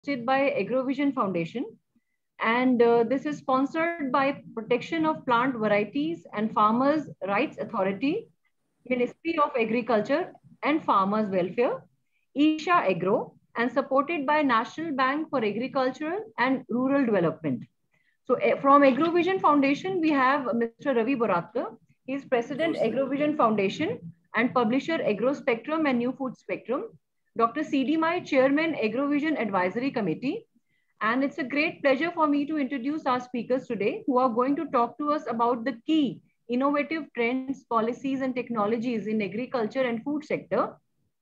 hosted by Agrovision Foundation. And this is sponsored by Protection of Plant Varieties and Farmers' Rights Authority, Ministry of Agriculture and Farmers' Welfare, Isha Agro, and supported by National Bank for Agricultural and Rural Development. So from Agrovision Foundation, we have Mr. Ravi Boratkar. He is President, Agrovision Foundation and publisher Agro Spectrum and New Food Spectrum. Dr. C.D. Mai, Chairman, Agrovision Advisory Committee. And it's a great pleasure for me to introduce our speakers today, who are going to talk to us about the key innovative trends, policies, and technologies in agriculture and food sector.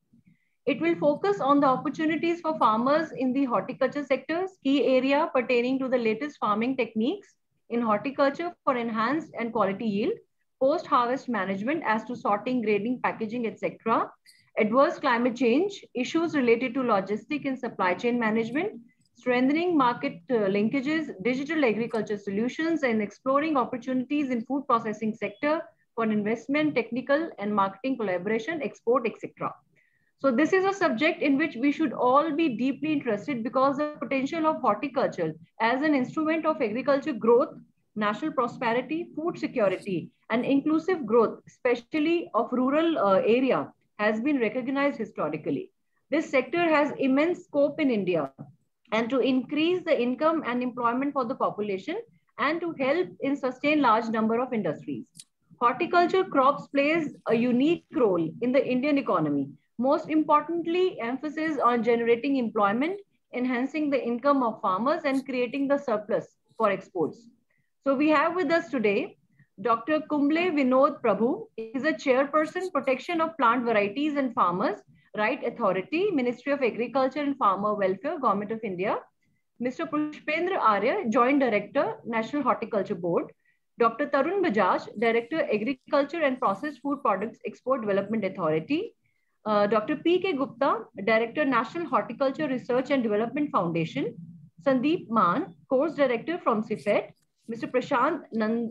It will focus on the opportunities for farmers in the horticulture sectors, key area pertaining to the latest farming techniques in horticulture for enhanced and quality yield, post-harvest management as to sorting, grading, packaging, etc., adverse climate change, issues related to logistic and supply chain management, strengthening market linkages, digital agriculture solutions, and exploring opportunities in food processing sector for investment, technical and marketing collaboration, export, etc. So this is a subject in which we should all be deeply interested because the potential of horticulture as an instrument of agriculture growth, national prosperity, food security, and inclusive growth, especially of rural area, has been recognized historically. This sector has immense scope in India, and to increase the income and employment for the population and to help in sustain large number of industries. Horticulture crops plays a unique role in the Indian economy. Most importantly, emphasis on generating employment, enhancing the income of farmers and creating the surplus for exports. So we have with us today, Dr. Kumble Vinod Prabhu is a chairperson, Protection of Plant Varieties and Farmers Right Authority, Ministry of Agriculture and Farmer Welfare, Government of India. Mr. Pushpendra Arya, Joint Director, National Horticulture Board. Dr. Tarun Bajaj, Director, Agriculture and Processed Food Products Export Development Authority. Dr. P.K. Gupta, Director, National Horticulture Research and Development Foundation. Sandeep Maan, Course Director from CIFET. Mr. Prashant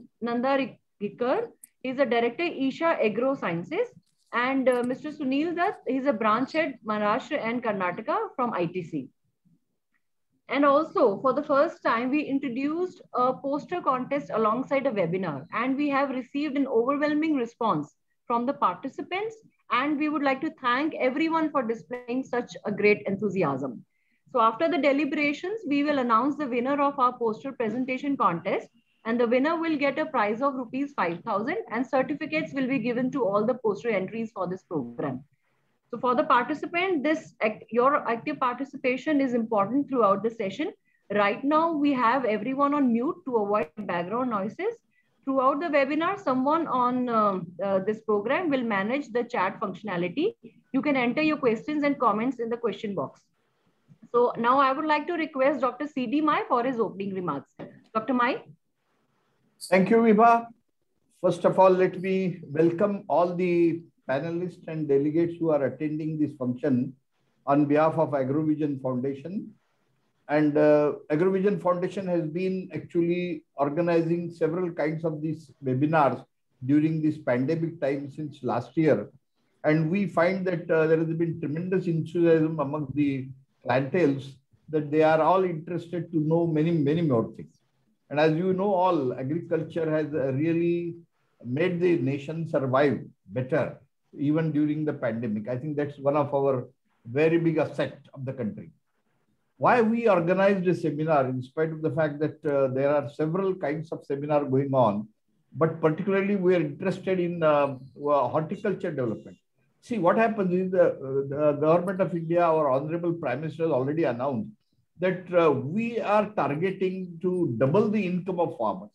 Nandarikar, he is the Director, Isha Agro Sciences. And Mr. Sunil Dutt, he is a branch head, Maharashtra and Karnataka from ITC. And also, for the first time, we introduced a poster contest alongside a webinar, and we have received an overwhelming response from the participants, and we would like to thank everyone for displaying such a great enthusiasm. So after the deliberations, we will announce the winner of our poster presentation contest, and the winner will get a prize of rupees 5,000, and certificates will be given to all the poster entries for this program. So for the participant, your active participation is important throughout the session. Right now, we have everyone on mute to avoid background noises. Throughout the webinar, someone on this program will manage the chat functionality. You can enter your questions and comments in the question box. So now I would like to request Dr. C.D. Mai for his opening remarks. Dr. Mai. Thank you, Vibha. First of all, let me welcome all the panelists and delegates who are attending this function on behalf of Agrovision Foundation. And Agrovision Foundation has been actually organizing several kinds of these webinars during this pandemic time since last year. And we find that there has been tremendous enthusiasm among the clienteles that they are all interested to know many more things. And as you know, all agriculture has really made the nation survive better, even during the pandemic. I think that's one of our very big asset of the country. Why we organized a seminar, in spite of the fact that there are several kinds of seminar going on, but particularly we are interested in horticulture development. See, what happens is the government of India, our Honorable Prime Minister has already announced that we are targeting to double the income of farmers.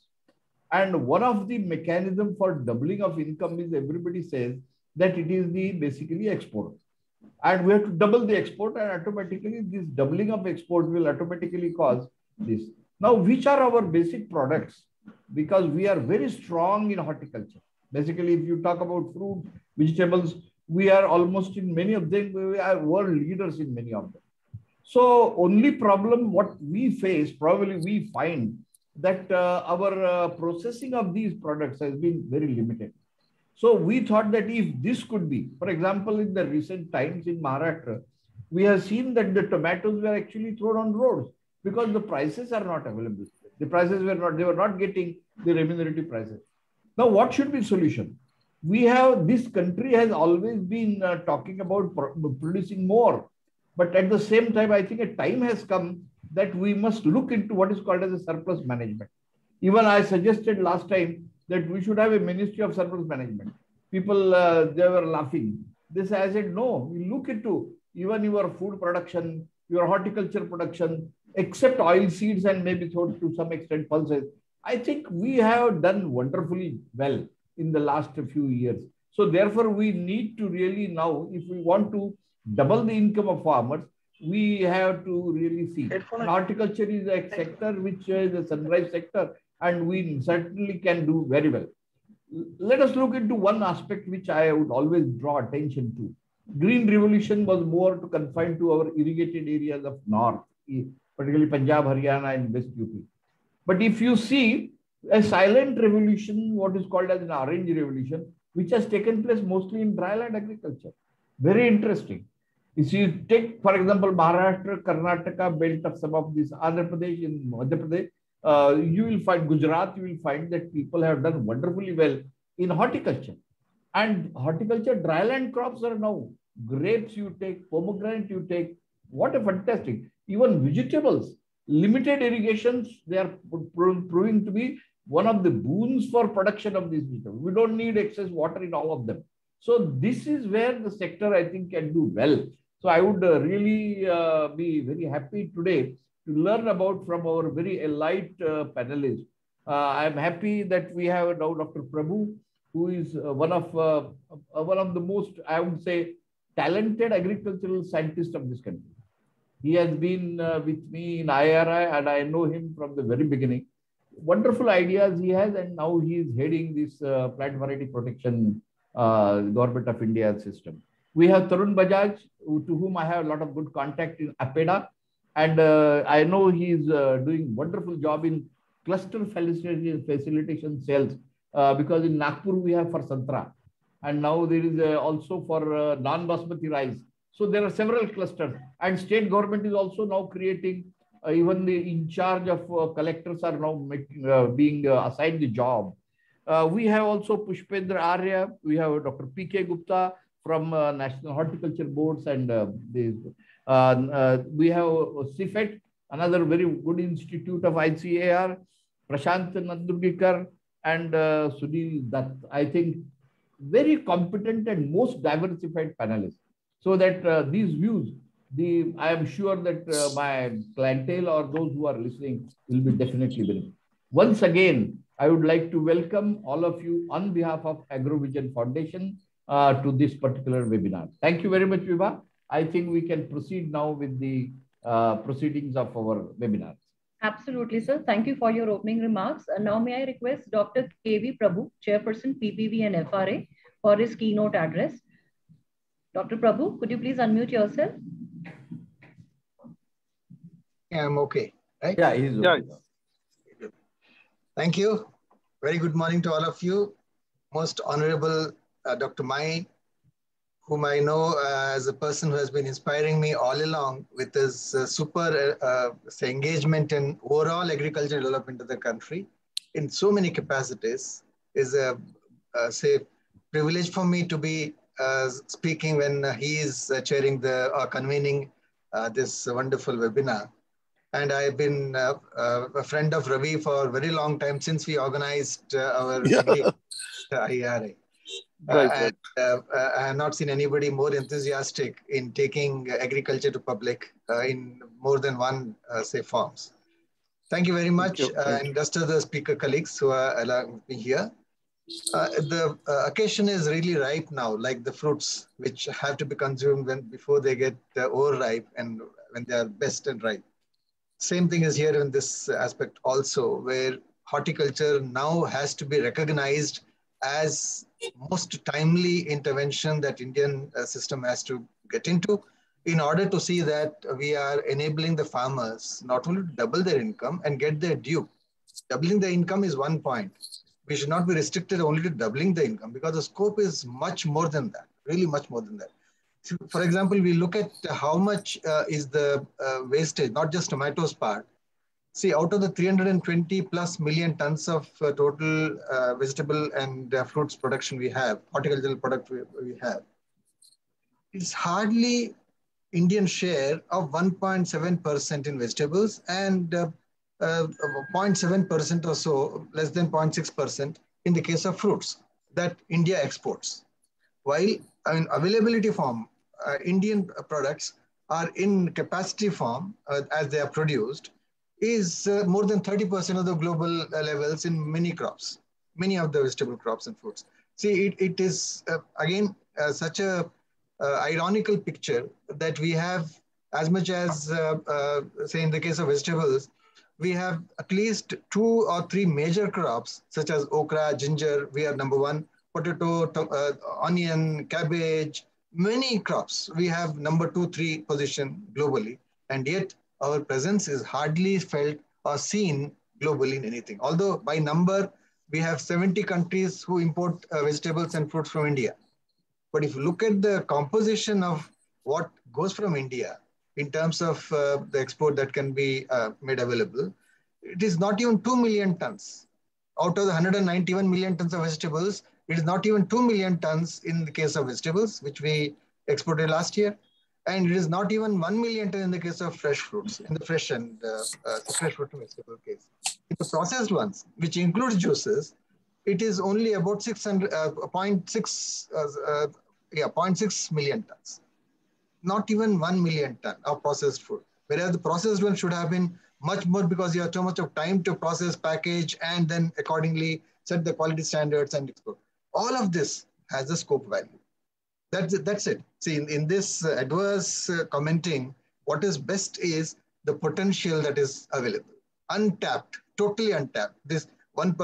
And one of the mechanism for doubling of income is everybody says that it is the basically export. And we have to double the export, and automatically this doubling of export will automatically cause this. Now, which are our basic products? Because we are very strong in horticulture. Basically, if you talk about fruit, vegetables, we are almost in many of them, we are world leaders in many of them. So only problem what we face, probably we find that our processing of these products has been very limited. So we thought that if this could be, for example, in the recent times in Maharashtra, we have seen that the tomatoes were actually thrown on roads because the prices are not available. The prices were not, they were not getting the remunerative prices. Now, what should be the solution? We have, this country has always been talking about producing more. But at the same time, I think a time has come that we must look into what is called as a surplus management. Even I suggested last time that we should have a ministry of surplus management. People, they were laughing. This, I said, no, we look into even your food production, your horticulture production, except oil seeds and maybe to some extent pulses. I think we have done wonderfully well in the last few years. So therefore, we need to really now, if we want to double the income of farmers, we have to really see. And horticulture is a sector which is a sunrise sector, and we certainly can do very well. Let us look into one aspect which I would always draw attention to. Green revolution was more to confine to our irrigated areas of north, particularly Punjab, Haryana, and West UP. But if you see a silent revolution, what is called as an orange revolution, which has taken place mostly in dryland agriculture. Very interesting. If you take, for example, Maharashtra, Karnataka, belt of some of these, Andhra Pradesh, in Madhya Pradesh, you will find Gujarat, you will find that people have done wonderfully well in horticulture. And horticulture, dryland crops are now grapes you take, pomegranate you take. What a fantastic. Even vegetables, limited irrigations, they are proving to be one of the boons for production of these vegetables. We don't need excess water in all of them. So this is where the sector, I think, can do well. So I would really be very happy today to learn about from our very elite panelists. I'm happy that we have now Dr. Prabhu, who is one of the most, I would say, talented agricultural scientists of this country. He has been with me in IRI, and I know him from the very beginning. Wonderful ideas he has, and now he is heading this plant variety protection Government of India system. We have Tarun Bajaj, to whom I have a lot of good contact in APEDA, and I know he is doing wonderful job in cluster facilitation cells, because in Nagpur we have for Santra, and now there is also for non-basmati rice. So there are several clusters, and state government is also now creating, even the in charge of collectors are now being assigned the job. We have also Pushpendra Arya, we have Dr. P.K. Gupta from National Horticulture Boards, and we have CIFET, another very good institute of ICAR, Prashant Nandurgikar, and Sunil Dutt. I think very competent and most diversified panelists. So that these views, I am sure that my clientele or those who are listening will be definitely benefiting. Once again, I would like to welcome all of you on behalf of AgroVision Foundation to this particular webinar. Thank you very much, Vibha. I think we can proceed now with the proceedings of our webinar. Absolutely, sir. Thank you for your opening remarks. Now may I request Dr. K.V. Prabhu, Chairperson PPV and FRA, for his keynote address. Dr. Prabhu, could you please unmute yourself? Yeah, I'm okay, right? Yeah, he's okay. Yeah. Thank you. Very good morning to all of you. Most Honorable Dr. Mai, whom I know as a person who has been inspiring me all along with his super engagement in overall agricultural development of the country in so many capacities, is a privilege for me to be speaking when he is chairing the convening this wonderful webinar. And I've been a friend of Ravi for a very long time, since we organized our IRA. Right. I have not seen anybody more enthusiastic in taking agriculture to public in more than one, forms. Thank you very much. And just to the speaker colleagues who are allowing me here. The occasion is really ripe now, like the fruits, which have to be consumed before they get overripe and when they are best and ripe. Same thing is here in this aspect also, where horticulture now has to be recognized as most timely intervention that Indian system has to get into in order to see that we are enabling the farmers not only to double their income and get their due. Doubling the income is one point. We should not be restricted only to doubling the income, because the scope is much more than that, really much more than that. So for example, we look at how much is the wastage, not just tomatoes part. See, out of the 320 plus million tons of total vegetable and fruits production we have, horticultural product we have, it's hardly Indian share of 1.7% in vegetables and 0.7% or so, less than 0.6% in the case of fruits that India exports. While in availability form, Indian products are in capacity form as they are produced is more than 30% of the global levels in many crops, many of the vegetable crops and fruits. See, it is again such a ironical picture that we have as much as, say in the case of vegetables, we have at least 2 or 3 major crops such as okra, ginger, we are number one, potato, onion, cabbage, many crops. We have number 2, 3 position globally, and yet our presence is hardly felt or seen globally in anything. Although by number, we have 70 countries who import vegetables and fruits from India. But if you look at the composition of what goes from India in terms of the export that can be made available, it is not even 2 million tons. Out of the 191 million tons of vegetables, it is not even 2 million tons in the case of vegetables, which we exported last year. And it is not even 1 million ton in the case of fresh fruits, in the fresh and fresh fruit and vegetable case. In the processed ones, which includes juices, it is only about 0.6 million tons. Not even 1 million ton of processed food. Whereas the processed one should have been much more because you have so much of time to process, package, and then accordingly set the quality standards and export. All of this has a scope value. That's it. See, in this adverse commenting, what is best is the potential that is available. Untapped, totally untapped. This 1%,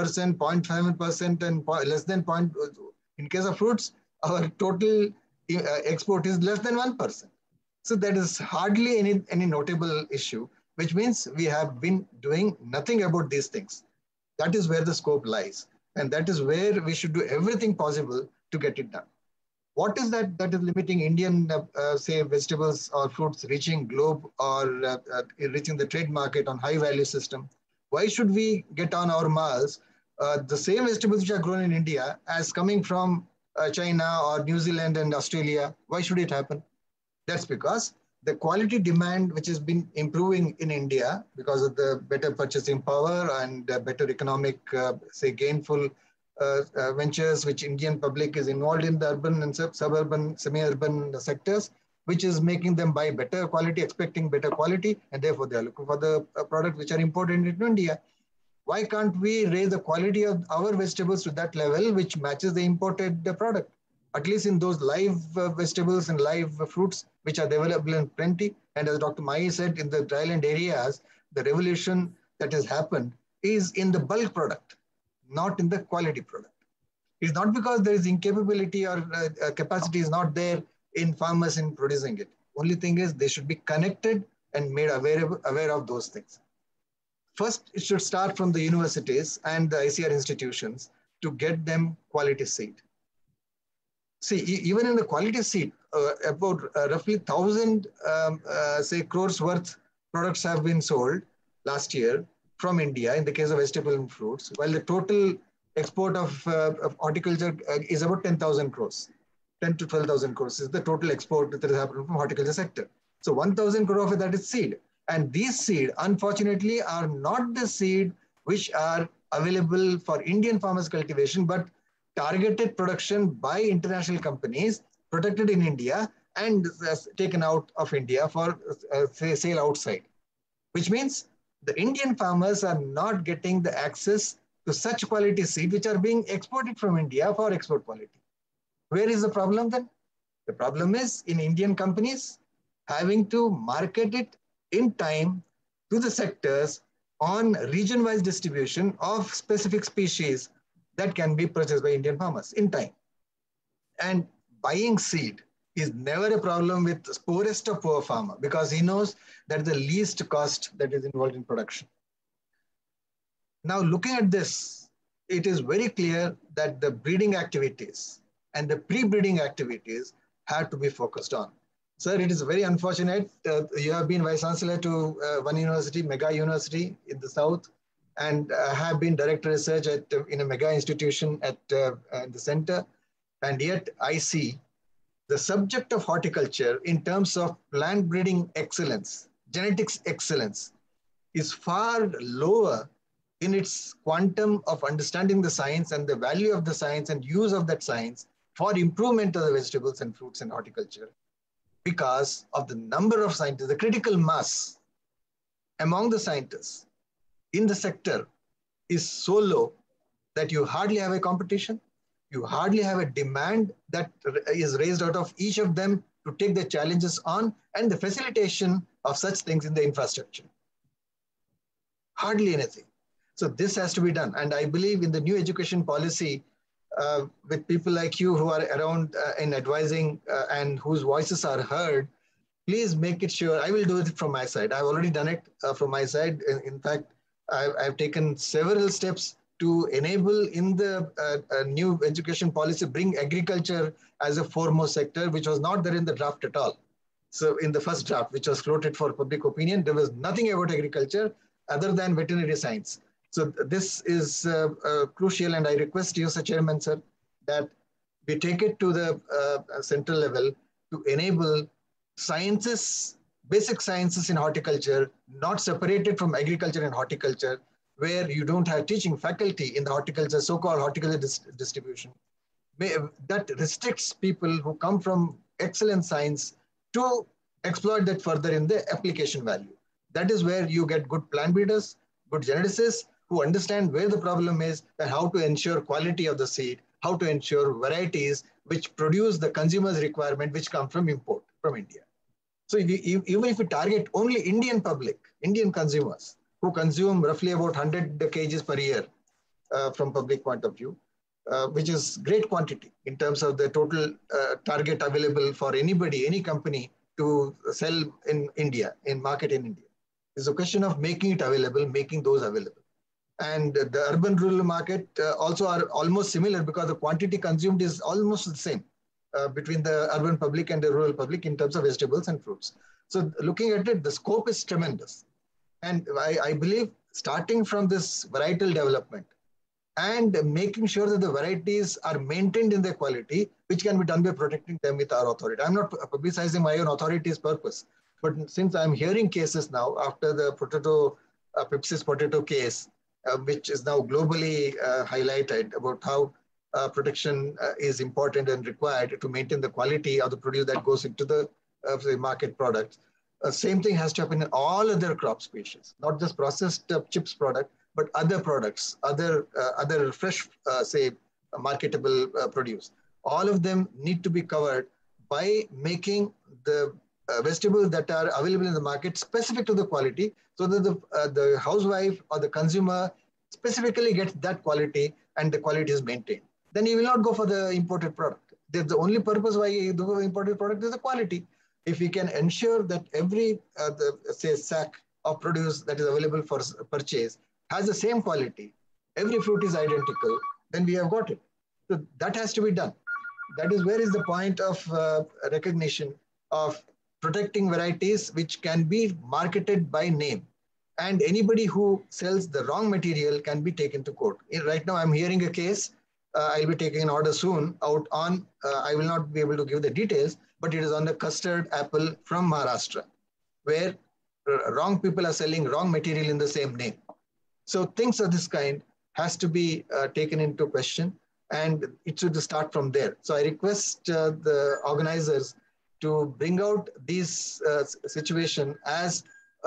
0.5%, and less than point. In case of fruits, our total export is less than 1%. So that is hardly any notable issue, which means we have been doing nothing about these things. That is where the scope lies. And that is where we should do everything possible to get it done. What is that is limiting Indian, say, vegetables or fruits reaching globe or reaching the trade market on high value system? Why should we get on our malls the same vegetables which are grown in India as coming from China or New Zealand and Australia? Why should it happen? That's because the quality demand, which has been improving in India because of the better purchasing power and better economic, say, gainful ventures, which Indian public is involved in the urban and suburban, semi-urban sectors, which is making them buy better quality, expecting better quality, and therefore they are looking for the products which are imported into India. Why can't we raise the quality of our vegetables to that level which matches the imported product? At least in those live vegetables and live fruits which are available in plenty. And as Dr. Mai said, in the dryland areas, the revolution that has happened is in the bulk product, not in the quality product. It's not because there is incapability or capacity is not there in farmers in producing it. Only thing is they should be connected and made aware of those things. First, it should start from the universities and the ICR institutions to get them quality seed. See, even in the quality seed, about roughly 1,000 say crores worth products have been sold last year from India in the case of vegetable and fruits, while the total export of horticulture is about 10,000 crores. 10 to 12,000 crores is the total export that is happening from horticulture sector. So 1,000 crore of that is seed. And these seed, unfortunately, are not the seed which are available for Indian farmers' cultivation, but targeted production by international companies protected in India and taken out of India for sale outside, which means the Indian farmers are not getting the access to such quality seed which are being exported from India for export quality. Where is the problem then? The problem is in Indian companies having to market it in time to the sectors on region-wise distribution of specific species that can be purchased by Indian farmers in time. And buying seed is never a problem with the poorest of poor farmer because he knows that the least cost that is involved in production. Now, looking at this, it is very clear that the breeding activities and the pre-breeding activities have to be focused on. Sir, it is very unfortunate. You have been Vice Chancellor to one university, mega university in the South, and have been Director of Research in a mega institution at the center. And yet I see the subject of horticulture in terms of plant breeding excellence, genetics excellence, is far lower in its quantum of understanding the science and the value of the science and use of that science for improvement of the vegetables and fruits and horticulture, because of the number of scientists, the critical mass among the scientists in the sector is so low that you hardly have a competition. You hardly have a demand that is raised out of each of them to take the challenges on, and the facilitation of such things in the infrastructure. Hardly anything. So this has to be done. And I believe in the new education policy, with people like you who are around in advising and whose voices are heard, please make it sure. I will do it from my side. I've already done it from my side. In fact, I've taken several steps to enable in the new education policy, bring agriculture as a foremost sector, which was not there in the draft at all. So in the first draft, which was floated for public opinion, there was nothing about agriculture other than veterinary science. So this is crucial, and I request you, Sir Chairman, sir, that we take it to the central level to enable sciences, basic sciences in horticulture, not separated from agriculture and horticulture, where you don't have teaching faculty in the horticulture, so-called horticulture distribution. That restricts people who come from excellent science to exploit that further in the application value. That is where you get good plant breeders, good geneticists who understand where the problem is and how to ensure quality of the seed, how to ensure varieties which produce the consumer's requirement, which come from import from India. So even if we target only Indian public, Indian consumers, who consume roughly about 100 kgs per year from public point of view, which is great quantity in terms of the total target available for anybody, any company to sell in India, in market in India. It's a question of making it available, making those available. And the urban-rural market also are almost similar because the quantity consumed is almost the same between the urban public and the rural public in terms of vegetables and fruits. So looking at it, the scope is tremendous. And I believe starting from this varietal development and making sure that the varieties are maintained in their quality, which can be done by protecting them with our authority. I'm not publicizing my own authority's purpose, but since I'm hearing cases now after the potato, Pepsis potato case, which is now globally highlighted about how protection is important and required to maintain the quality of the produce that goes into the market products. Same thing has to happen in all other crop species, not just processed chips product, but other products, other fresh, say, marketable produce. All of them need to be covered by making the vegetables that are available in the market specific to the quality, so that the housewife or the consumer specifically gets that quality and the quality is maintained. Then he will not go for the imported product. The only purpose why you do imported product is the quality. If we can ensure that every say sack of produce that is available for purchase has the same quality, every fruit is identical, then we have got it. So that has to be done. That is where is the point of recognition of protecting varieties which can be marketed by name. And anybody who sells the wrong material can be taken to court. Right now, I'm hearing a case. I'll be taking an order soon out on, I will not be able to give the details, but it is on the custard apple from Maharashtra, where wrong people are selling wrong material in the same name. So things of this kind has to be taken into question, and it should start from there. So I request the organizers to bring out these situation as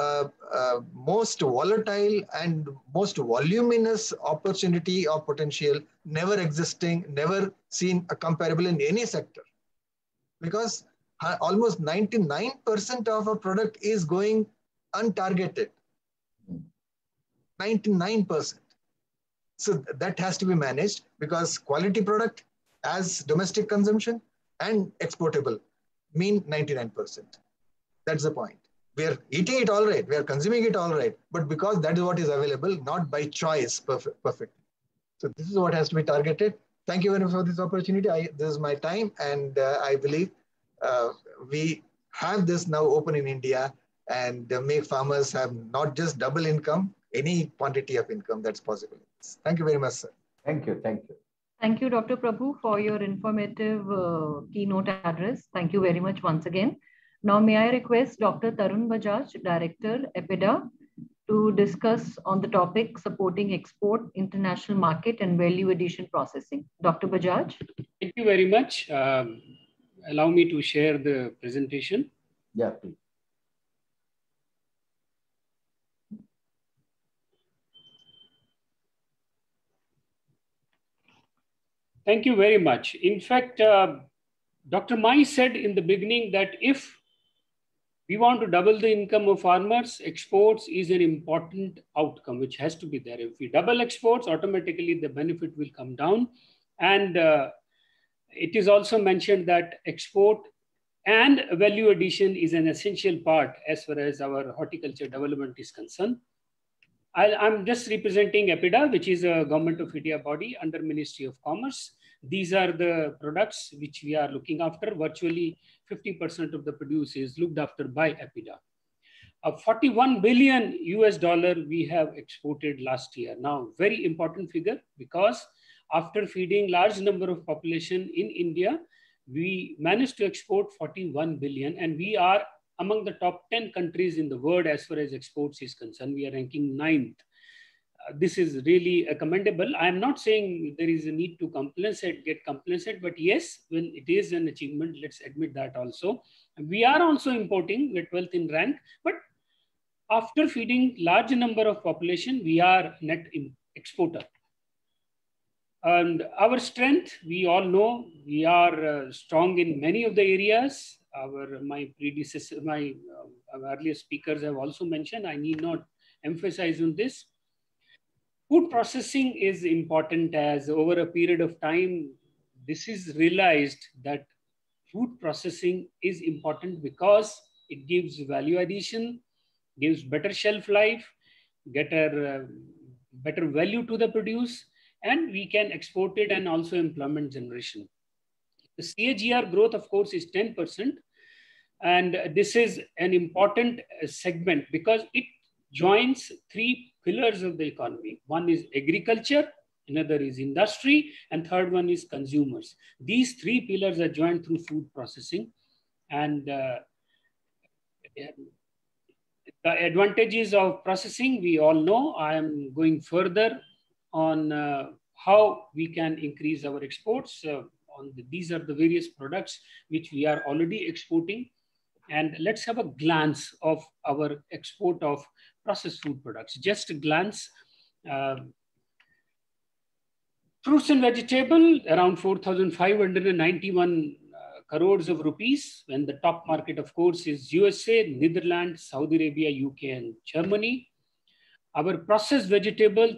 most volatile and most voluminous opportunity or potential, never existing, never seen comparable in any sector. Because almost 99% of a product is going untargeted. 99%. So that has to be managed, because quality product as domestic consumption and exportable mean 99%. That's the point. We are eating it all right. We are consuming it all right. But because that is what is available, not by choice perfectly. So this is what has to be targeted. Thank you very much for this opportunity. This is my time. And I believe we have this now open in India and make farmers have not just double income, any quantity of income that's possible. Thank you very much, sir. Thank you. Thank you. Thank you, Dr. Prabhu, for your informative keynote address. Thank you very much once again. Now, may I request Dr. Tarun Bajaj, Director, EPIDA, to discuss on the topic supporting export, international market, and value addition processing. Dr. Bajaj. Thank you very much. Allow me to share the presentation. Yeah, please. Thank you very much. In fact, Dr. Mai said in the beginning that if we want to double the income of farmers, exports is an important outcome which has to be there. If we double exports, automatically the benefit will come down. And it is also mentioned that export and value addition is an essential part as far as our horticulture development is concerned. I'm just representing EPIDA, which is a Government of India body under Ministry of Commerce. These are the products which we are looking after. Virtually 50% of the produce is looked after by EPIDA. $41 billion we have exported last year. Now, very important figure, because after feeding large number of population in India, we managed to export 41 billion, and we are among the top 10 countries in the world as far as exports is concerned. We are ranking 9th. This is really commendable. I am not saying there is a need to get compensated, but yes, when it is an achievement, let's admit that also. We are also importing, we're 12th in rank, but after feeding large number of population, we are net exporter. And our strength, we all know, we are strong in many of the areas. My earlier speakers have also mentioned, I need not emphasize on this. Food processing is important, as over a period of time, this is realized that food processing is important because it gives value addition, gives better shelf life, better value to the produce, and we can export it, and also employment generation. The CAGR growth, of course, is 10%. And this is an important segment because it joins 3 pillars of the economy. One is agriculture, another is industry, and third one is consumers. These 3 pillars are joined through food processing. And the advantages of processing, we all know. I am going further on how we can increase our exports. These are the various products which we are already exporting. And let's have a glance of our export of processed food products. Just a glance. Fruits and vegetable, around 4,591 crores of rupees. And the top market, of course, is USA, Netherlands, Saudi Arabia, UK, and Germany. Our processed vegetable,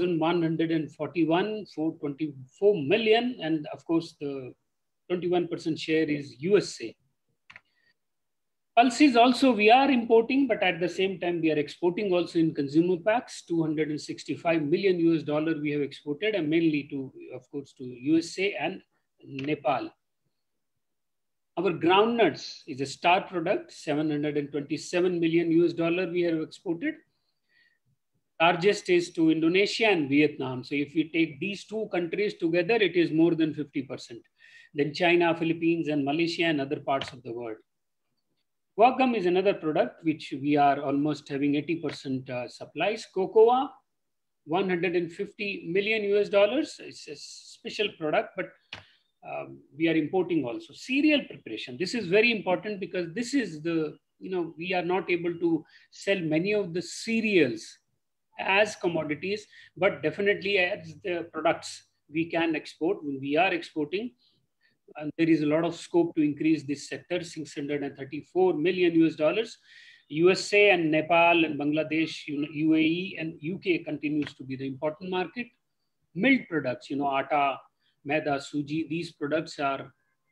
3,141 for 24 million. And of course, the 21% share is USA. Pulses also we are importing, but at the same time we are exporting also in consumer packs. $265 million we have exported, and mainly to, of course, to USA and Nepal. Our groundnuts is a star product, $727 million we have exported. Largest is to Indonesia and Vietnam. So if we take these 2 countries together, it is more than 50%. Then China, Philippines, and Malaysia, and other parts of the world. Guar gum is another product which we are almost having 80% supplies. Cocoa, $150 million. It's a special product, but we are importing also. Cereal preparation. This is very important because this is the, we are not able to sell many of the cereals as commodities, but definitely as the products we can export. We are exporting. And there is a lot of scope to increase this sector, $634 million. USA and Nepal and Bangladesh, UAE and UK continues to be the important market. Milled products, atta, maida, suji, these products are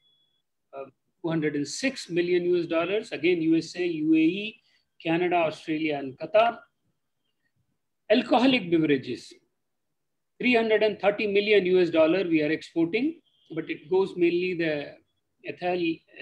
$206 million. Again, USA, UAE, Canada, Australia, and Qatar. Alcoholic beverages, $330 million we are exporting, but it goes mainly the ethyl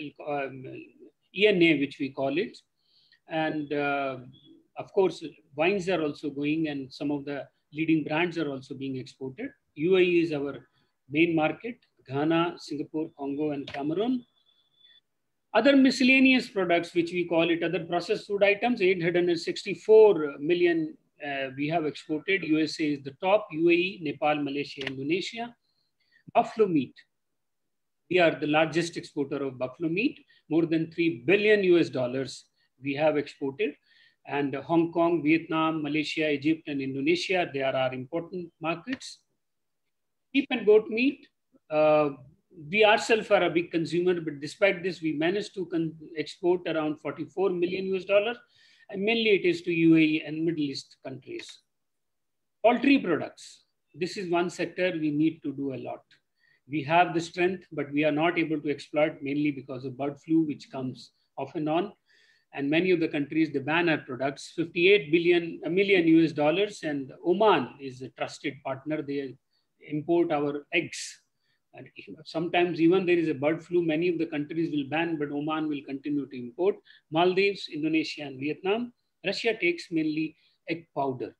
ENA, which we call it. And of course, wines are also going, and some of the leading brands are also being exported. UAE is our main market, Ghana, Singapore, Congo, and Cameroon. Other miscellaneous products, which we call it other processed food items, 864 million we have exported. USA is the top, UAE, Nepal, Malaysia, Indonesia. Buffalo meat. We are the largest exporter of buffalo meat, more than $3 billion we have exported. And Hong Kong, Vietnam, Malaysia, Egypt, and Indonesia, they are our important markets. Sheep and goat meat, we ourselves are a big consumer, but despite this, we managed to export around $44 million, and mainly it is to UAE and Middle East countries. Poultry products, this is one sector we need to do a lot. We have the strength, but we are not able to exploit, mainly because of bird flu, which comes off and on. And many of the countries, they ban our products, $58 million, and Oman is a trusted partner. They import our eggs. And sometimes even there is a bird flu, many of the countries will ban, but Oman will continue to import. Maldives, Indonesia, and Vietnam. Russia takes mainly egg powder.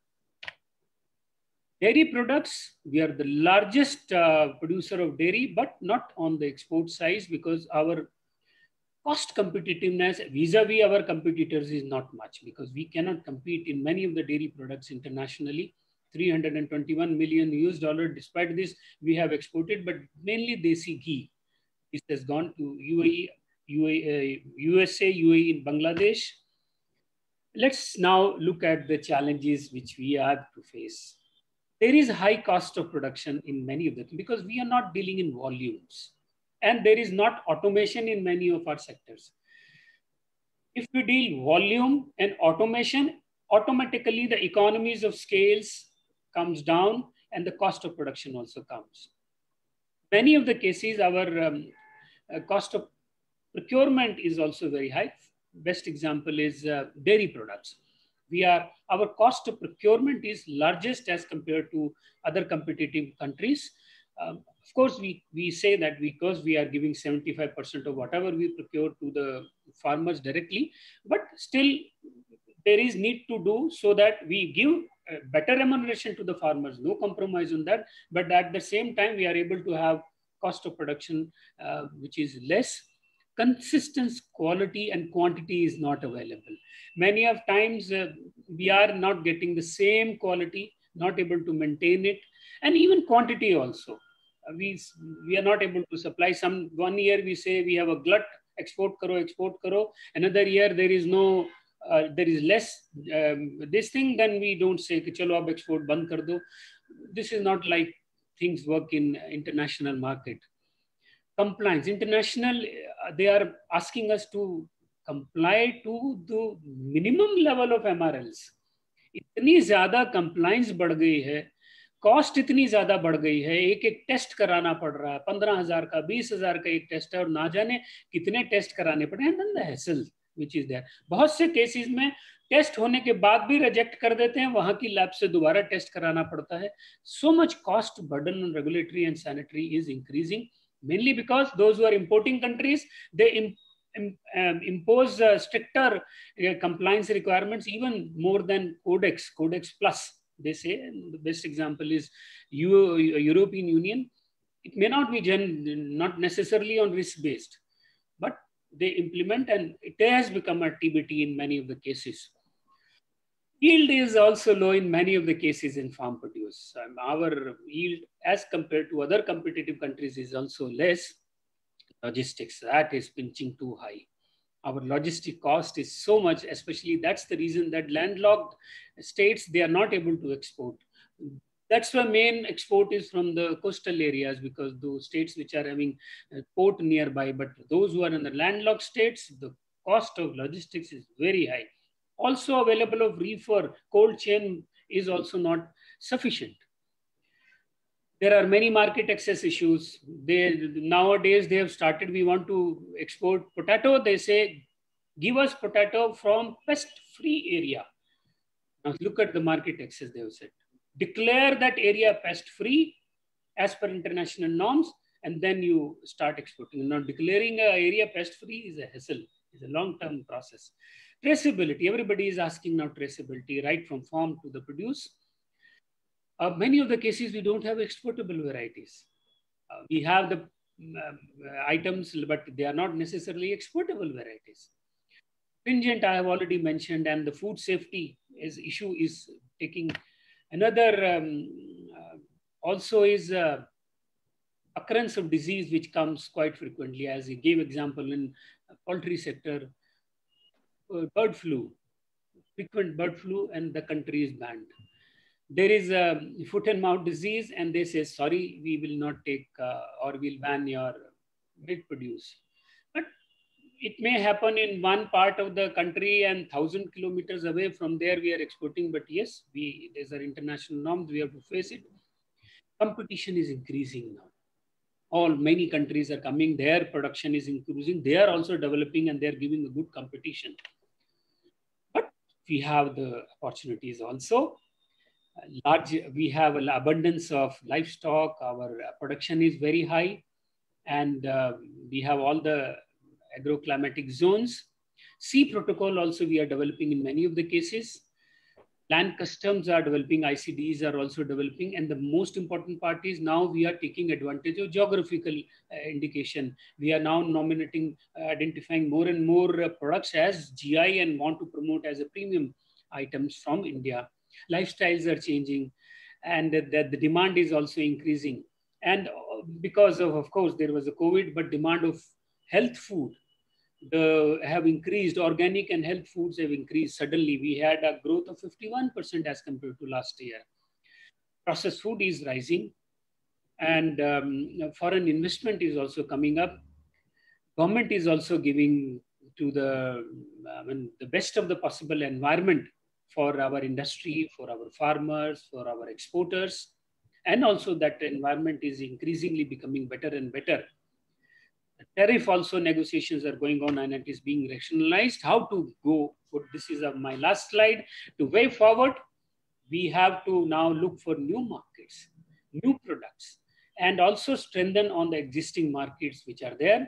Dairy products, we are the largest producer of dairy, but not on the export side, because our cost competitiveness vis-a-vis our competitors is not much, because we cannot compete in many of the dairy products internationally. $321 million. Despite this, we have exported, but mainly desi ghee. This has gone to UAE, USA, UAE, and Bangladesh. Let's now look at the challenges which we have to face. There is high cost of production in many of them, because we are not dealing in volumes, and there is not automation in many of our sectors. If we deal volume and automation, automatically the economies of scales comes down and the cost of production also comes. Many of the cases, our cost of procurement is also very high. Best example is dairy products. Our cost of procurement is largest as compared to other competitive countries. Of course, we say that because we are giving 75% of whatever we procure to the farmers directly, but still there is need to do so that we give better remuneration to the farmers, no compromise on that, but at the same time, we are able to have cost of production which is less. Consistent quality and quantity is not available. Many of times we are not getting the same quality, not able to maintain it, and even quantity also. We are not able to supply. One year we say we have a glut, export karo. Another year there is no, there is less this thing, then we don't say ki chalo ab export band kar do. This is not like things work in international market. Compliance, international, they are asking us to comply to the minimum level of MRLs. इतनी ज़्यादा compliance बढ़ गई है, cost इतनी ज़्यादा बढ़ गई है, एक टेस्ट कराना पड़ रहा है, 15,000 का 20,000 का एक टेस्ट है, और ना जाने कितने टेस्ट कराने पड़े हैं, the hassle which is there. बहुत से केसेस में टेस्ट होने के बाद भी रिजेक्ट कर देते हैं, वहां की लैब से दोबारा टेस्ट कराना पड़ता है. So much cost burden on regulatory and sanitary is increasing. Mainly because those who are importing countries, they impose stricter compliance requirements, even more than Codex Plus, they say. And the best example is European Union. It may not be not necessarily on risk-based, but they implement, and it has become a TBT in many of the cases. Yield is also low in many of the cases in farm produce. Our yield as compared to other competitive countries is also less. Logistics, that is pinching too high. Our logistic cost is so much, especially that's the reason that landlocked states, they are not able to export. That's why main export is from the coastal areas, because those states which are having a port nearby, but those who are in the landlocked states, the cost of logistics is very high. Also available of reefer, cold chain is also not sufficient. There are many market access issues. Nowadays they have started, we want to export potato. They say, give us potato from pest-free area. Now look at the market access, they have said. Declare that area pest-free as per international norms, and then you start exporting. Now, declaring an area pest-free is a hassle. It's a long-term process. Traceability. Everybody is asking now traceability, right from farm to the produce. Many of the cases, we don't have exportable varieties. We have the items, but they are not necessarily exportable varieties. Stringent, I have already mentioned, and the food safety issue is taking another, also is occurrence of disease, which comes quite frequently, as he gave example in poultry sector, bird flu, frequent bird flu, and the country is banned. There is a foot and mouth disease, and they say, sorry, we will not take, or we'll ban your milk produce. But it may happen in one part of the country and 1,000 kilometers away from there we are exporting. But yes, these are international norms, we have to face it. Competition is increasing now. Many countries are coming, their production is increasing. They are also developing and they're giving a good competition. But we have the opportunities also. We have an abundance of livestock. Our production is very high, and we have all the agroclimatic zones. Sea protocol also we are developing in many of the cases. Land customs are developing, ICDs are also developing, and the most important part is now we are taking advantage of geographical indication. We are now identifying more and more products as GI and want to promote as a premium items from India. Lifestyles are changing, and the demand is also increasing. And because of course, there was a COVID, but demand of health food have increased. Organic and health foods have increased. Suddenly, we had a growth of 51% as compared to last year. Processed food is rising, and foreign investment is also coming up. Government is also giving to the best of the possible environment for our industry, for our farmers, for our exporters, and also that environment is increasingly becoming better and better. The tariff also negotiations are going on, and it is being rationalized. How to go? This is my last slide. To way forward, we have to now look for new markets, new products, and also strengthen on the existing markets which are there.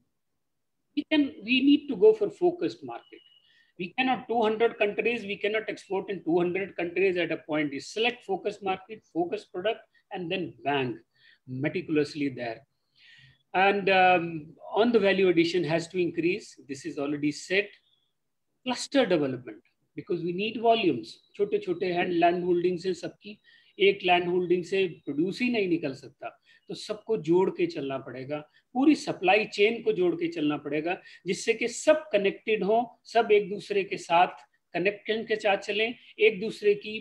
We need to go for focused market. We cannot 200 countries, we cannot export in 200 countries at a point. We select focus market, focus product, and then bang, meticulously there. And on the value addition has to increase. This is already set. Cluster development, because we need volumes. छोटे land holding से सबकी एक land holding से produce ही नहीं निकल सकता. तो सबको जोड़ के चलना पड़ेगा, पूरी सप्लाई चेन को जोड़ के चलना पड़ेगा, जिससे कि सब कनेक्टेड हो, सब एक दूसरे के साथ कनेक्शन के साथ चलें, एक दूसरे की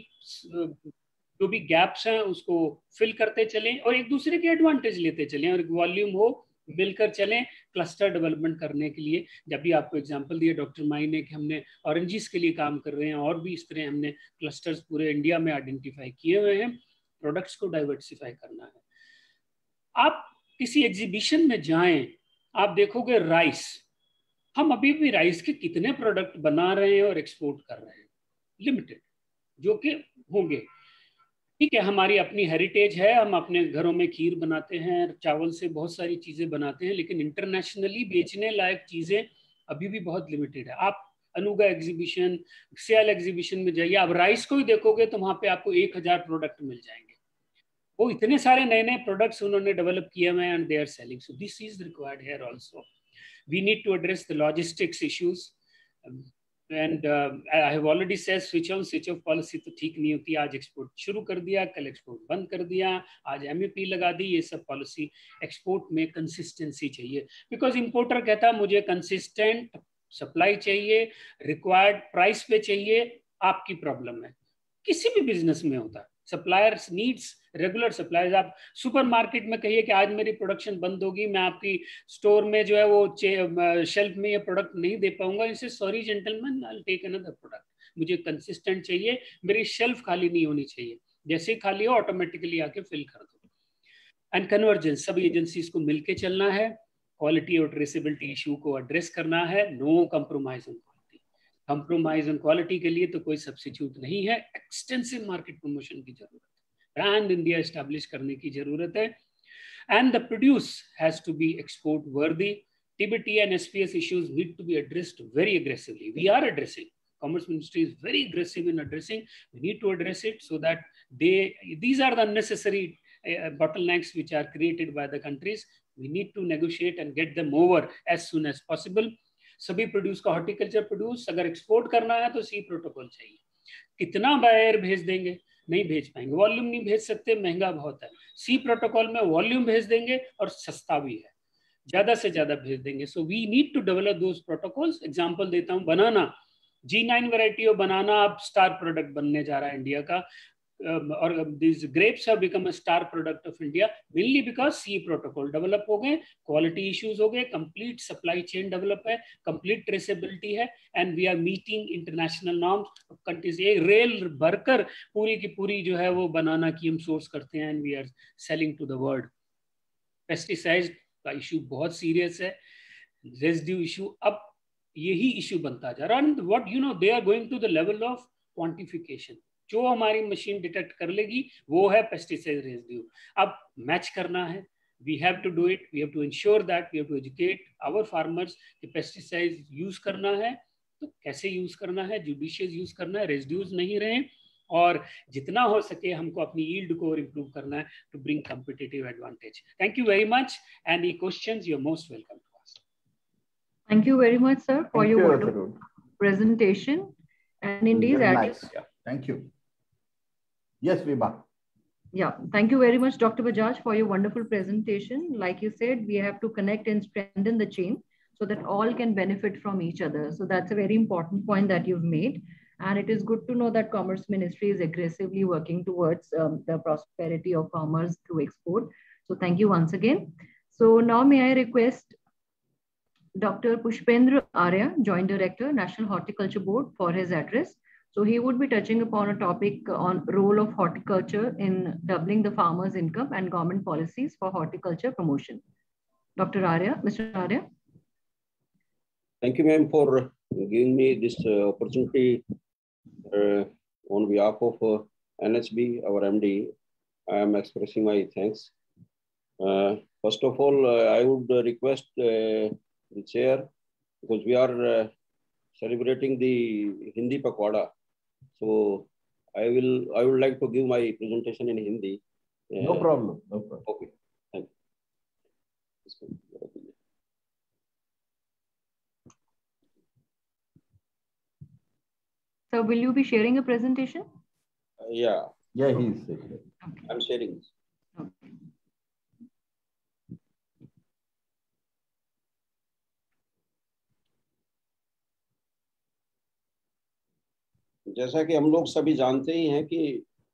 जो भी गैप्स हैं उसको फिल करते चलें और एक दूसरे के एडवांटेज लेते चलें और वॉल्यूम हो, मिलकर चलें क्लस्टर डेवलपमेंट करने के लिए. जब भी आपको एग्जांपल दिया डॉक्टर माई ने कि हमने ऑरेंजिस के लिए काम कर रहे हैं, और भी इस तरह हमने क्लस्टर्स पूरे इंडिया में आइडेंटिफाई किए हुए हैं. प्रोडक्ट्स को डाइवर्सिफाई करना है. आप किसी एग्जीबिशन में जाएं, आप देखोगे राइस, हम अभी भी राइस के कितने प्रोडक्ट बना रहे हैं और एक्सपोर्ट कर रहे हैं, लिमिटेड, जो कि होंगे. ठीक है, हमारी अपनी हेरिटेज है, हम अपने घरों में खीर बनाते हैं, चावल से बहुत सारी चीजें बनाते हैं, लेकिन इंटरनेशनली बेचने लायक चीजें अभी भी बहुत लिमिटेड है. आप अनुगा एग्जीबिशन, सियाल एग्जीबिशन में जाइए, आप राइस को ही देखोगे तो वहां पे आपको 1000 प्रोडक्ट मिल जाएंगे. वो इतने सारे नए नए प्रोडक्ट्स उन्होंने डेवलप किए हुए हैं and they are selling. So this is required here also. We need to address the logistics issues. And I have already said switch on switch off policy तो ठीक नहीं होती. आज एक्सपोर्ट शुरू कर दिया, कल एक्सपोर्ट बंद कर दिया, आज एमएपी लगा दी. ये सब पॉलिसी, एक्सपोर्ट में कंसिस्टेंसी चाहिए, बिकॉज इंपोर्टर कहता है मुझे कंसिस्टेंट सप्लाई चाहिए, रिक्वायर्ड प्राइस पे चाहिए. आपकी प्रॉब्लम है, किसी भी बिजनेस में होता है. Suppliers needs regular suppliers. आप सुपरमार्केट में कहिए कि आज मेरी प्रोडक्शन बंद होगी, मैं आपकी स्टोर में जो है वो शेल्फ में ये प्रोडक्ट नहीं दे पाऊंगा. इसे sorry gentleman, I will take another product. मुझे कंसिस्टेंट चाहिए, मेरी शेल्फ खाली नहीं होनी चाहिए. जैसे ही खाली हो ऑटोमेटिकली आके फिल कर दो. एंड कन्वर्जेंस, सभी एजेंसीज को मिलके चलना है. क्वालिटी और ट्रेसेबिलिटी इशू को एड्रेस करना है. No compromise on quality. Compromise on quality के लिए तो कोई सब्स्टिट्यूट नहीं है. एक्सटेंसिव मार्केट प्रमोशन की जरूरत है. ब्रांड इंडिया एस्टैब्लिश करने की जरूरत है. And the produce has to be export worthy. TBT and SPS issues need to be addressed very aggressively. We are addressing. Commerce Ministry is very aggressive in addressing. We need to address it so that these are the unnecessary bottlenecks which are created by the countries. We need to negotiate and get them over as soon as possible. सभी produce का horticulture produce अगर export करना है तो सी protocol चाहिए. कितना buyer भेज देंगे? नहीं भेज पाएंगे. वॉल्यूम नहीं भेज सकते, महंगा बहुत है. सी प्रोटोकॉल में वॉल्यूम भेज देंगे और सस्ता भी है, ज्यादा से ज्यादा भेज देंगे. So we need to develop those protocols. Example देता हूं, बनाना, G9 वैरायटी ऑफ बनाना अब स्टार प्रोडक्ट बनने जा रहा है इंडिया का. और these grapes have become a star product of India mainly because C protocol develop हो गए, quality issues हो गए, complete supply chain develop है, complete traceability है, and we are meeting international norms of countries. ये rail भरकर पूरी की पूरी जो है वो बनाना की हम सोर्स करते हैं, and we are selling to the world. Pesticides का इशू बहुत सीरियस है. रेजिड्यू इशू अब यही इशू बनता जा रहा है. And what you know, they are going to the level of quantification. जो हमारी मशीन डिटेक्ट कर लेगी वो है पेस्टिसाइड रेजिड्यू. अब मैच करना है. We have to do it. We have to ensure that we have to educate our farmers कि पेस्टिसाइड यूज करना है तो कैसे यूज करना है, जुडिशियस यूज करना है, रेजिड्यूज नहीं रहे, और जितना हो सके हमको अपनी यील्ड को इंप्रूव करना है to bring competitive advantage. Thank you very much. Any questions, you are most welcome to ask. Thank you very much, sir, for your wonderful presentation. And indeed, nice. Yeah. Thank you. Yes, Vibha. Yeah, thank you very much, Dr. Bajaj, for your wonderful presentation. Like you said, we have to connect and strengthen the chain so that all can benefit from each other. So that's a very important point that you've made. And it is good to know that Commerce Ministry is aggressively working towards the prosperity of farmers through export. So thank you once again. So now may I request Dr. Pushpendra Arya, Joint Director, National Horticulture Board, for his address. So he would be touching upon a topic on role of horticulture in doubling the farmers' income and government policies for horticulture promotion. Dr. Arya, Mr. Arya. Thank you, ma'am, for giving me this opportunity on behalf of NHB, our MD. I am expressing my thanks. First of all, I would request the chair, because we are celebrating the Hindi Pakwada. So I would like to give my presentation in Hindi. No problem. No problem. Okay. Thank you. So will you be sharing a presentation? Yeah. Yeah, he's okay. I'm sharing this. Okay. जैसा कि हम लोग सभी जानते ही हैं कि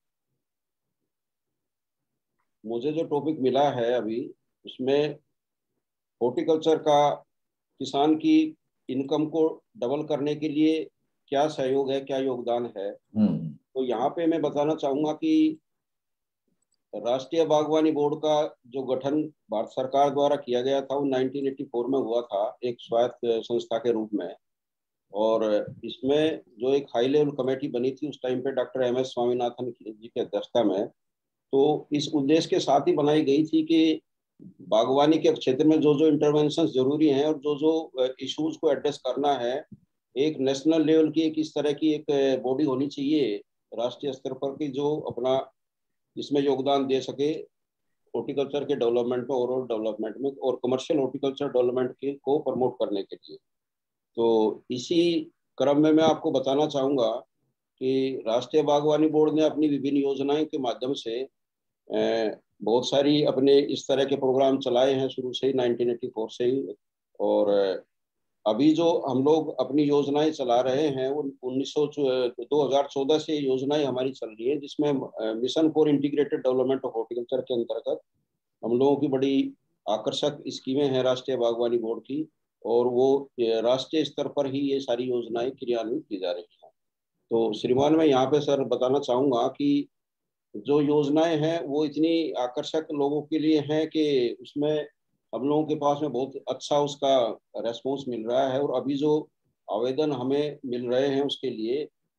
मुझे जो टॉपिक मिला है अभी, उसमें हॉर्टिकल्चर का किसान की इनकम को डबल करने के लिए क्या सहयोग है, क्या योगदान है. तो यहाँ पे मैं बताना चाहूँगा कि राष्ट्रीय बागवानी बोर्ड का जो गठन भारत सरकार द्वारा किया गया था वो 1984 में हुआ था, एक स्वायत्त संस्था के रूप में. और इसमें जो एक हाई लेवल कमेटी बनी थी उस टाइम पे डॉक्टर MS स्वामीनाथन जी की अध्यक्षता में, तो इस उद्देश्य के साथ ही बनाई गई थी कि बागवानी के क्षेत्र में जो जो इंटरवेंशन जरूरी हैं और जो जो इश्यूज को एड्रेस करना है, एक नेशनल लेवल की एक इस तरह की एक बॉडी होनी चाहिए राष्ट्रीय स्तर पर की जो अपना इसमें योगदान दे सके हॉर्टिकल्चर के डेवलपमेंट में, ओवरऑल डेवलपमेंट में और कमर्शियल हॉर्टिकल्चर डेवलपमेंट के को प्रमोट करने के लिए. तो इसी क्रम में मैं आपको बताना चाहूँगा कि राष्ट्रीय बागवानी बोर्ड ने अपनी विभिन्न योजनाओं के माध्यम से बहुत सारी अपने इस तरह के प्रोग्राम चलाए हैं शुरू से ही 1984 से ही. और अभी जो हम लोग अपनी योजनाएं चला रहे हैं वो 2014 से योजनाएं हमारी चल रही है, जिसमें mission for integrated development of horticulture के अंतर्गत हम लोगों की बड़ी आकर्षक स्कीमें हैं राष्ट्रीय बागवानी बोर्ड की, और वो राष्ट्रीय स्तर पर ही ये सारी योजनाएं क्रियान्वित की जा रही हैं. तो श्रीमान मैं यहाँ पे सर बताना चाहूँगा कि जो योजनाएं हैं वो इतनी आकर्षक लोगों के लिए हैं कि उसमें हम लोगों के पास में बहुत अच्छा उसका रेस्पॉन्स मिल रहा है. और अभी जो आवेदन हमें मिल रहे हैं उसके लिए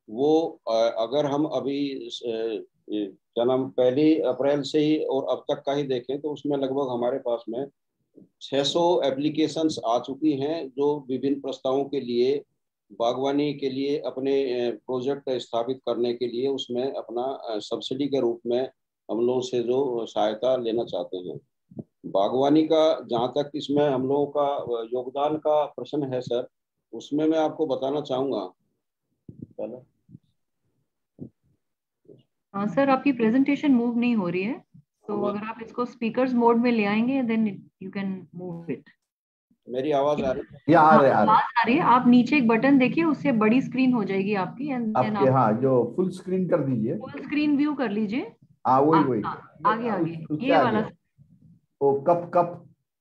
वो अगर हम अभी क्या नाम 1 अप्रैल से ही और अब तक का ही देखें तो उसमें लगभग हमारे पास में 600 एप्लीकेशंस आ चुकी हैं, जो विभिन्न प्रस्तावों के लिए, बागवानी के लिए, अपने प्रोजेक्ट स्थापित करने के लिए उसमें अपना सब्सिडी के रूप में हम लोगों से जो सहायता लेना चाहते हैं। बागवानी का जहाँ तक इसमें हम लोगों का योगदान का प्रश्न है सर, उसमें मैं आपको बताना चाहूँगा। पहले हाँ सर, आपकी प्रेजेंटेशन मूव नहीं हो रही है, तो अगर आप इसको स्पीकर्स मोड में ले आएंगे then you can move it. मेरी आवाज आ रही है? या आ रहे आवाज आ रही है। आप नीचे एक बटन देखिए, उससे बड़ी स्क्रीन हो जाएगी आपकी, एंड देन आपके, आप हाँ, जो फुल स्क्रीन कर दीजिए। फुल स्क्रीन व्यू कर लीजिए। हाँ वही वही आगे आगे उससे ये आगे। वाला, वो कप कप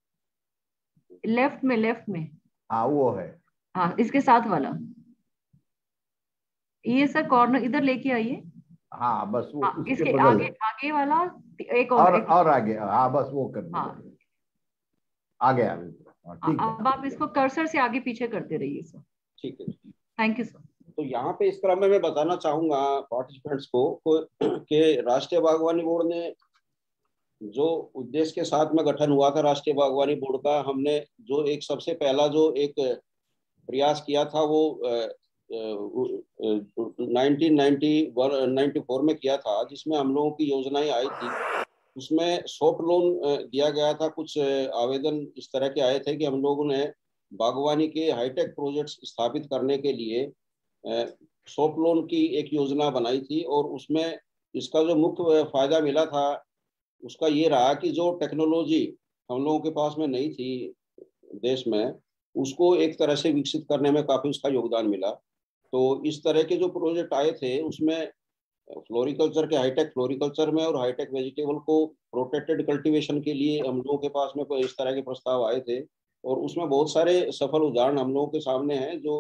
लेफ्ट में। हाँ वो है। हाँ, इसके साथ वाला, ये सर कॉर्नर इधर लेके आइए। हाँ बस वो हाँ, उसके इसके बगल आगे है। आगे वाला, एक और एक। और आगे, हाँ बस वो कर दीजिए। हाँ, आगे आगे, हाँ, ठीक है। अब आप इसको कर्सर से आगे पीछे करते रहिए सर। ठीक है। Thank you sir. तो यहाँ पे इस क्रम में मैं बताना चाहूंगा पार्टिसिपेंट्स को कि राष्ट्रीय बागवानी बोर्ड ने जो उद्देश्य के साथ में गठन हुआ था राष्ट्रीय बागवानी बोर्ड का, हमने जो एक सबसे पहला जो एक प्रयास किया था वो 1994 में किया था, जिसमें हम लोगों की योजनाएं आई थी। उसमें सॉफ्ट लोन दिया गया था। कुछ आवेदन इस तरह के आए थे कि हम लोगों ने बागवानी के हाईटेक प्रोजेक्ट्स स्थापित करने के लिए सॉफ्ट लोन की एक योजना बनाई थी, और उसमें इसका जो मुख्य फायदा मिला था उसका ये रहा कि जो टेक्नोलॉजी हम लोगों के पास में नहीं थी देश में, उसको एक तरह से विकसित करने में काफी उसका योगदान मिला। तो इस तरह के जो प्रोजेक्ट आए थे उसमें फ्लोरिकल्चर के, हाईटेक फ्लोरिकल्चर में और हाईटेक वेजिटेबल को प्रोटेक्टेड कल्टीवेशन के लिए हम लोगों के पास में इस तरह के प्रस्ताव आए थे, और उसमें बहुत सारे सफल उदाहरण हम लोगों के सामने हैं, जो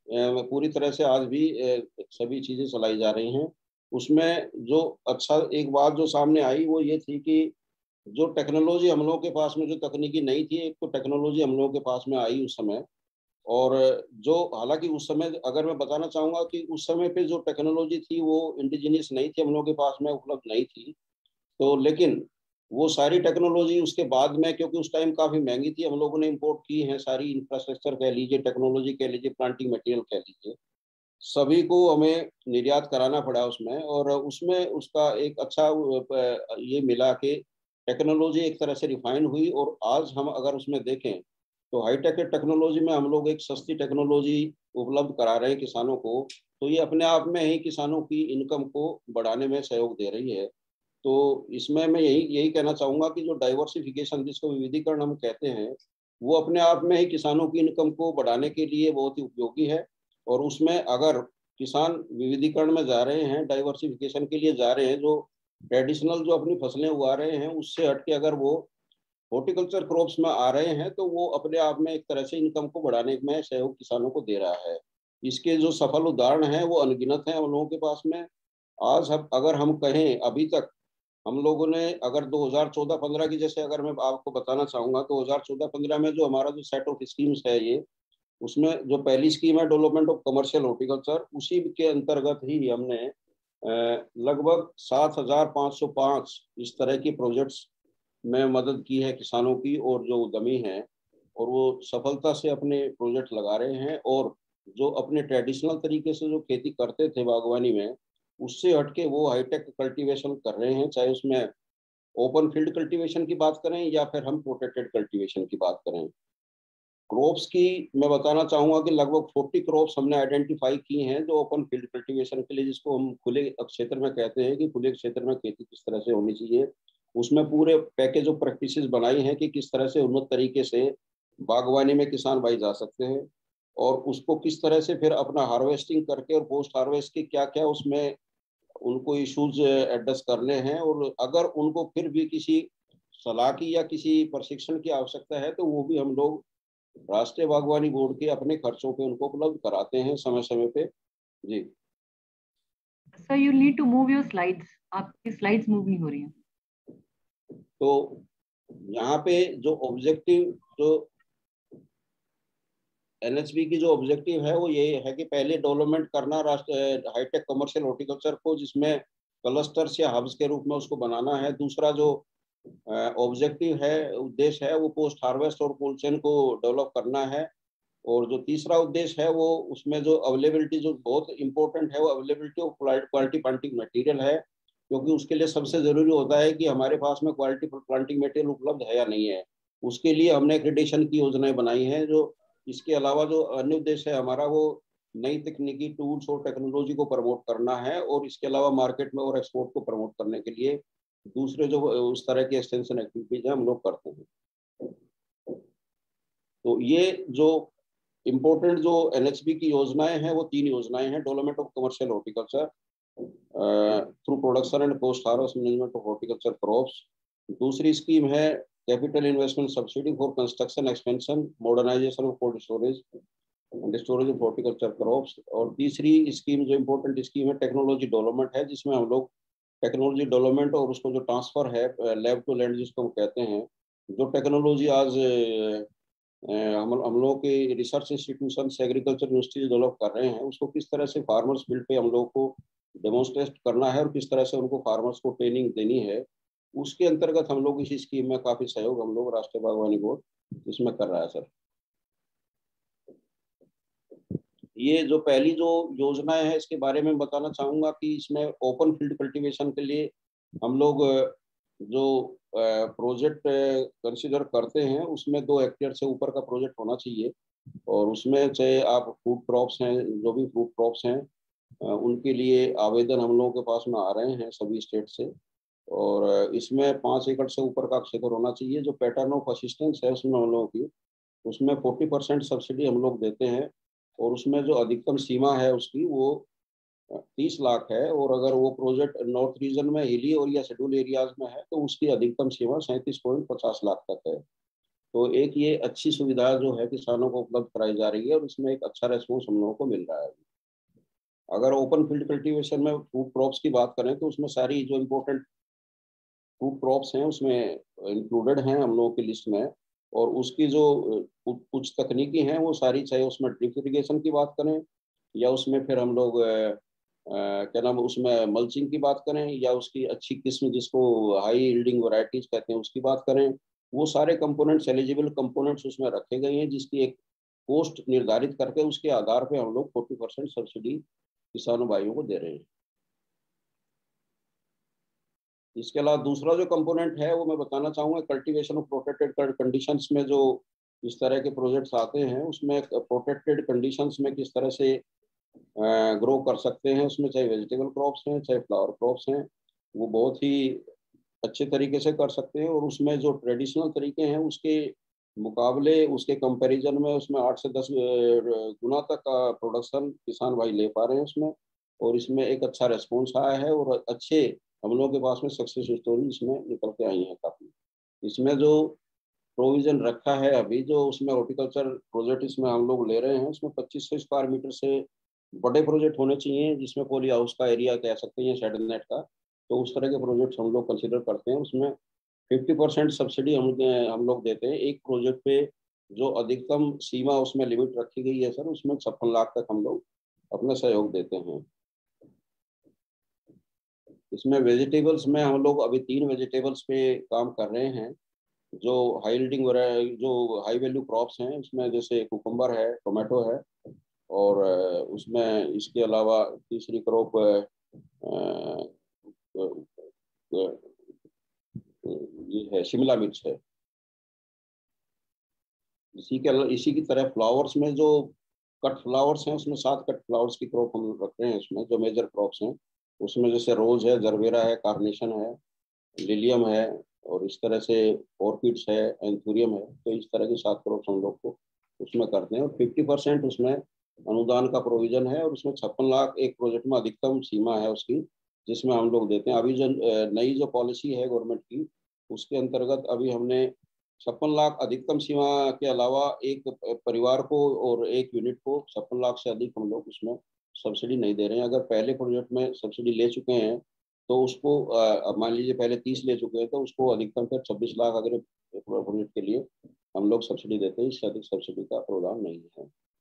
पूरी तरह से आज भी सभी चीजें चलाई जा रही हैं। उसमें जो अच्छा एक बात जो सामने आई वो ये थी कि जो टेक्नोलॉजी हम लोगों के पास में जो तकनीकी नहीं थी, एक तो टेक्नोलॉजी हम लोगों के पास में आई उस समय, और जो हालांकि उस समय अगर मैं बताना चाहूंगा कि उस समय पे जो टेक्नोलॉजी थी वो इंडिजिनियस नहीं थी, हम लोगों के पास में उपलब्ध नहीं थी। तो लेकिन वो सारी टेक्नोलॉजी उसके बाद में, क्योंकि उस टाइम काफी महंगी थी, हम लोगों ने इंपोर्ट की है सारी, इंफ्रास्ट्रक्चर कह लीजिए, टेक्नोलॉजी कह लीजिए, प्लांटिंग मटेरियल कह लीजिए, सभी को हमें निर्यात कराना पड़ा उसमें। और उसमें उसका एक अच्छा ये मिला कि टेक्नोलॉजी एक तरह से रिफाइन हुई, और आज हम अगर उसमें देखें तो हाईटेक टेक्नोलॉजी में हम लोग एक सस्ती टेक्नोलॉजी उपलब्ध करा रहे हैं किसानों को, तो ये अपने आप में ही किसानों की इनकम को बढ़ाने में सहयोग दे रही है। तो इसमें मैं यही कहना चाहूंगा कि जो डाइवर्सिफिकेशन, जिसको विविधीकरण हम कहते हैं, वो अपने आप में ही किसानों की इनकम को बढ़ाने के लिए बहुत ही उपयोगी है। और उसमें अगर किसान विविधीकरण में जा रहे हैं, डाइवर्सिफिकेशन के लिए जा रहे हैं, जो ट्रेडिशनल जो अपनी फसलें उगा रहे हैं उससे हटके अगर वो हॉर्टिकल्चर क्रॉप्स में आ रहे हैं, तो वो अपने आप में एक तरह से इनकम को बढ़ाने में सहयोग किसानों को दे रहा है। इसके जो सफल उदाहरण हैं वो अनगिनत हैं हम लोगों के पास में। आज हम अगर हम कहें, अभी तक हम लोगों ने अगर 2014-15 की, जैसे अगर मैं आपको बताना चाहूंगा, 2014-15 में जो हमारा जो सेट ऑफ स्कीम्स है ये, उसमें जो पहली स्कीम है डेवलपमेंट ऑफ कमर्शियल हॉर्टिकल्चर, उसी के अंतर्गत ही हमने लगभग 7,505 इस तरह की प्रोजेक्ट्स में मदद की है किसानों की, और जो उद्यमी हैं और वो सफलता से अपने प्रोजेक्ट लगा रहे हैं, और जो अपने ट्रेडिशनल तरीके से जो खेती करते थे बागवानी में, उससे हटके वो हाईटेक कल्टीवेशन कर रहे हैं, चाहे उसमें ओपन फील्ड कल्टीवेशन की बात करें या फिर हम प्रोटेक्टेड कल्टीवेशन की बात करें। क्रॉप्स की मैं बताना चाहूंगा कि लगभग 40 क्रॉप्स हमने आइडेंटिफाई की हैं जो ओपन फील्ड कल्टीवेशन के लिए, जिसको हम खुले क्षेत्र में कहते हैं, कि खुले क्षेत्र में खेती किस तरह से होनी चाहिए, उसमें पूरे पैकेज ऑफ प्रैक्टिसेस बनाई हैं कि किस तरह से उन्नत तरीके से बागवानी में किसान भाई जा सकते हैं, और उसको किस तरह से फिर अपना हार्वेस्टिंग करके और पोस्ट हार्वेस्ट के क्या क्या उसमें उनको इश्यूज एड्रेस करने हैं, और अगर उनको फिर भी किसी सलाह की या किसी प्रशिक्षण की आवश्यकता है तो वो भी हम लोग राष्ट्रीय बागवानी बोर्ड के अपने खर्चों पे उनको उपलब्ध कराते हैं समय समय पे। जी sir, you need to move your slides, आपकी स्लाइड्स मूव नहीं हो रही हैं। तो यहाँ पे जो ऑब्जेक्टिव जो एनएचबी की जो ऑब्जेक्टिव है वो ये है कि पहले डेवलपमेंट करना राष्ट्र हाईटेक कमर्शियल हॉर्टिकल्चर को, जिसमें क्लस्टर्स या हब्स के रूप में उसको बनाना है। दूसरा जो ऑब्जेक्टिव है, उद्देश्य है, वो पोस्ट हार्वेस्ट और कोल्ड चेन को डेवलप करना है। और जो तीसरा उद्देश्य है वो उसमें जो अवेलेबिलिटी, जो बहुत इंपॉर्टेंट है, वो availability of quality planting material है, क्योंकि उसके लिए सबसे जरूरी होता है कि हमारे पास में क्वालिटी प्लांटिंग मटेरियल उपलब्ध है या नहीं है। उसके लिए हमने एक्रेडिटेशन की योजनाएं बनाई हैं। जो इसके अलावा जो अन्य उद्देश्य है हमारा, वो नई तकनीकी टूल्स और टेक्नोलॉजी को प्रमोट करना है, और इसके अलावा मार्केट में और एक्सपोर्ट को प्रमोट करने के लिए दूसरे जो उस तरह की एक्सटेंशन एक्टिविटीज है हम लोग करते हैं। तो ये जो इम्पोर्टेंट जो एनएचबी की योजनाएं हैं, वो 3 योजनाएं हैं। Development of commercial horticulture through production and post harvest management of horticulture crops. दूसरी स्कीम है capital investment subsidy for construction expansion modernisation of cold storage and storage of horticulture crops. और तीसरी स्कीम जो इम्पोर्टेंट स्कीम है technology development है, जिसमें हम लोग टेक्नोलॉजी डेवलपमेंट और उसको जो ट्रांसफर है लैब टू लैंड जिसको हम कहते हैं, जो टेक्नोलॉजी आज हम लोगों के research institution agriculture university develop कर रहे हैं, उसको किस तरह से फार्मर्स फील्ड पे हम लोग को डेमोन्स्ट्रेट करना है और किस तरह से उनको फार्मर्स को ट्रेनिंग देनी है, उसके अंतर्गत हम लोग इस स्कीम में काफी सहयोग हम लोग राष्ट्रीय बागवानी बोर्ड इसमें कर रहा है सर। ये जो पहली जो योजनाएं है इसके बारे में बताना चाहूंगा कि इसमें ओपन फील्ड कल्टीवेशन के लिए हम लोग जो प्रोजेक्ट कंसीडर करते हैं उसमें 2 हेक्टेयर से ऊपर का प्रोजेक्ट होना चाहिए, और उसमें चाहे आप फ्रूट क्रॉप्स हैं, जो भी फ्रूट क्रॉप्स हैं उनके लिए आवेदन हम लोगों के पास में आ रहे हैं सभी स्टेट से। और इसमें 5 एकड़ से ऊपर का क्षेत्र होना चाहिए। जो पैटर्न ऑफ असिस्टेंस है उसमें हम लोगों की, उसमें 40% सब्सिडी हम लोग देते हैं, और उसमें जो अधिकतम सीमा है उसकी वो 30 लाख है। और अगर वो प्रोजेक्ट नॉर्थ रीजन में हिली और या शेड्यूल एरियाज में है तो उसकी अधिकतम सीमा 37.50 लाख तक है। तो एक ये अच्छी सुविधा जो है किसानों को उपलब्ध कराई जा रही है, और इसमें एक अच्छा रेस्पॉन्स हम लोगों को मिल रहा है। अगर ओपन फील्ड कल्टीवेशन में फ्रूट क्रॉप्स की बात करें तो उसमें सारी जो इम्पोर्टेंट फ्रूट क्रॉप्स हैं उसमें इंक्लूडेड हैं हम लोगों की लिस्ट में। और उसकी जो कुछ तकनीकी हैं वो सारी, चाहे उसमें ड्रिप इरिगेशन की बात करें या उसमें फिर हम लोग क्या नाम उसमें मल्चिंग की बात करें, या उसकी अच्छी किस्म जिसको हाई यील्डिंग वैरायटीज कहते हैं उसकी बात करें, वो सारे कंपोनेंट्स, एलिजिबल कंपोनेंट्स उसमें रखे गए हैं, जिसकी एक कॉस्ट निर्धारित करके उसके आधार पे हम लोग 40% सब्सिडी किसानों भाइयों को दे रहे हैं। इसके अलावा दूसरा जो कंपोनेंट है वो मैं बताना चाहूँगा, कल्टीवेशन ऑफ प्रोटेक्टेड कंडीशंस में जो इस तरह के प्रोजेक्ट्स आते हैं उसमें प्रोटेक्टेड कंडीशंस में किस तरह से ग्रो कर सकते हैं, उसमें चाहे वेजिटेबल क्रॉप्स हैं चाहे फ्लावर क्रॉप्स हैं, वो बहुत ही अच्छे तरीके से कर सकते हैं। और उसमें जो ट्रेडिशनल तरीके हैं उसके मुकाबले, उसके कंपैरिजन में उसमें 8 से 10 गुना तक का प्रोडक्शन किसान भाई ले पा रहे हैं उसमें। और इसमें एक अच्छा रेस्पॉन्स आया है, और अच्छे हम लोगों के पास में सक्सेस स्टोरी इसमें निकल के आई है काफ़ी। इसमें जो प्रोविजन रखा है अभी, जो उसमें हॉर्टिकल्चर प्रोजेक्ट इसमें हम लोग ले रहे हैं, उसमें 2500 स्क्वायर मीटर से बड़े प्रोजेक्ट होने चाहिए, जिसमें पॉली हाउस का एरिया कह सकते हैं, शेड नेट का। तो उस तरह के प्रोजेक्ट हम लोग कंसिडर करते हैं। उसमें 50% सब्सिडी हम लोग देते हैं एक प्रोजेक्ट पे। जो अधिकतम सीमा उसमें लिमिट रखी गई है सर, उसमें 56 लाख तक हम लोग अपना सहयोग देते हैं। इसमें वेजिटेबल्स में हम लोग अभी 3 वेजिटेबल्स पे काम कर रहे हैं जो हाई यील्डिंग जो हाई वैल्यू क्रॉप्स हैं। उसमें जैसे कुकुम्बर है, टोमेटो है, और उसमें इसके अलावा तीसरी क्रॉप ये है शिमला मिर्च है। इसी की तरह फ्लावर्स में जो कट फ्लावर्स हैं उसमें 7 कट फ्लावर्स की क्रॉप हम रख रहे हैं उसमें, जो मेजर क्रॉप्स हैं उसमें जैसे रोज है, जरबेरा है, कार्नेशन है, लिलियम है, और इस तरह से ऑर्किड्स है, एंथुरियम है। तो इस तरह की 7 क्रॉप्स हम लोग को उसमें करते हैं, और 50% उसमें अनुदान का प्रोविजन है। और उसमें 56 लाख एक प्रोजेक्ट में अधिकतम सीमा है उसकी, जिसमें हम लोग देते हैं। अभी जो नई जो पॉलिसी है गवर्नमेंट की, उसके अंतर्गत अभी हमने 56 लाख अधिकतम सीमा के अलावा एक परिवार को और एक यूनिट को 56 लाख से अधिक हम लोग उसमें सब्सिडी नहीं दे रहे हैं। अगर पहले प्रोजेक्ट में सब्सिडी ले चुके हैं तो उसको मान लीजिए पहले 30 ले चुके हैं तो उसको अधिकतम फिर 26 लाख अगर प्रोजेक्ट के लिए हम लोग सब्सिडी देते हैं। इससे अधिक सब्सिडी का प्रावधान नहीं है।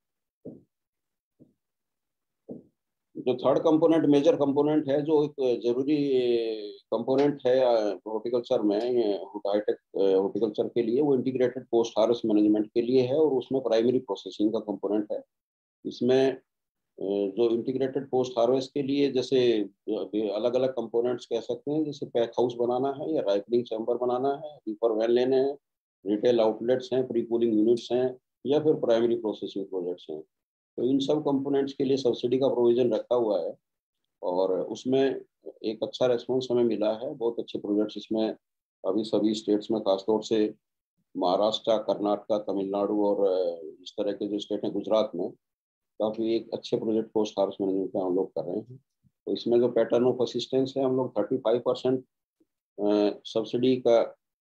जो थर्ड कंपोनेंट मेजर कंपोनेंट है, जो एक जरूरी कंपोनेंट है हॉर्टिकल्चर में, हाईटेक हॉर्टिकल्चर के लिए, वो इंटीग्रेटेड पोस्ट हार्वेस्ट मैनेजमेंट के लिए है और उसमें प्राइमरी प्रोसेसिंग का कंपोनेंट है। इसमें जो इंटीग्रेटेड पोस्ट हार्वेस्ट के लिए जैसे अलग अलग कंपोनेंट्स कह सकते हैं, जैसे पैक हाउस बनाना है या राइपनिंग चैम्बर बनाना है, रीपर वैन लेने हैं, रिटेल आउटलेट्स हैं, प्री कूलिंग यूनिट्स हैं, या फिर प्राइमरी प्रोसेसिंग प्रोजेक्ट्स हैं। तो इन सब कंपोनेंट्स के लिए सब्सिडी का प्रोविजन रखा हुआ है और उसमें एक अच्छा रेस्पॉन्स हमें मिला है। बहुत अच्छे प्रोजेक्ट्स इसमें अभी सभी स्टेट्स में, खासतौर से महाराष्ट्र, कर्नाटक, तमिलनाडु और इस तरह के जो स्टेट हैं, गुजरात में काफ़ी एक अच्छे प्रोजेक्ट पोस्ट हार्वेस्ट मैनेजमेंट पे हम लोग कर रहे हैं। तो इसमें जो पैटर्न ऑफ असिस्टेंस है, हम लोग 35% सब्सिडी का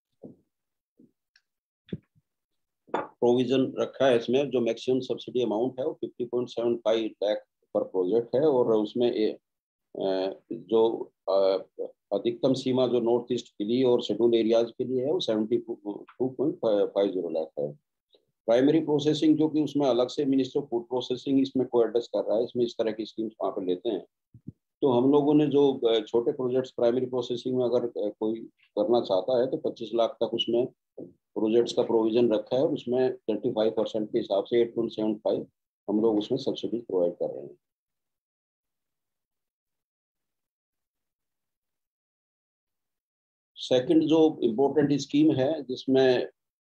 प्रोविजन रखा है। इसमें जो मैक्सिमम सब्सिडी अमाउंट है वो 50.75 लाख पर प्रोजेक्ट है और उसमें जो अधिकतम सीमा जो नॉर्थ ईस्ट के लिए और शेड्यूल एरियाज के लिए है वो 72.50 लाख है। प्राइमरी प्रोसेसिंग जो कि उसमें अलग से मिनिस्टर ऑफ फूड प्रोसेसिंग इसमें को एड्रेस कर रहा है, इसमें इस तरह की स्कीम्स वहाँ पर लेते हैं। तो हम लोगों ने जो छोटे प्रोजेक्ट्स प्राइमरी प्रोसेसिंग में अगर कोई करना चाहता है तो 25 लाख तक उसमें प्रोजेक्ट्स का प्रोविजन रखा है और उसमें 35% के हिसाब से 8.75 हम लोग उसमें सब्सिडी प्रोवाइड कर रहे हैं। सेकंड जो इम्पोर्टेंट स्कीम है जिसमें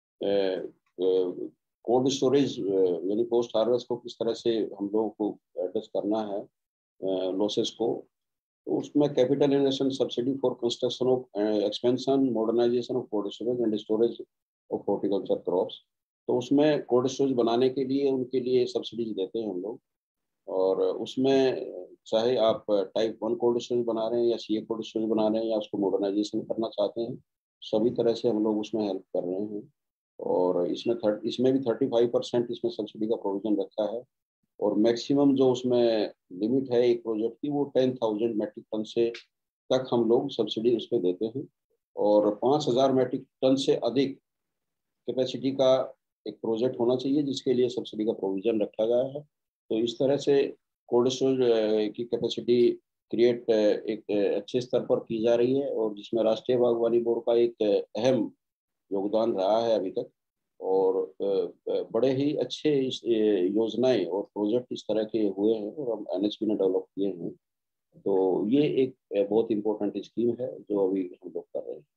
कोल्ड स्टोरेज यानी पोस्ट हार्वेस्ट को किस तरह से हम लोगों को एड्रेस करना है लॉसेस को, तो उसमें capital investment subsidy for construction of expansion modernisation of cold storage and storage of horticulture crops. तो उसमें कोल्ड स्टोरेज बनाने के लिए उनके लिए सब्सिडीज देते हैं हम लोग, और उसमें चाहे आप टाइप 1 कोल्ड स्टोरेज बना रहे हैं या सीए कोल्ड स्टोरेज बना रहे हैं या उसको मॉडर्नाइजेशन करना चाहते हैं, सभी तरह से हम लोग उसमें हेल्प कर रहे हैं। और इसमें भी 35% इसमें सब्सिडी का प्रोविजन रखा है और मैक्सिमम जो उसमें लिमिट है एक प्रोजेक्ट की वो 10,000 मेट्रिक टन से तक हम लोग सब्सिडी उस पर देते हैं और 5,000 मेट्रिक टन से अधिक कैपेसिटी का एक प्रोजेक्ट होना चाहिए जिसके लिए सब्सिडी का प्रोविजन रखा गया है। तो इस तरह से कोल्ड स्टोरेज की कैपेसिटी क्रिएट एक अच्छे स्तर पर की जा रही है और जिसमें राष्ट्रीय बागवानी बोर्ड का एक अहम योगदान रहा है अभी तक, और बड़े ही अच्छे योजनाएं और प्रोजेक्ट इस तरह के हुए हैं और हम एनएचपी ने डेवलप किए हैं। तो ये एक बहुत इंपॉर्टेंट स्कीम है जो अभी हम लोग कर रहे हैं।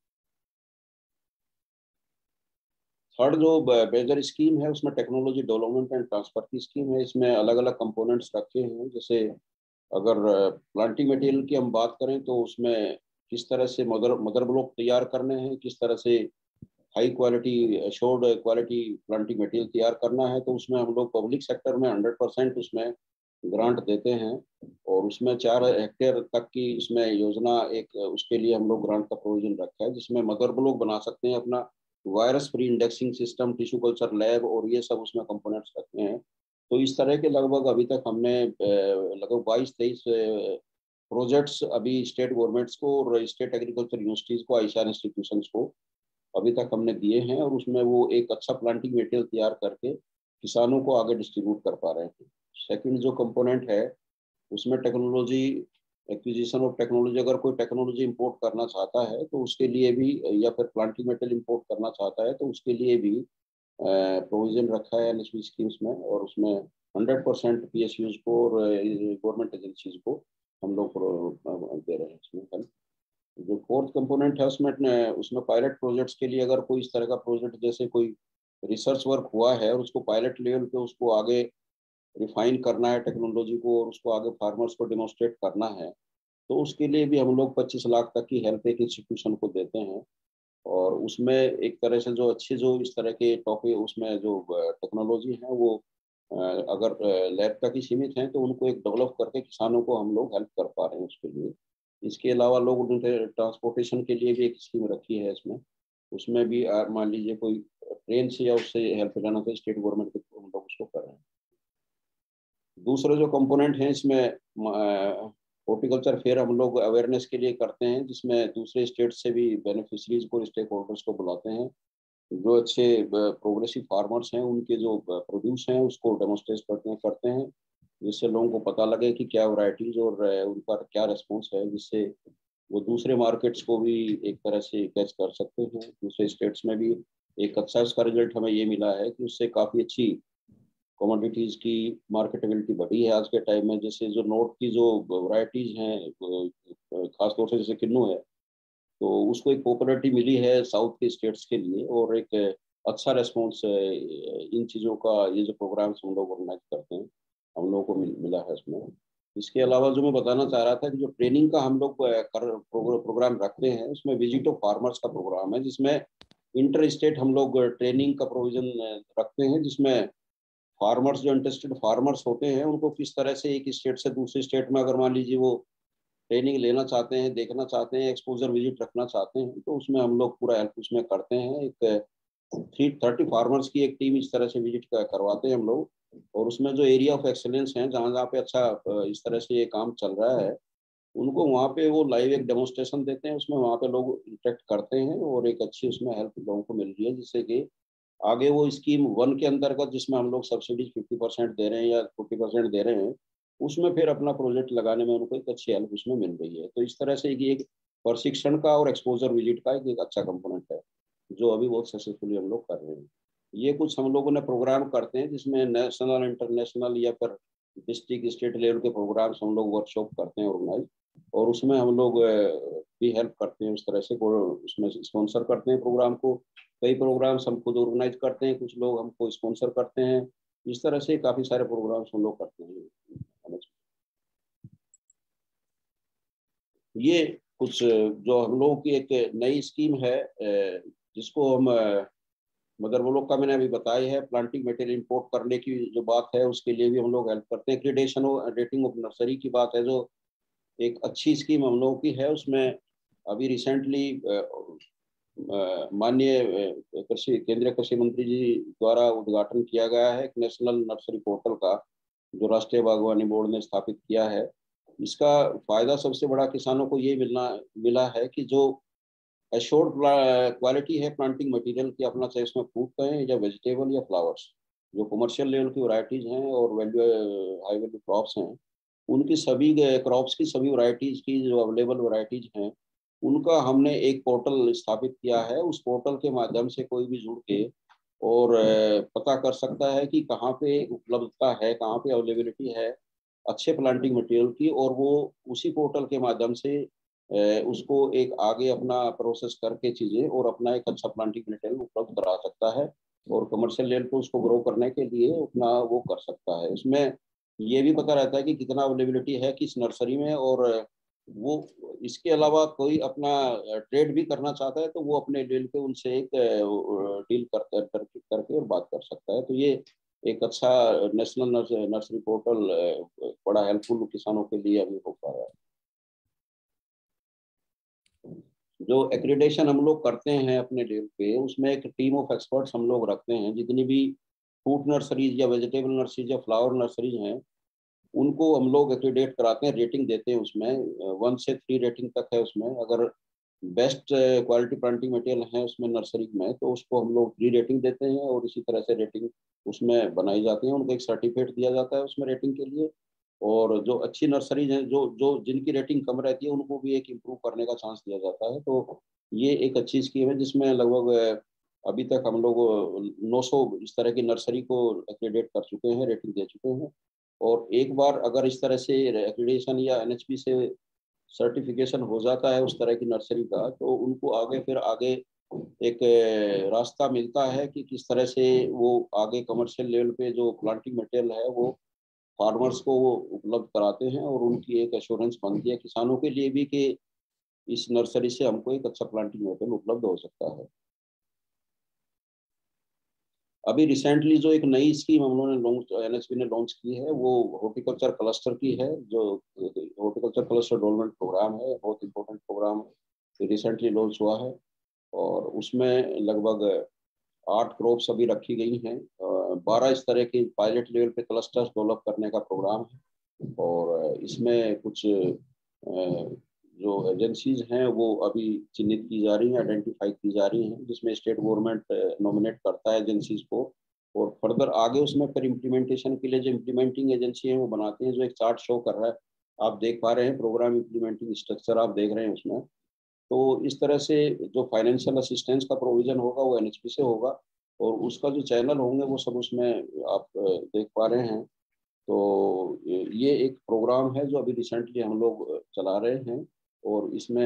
थर्ड जो मेजर स्कीम है उसमें टेक्नोलॉजी डेवलपमेंट एंड ट्रांसफर की स्कीम है। इसमें अलग अलग कंपोनेंट्स रखे हैं, जैसे अगर प्लांटिंग मटेरियल की हम बात करें तो उसमें किस तरह से मदर ब्लॉक तैयार करने हैं, किस तरह से high quality assured quality planting material तैयार करना है, तो उसमें हम लोग पब्लिक सेक्टर में 100% उसमें ग्रांट देते हैं और उसमें 4 हेक्टेयर तक की इसमें योजना एक उसके लिए हम लोग ग्रांट का प्रोविजन रखा है, जिसमें मदर ब्लॉक बना सकते हैं अपना, virus free indexing system, tissue culture lab और ये सब उसमें कंपोनेंट्स रखे हैं। तो इस तरह के लगभग अभी तक हमने लगभग 22-23 प्रोजेक्ट्स अभी स्टेट गवर्नमेंट्स को और स्टेट एग्रीकल्चर यूनिवर्सिटीज़ को, आईसीआर इंस्टीट्यूशंस को अभी तक हमने दिए हैं और उसमें वो एक अच्छा प्लांटिंग मटेरियल तैयार करके किसानों को आगे डिस्ट्रीब्यूट कर पा रहे हैं। सेकंड जो कंपोनेंट है उसमें टेक्नोलॉजी, एक्विजिशन ऑफ टेक्नोलॉजी, अगर कोई टेक्नोलॉजी इंपोर्ट करना चाहता है तो उसके लिए भी, या फिर प्लांटिंग मटेरियल इंपोर्ट करना चाहता है तो उसके लिए भी प्रोविजन रखा है एनएचपी स्कीम्स में, और उसमें 100% पीएसयूज को और गवर्नमेंट एजेंसीज को हम लोग दे रहे हैं इसमें हेल्प। जो फोर्थ कंपोनेंट है उसमें पायलट प्रोजेक्ट्स के लिए, अगर कोई इस तरह का प्रोजेक्ट जैसे कोई रिसर्च वर्क हुआ है और उसको पायलट लेवल पे उसको आगे रिफाइन करना है टेक्नोलॉजी को और उसको आगे फार्मर्स को डेमोन्स्ट्रेट करना है, तो उसके लिए भी हम लोग 25 लाख तक की हेल्प एक इंस्टीट्यूशन को देते हैं। और उसमें एक तरह से जो अच्छे जो इस तरह के टॉपिक उसमें जो टेक्नोलॉजी है वो अगर लैब तक ही सीमित हैं तो उनको एक डेवलप करके किसानों को हम लोग हेल्प कर पा रहे हैं उसके लिए। इसके अलावा लोग ट्रांसपोर्टेशन के लिए भी एक स्कीम रखी है इसमें, उसमें भी मान लीजिए कोई ट्रेन से या उससे हेल्प लेना तो स्टेट गवर्नमेंट के थ्रू हम लोग उसको कर रहे हैं। दूसरा जो कंपोनेंट है इसमें हॉर्टिकल्चर फेयर हम लोग अवेयरनेस के लिए करते हैं, जिसमें दूसरे स्टेट से भी बेनिफिशरीज को, स्टेक होल्डर्स को बुलाते हैं, जो अच्छे प्रोग्रेसिव फार्मर्स हैं उनके जो प्रोड्यूस हैं उसको डेमोन्स्ट्रेट करते हैं जिससे लोगों को पता लगे कि क्या वैरायटीज और उनका क्या रिस्पॉन्स है, जिससे वो दूसरे मार्केट्स को भी एक तरह से कैच कर सकते हैं। दूसरे स्टेट्स में भी एक अच्छा इसका रिजल्ट हमें ये मिला है कि उससे काफ़ी अच्छी कमोडिटीज़ की मार्केटेबिलिटी बढ़ी है आज के टाइम में। जैसे जो नोट की जो वैरायटीज़ हैं, खासतौर से जैसे किन्नू है, तो उसको एक पॉपुलरिटी मिली है साउथ के स्टेट्स के लिए, और एक अच्छा रेस्पॉन्स इन चीज़ों का, ये जो प्रोग्राम्स हम लोग ऑर्गेनाइज करते हैं, हम लोगों को मिला है उसमें। इसके अलावा जो मैं बताना चाह रहा था कि जो ट्रेनिंग का हम लोग प्रोग्राम रखते हैं, उसमें विजिट ऑफ फार्मर्स का प्रोग्राम है, जिसमें इंटर स्टेट हम लोग ट्रेनिंग का प्रोविजन रखते हैं, जिसमें फार्मर्स, जो इंटरेस्टेड फार्मर्स होते हैं, उनको किस तरह से एक स्टेट से दूसरे स्टेट में अगर मान लीजिए वो ट्रेनिंग लेना चाहते हैं, देखना चाहते हैं, एक्सपोजर विजिट रखना चाहते हैं, तो उसमें हम लोग पूरा हेल्प उसमें करते हैं। एक 330 फार्मर्स की एक टीम इस तरह से विजिट करवाते हैं हम लोग, और उसमें जो एरिया ऑफ एक्सेलेंस हैं, जहाँ जहाँ पे अच्छा इस तरह से ये काम चल रहा है, उनको वहाँ पे वो लाइव एक डेमोन्स्ट्रेशन देते हैं, उसमें वहाँ पे लोग इंटरेक्ट करते हैं, और एक अच्छी उसमें हेल्प लोगों को मिल रही है, जिससे कि आगे वो स्कीम 1 के अंतर्गत जिसमें हम लोग सब्सिडीज 50% दे रहे हैं या 40% दे रहे हैं, उसमें फिर अपना प्रोजेक्ट लगाने में उनको एक अच्छी हेल्प उसमें मिल रही है। तो इस तरह से एक प्रशिक्षण का और एक्सपोजर विजिट का एक अच्छा कंपोनेंट है, जो अभी बहुत सक्सेसफुली हम लोग कर रहे हैं। ये कुछ हम लोगों ने प्रोग्राम करते हैं, जिसमें नेशनल, इंटरनेशनल या फिर डिस्ट्रिक्ट, स्टेट लेवल के प्रोग्राम्स हम लोग वर्कशॉप करते हैं ऑर्गेनाइज, और उसमें हम लोग भी हेल्प करते हैं उस तरह से, उसमें स्पॉन्सर करते हैं प्रोग्राम को। कई प्रोग्राम्स हम खुद ऑर्गेनाइज करते हैं, कुछ लोग हमको स्पॉन्सर करते हैं। इस तरह से काफ़ी सारे प्रोग्राम्स हम लोग करते हैं। ये कुछ जो हम लोगों की एक नई स्कीम है, जिसको हम मदर ब्लॉक का मैंने अभी बताया है, प्लांटिंग मटेरियल इंपोर्ट करने की जो बात है, उसके लिए भी हम लोग हेल्प करते हैं। एक्रीडेशन रेटिंग ऑफ नर्सरी की बात है, जो एक अच्छी स्कीम हम लोगों की है। उसमें अभी रिसेंटली माननीय कृषि, केंद्रीय कृषि मंत्री जी द्वारा उद्घाटन किया गया है एक नेशनल नर्सरी पोर्टल का, जो राष्ट्रीय बागवानी बोर्ड ने स्थापित किया है। इसका फायदा सबसे बड़ा किसानों को ये मिला है कि जो एश्योर्ड क्वालिटी है प्लांटिंग मटेरियल की, अपना चाहे उसमें फ्रूट कहें या वेजिटेबल या फ्लावर्स, जो कमर्शियल लेवल की वैरायटीज हैं और वैल्यू हाई वैल्यू क्रॉप्स हैं, उनकी सभी क्रॉप्स की सभी वैरायटीज की जो अवेलेबल वैरायटीज हैं, उनका हमने एक पोर्टल स्थापित किया है। उस पोर्टल के माध्यम से कोई भी जुड़ के और पता कर सकता है कि कहाँ पे उपलब्धता है, कहाँ पे अवेलेबिलिटी है अच्छे प्लांटिंग मटेरियल की, और वो उसी पोर्टल के माध्यम से उसको एक आगे अपना प्रोसेस करके चीज़ें और अपना एक अच्छा प्लांटिंग मटेरियल उपलब्ध करा सकता है, और कमर्शियल लेवल पे उसको ग्रो करने के लिए अपना वो कर सकता है। उसमें ये भी पता रहता है कि कितना अवेलेबिलिटी है किस नर्सरी में, और वो इसके अलावा कोई अपना ट्रेड भी करना चाहता है, तो वो अपने डील पे उनसे एक डील करके और बात कर सकता है। तो ये एक अच्छा नेशनल नर्सरी पोर्टल बड़ा हेल्पफुल किसानों के लिए अभी हो पा रहा है। जो एक्रीडेशन हम लोग करते हैं अपने लेवल पे, उसमें एक टीम ऑफ एक्सपर्ट्स हम लोग रखते हैं। जितनी भी फ्रूट नर्सरीज या वेजिटेबल नर्सरीज या फ्लावर नर्सरीज हैं, उनको हम लोग एक्रीडेट कराते हैं, रेटिंग देते हैं। उसमें 1 से 3 रेटिंग तक है। उसमें अगर बेस्ट क्वालिटी प्लांटिंग मटेरियल है उसमें नर्सरी में, तो उसको हम लोग 3 रेटिंग देते हैं, और इसी तरह से रेटिंग उसमें बनाई जाती है। उनको एक सर्टिफिकेट दिया जाता है उसमें रेटिंग के लिए, और जो अच्छी नर्सरीज हैं, जो जो जिनकी रेटिंग कम रहती है, उनको भी एक इम्प्रूव करने का चांस दिया जाता है। तो ये एक अच्छी स्कीम है, जिसमें लगभग अभी तक हम लोग 900 इस तरह की नर्सरी को एक्रीडेट कर चुके हैं, रेटिंग दे चुके हैं। और एक बार अगर इस तरह से एक्रीडेशन या NHP से सर्टिफिकेशन हो जाता है उस तरह की नर्सरी का, तो उनको आगे फिर आगे एक रास्ता मिलता है कि किस तरह से वो आगे कमर्शियल लेवल पे जो प्लांटिंग मटेरियल है वो फार्मर्स को वो उपलब्ध कराते हैं, और उनकी एक एश्योरेंस बनती है किसानों के लिए भी कि इस नर्सरी से हमको एक अच्छा प्लांटिंग मटेरियल उपलब्ध हो सकता है। अभी रिसेंटली जो एक नई स्कीम हम लोगों ने NHP ने लॉन्च की है, वो हॉर्टिकल्चर क्लस्टर की है। जो हॉर्टिकल्चर क्लस्टर डेवलपमेंट प्रोग्राम है, बहुत इंपॉर्टेंट प्रोग्राम है, रिसेंटली लॉन्च हुआ है, और उसमें लगभग 8 क्रॉप्स अभी रखी गई हैं। 12 इस तरह के पायलट लेवल पे क्लस्टर्स डेवलप करने का प्रोग्राम है, और इसमें कुछ जो एजेंसीज हैं वो अभी चिन्हित की जा रही हैं, आइडेंटिफाई की जा रही हैं, जिसमें स्टेट गवर्नमेंट नॉमिनेट करता है एजेंसीज को, और फर्दर आगे उसमें फिर इम्प्लीमेंटेशन के लिए जो इम्प्लीमेंटिंग एजेंसी है वो बनाते हैं, जो एक चार्ट शो कर रहा है, आप देख पा रहे हैं, प्रोग्राम इम्प्लीमेंटिंग स्ट्रक्चर आप देख रहे हैं उसमें। तो इस तरह से जो फाइनेंशियल असिस्टेंस का प्रोविजन होगा वो NHP से होगा, और उसका जो चैनल होंगे वो सब उसमें आप देख पा रहे हैं। तो ये एक प्रोग्राम है जो अभी रिसेंटली हम लोग चला रहे हैं, और इसमें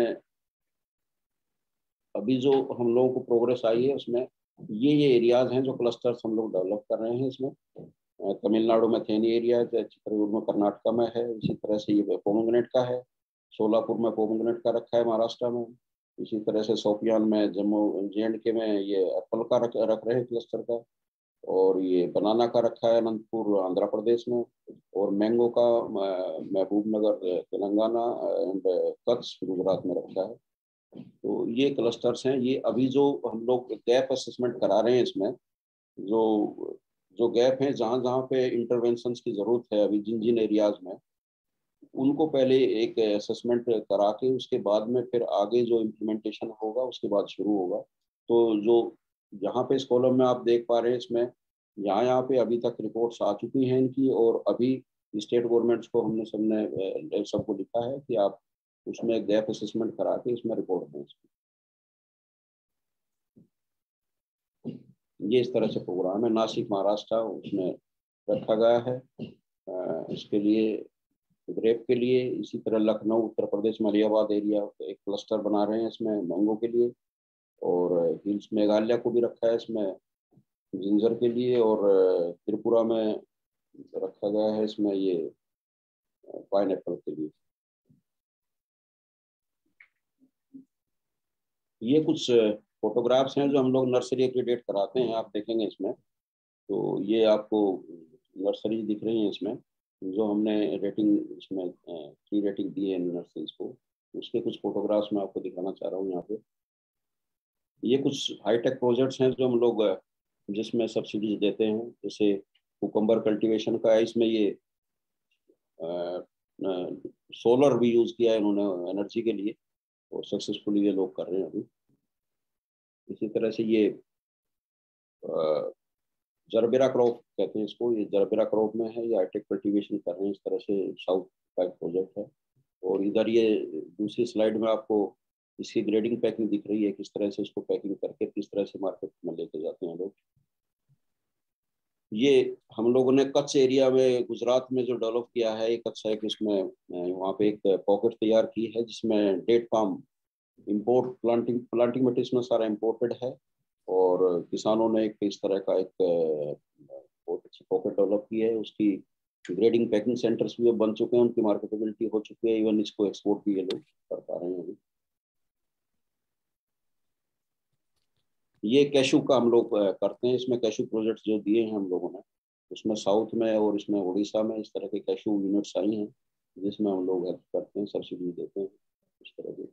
अभी जो हम लोगों को प्रोग्रेस आई है उसमें ये एरियाज हैं जो क्लस्टर्स हम लोग डेवलप कर रहे हैं। इसमें तमिलनाडु में थेनी एरिया है, चित्रकूट में कर्नाटका में है, इसी तरह से ये पोमोग्रेनेट का है, सोलापुर में पोमोग्रेनेट का रखा है महाराष्ट्र में, इसी तरह से शोपियान में जम्मू JNK में ये एप्पल का रख रहे हैं क्लस्टर का, और ये बनाना का रखा है अनंतपुर आंध्र प्रदेश में, और मैंगो का महबूब नगर तेलंगाना एंड कच्छ गुजरात में रखा है। तो ये क्लस्टर्स हैं। ये अभी जो हम लोग गैप असेसमेंट करा रहे हैं, इसमें जो जो गैप हैं, जहाँ जहाँ पे इंटरवेंशंस की जरूरत है अभी जिन जिन एरियाज में, उनको पहले एक असेसमेंट करा के उसके बाद में फिर आगे जो इम्प्लीमेंटेशन होगा उसके बाद शुरू होगा। तो जो यहाँ पे इस कॉलम में आप देख पा रहे हैं, इसमें यहाँ पे अभी तक रिपोर्ट्स आ चुकी हैं इनकी, और अभी स्टेट गवर्नमेंट्स को हमने सबको लिखा है कि आप उसमें गैप असेसमेंट करा के इसमें रिपोर्ट दें। ये इस तरह से प्रोग्राम है। नासिक महाराष्ट्र उसमें रखा गया है इसके लिए, ग्रेप के लिए। इसी तरह लखनऊ उत्तर प्रदेश में अलियाबाद एरिया एक क्लस्टर बना रहे हैं इसमें मैंगो के लिए, और हिल्स मेघालय को भी रखा है इसमें जिंजर के लिए, और त्रिपुरा में रखा गया है इसमें ये पाइनएप्पल के लिए। ये कुछ फोटोग्राफ्स हैं जो हम लोग नर्सरी एक्रीडेट कराते हैं, आप देखेंगे इसमें। तो ये आपको नर्सरी दिख रही है इसमें, जो हमने रेटिंग इसमें 3 रेटिंग दी है नर्सरीज को, उसके कुछ फोटोग्राफ्स मैं आपको दिखाना चाह रहा हूँ यहाँ पे। ये कुछ हाईटेक प्रोजेक्ट्स हैं जो हम लोग जिसमें सब्सिडीज देते हैं, जैसे कुकम्बर कल्टीवेशन का है, इसमें ये सोलर भी यूज किया है इन्होंने एनर्जी के लिए, और सक्सेसफुली ये लोग कर रहे हैं अभी। इसी तरह से ये जरबेरा क्रॉप कहते हैं इसको, ये जरबेरा क्रॉप में है, ये हाईटेक कल्टीवेशन कर रहे हैं। इस तरह से साउथ का एक प्रोजेक्ट है। और इधर ये दूसरी स्लाइड में आपको इसकी ग्रेडिंग पैकिंग दिख रही है, किस तरह से इसको पैकिंग करके किस तरह से मार्केट में लेके जाते हैं लोग। ये हम लोगों ने कच्छ एरिया में गुजरात में जो डेवलप किया है, एक अच्छा एक इसमें वहाँ पे एक पॉकेट तैयार की है जिसमें date farm import planting material सारा इम्पोर्टेड है, और किसानों ने एक इस तरह का एक बहुत अच्छी पॉकेट डेवलप की है। उसकी ग्रेडिंग पैकिंग सेंटर्स भी बन चुके हैं, उनकी मार्केटेबिलिटी हो चुकी है, इवन इसको एक्सपोर्ट भी ये लोग कर पा रहे हैं अभी। ये कैशू का हम लोग करते हैं, इसमें कैशू प्रोजेक्ट्स जो दिए हैं हम लोगों ने, उसमें साउथ में और इसमें उड़ीसा में इस तरह के कैशू यूनिट्स आई हैं जिसमें हम लोग हेल्प करते हैं, सब्सिडी देते हैं इस तरह के।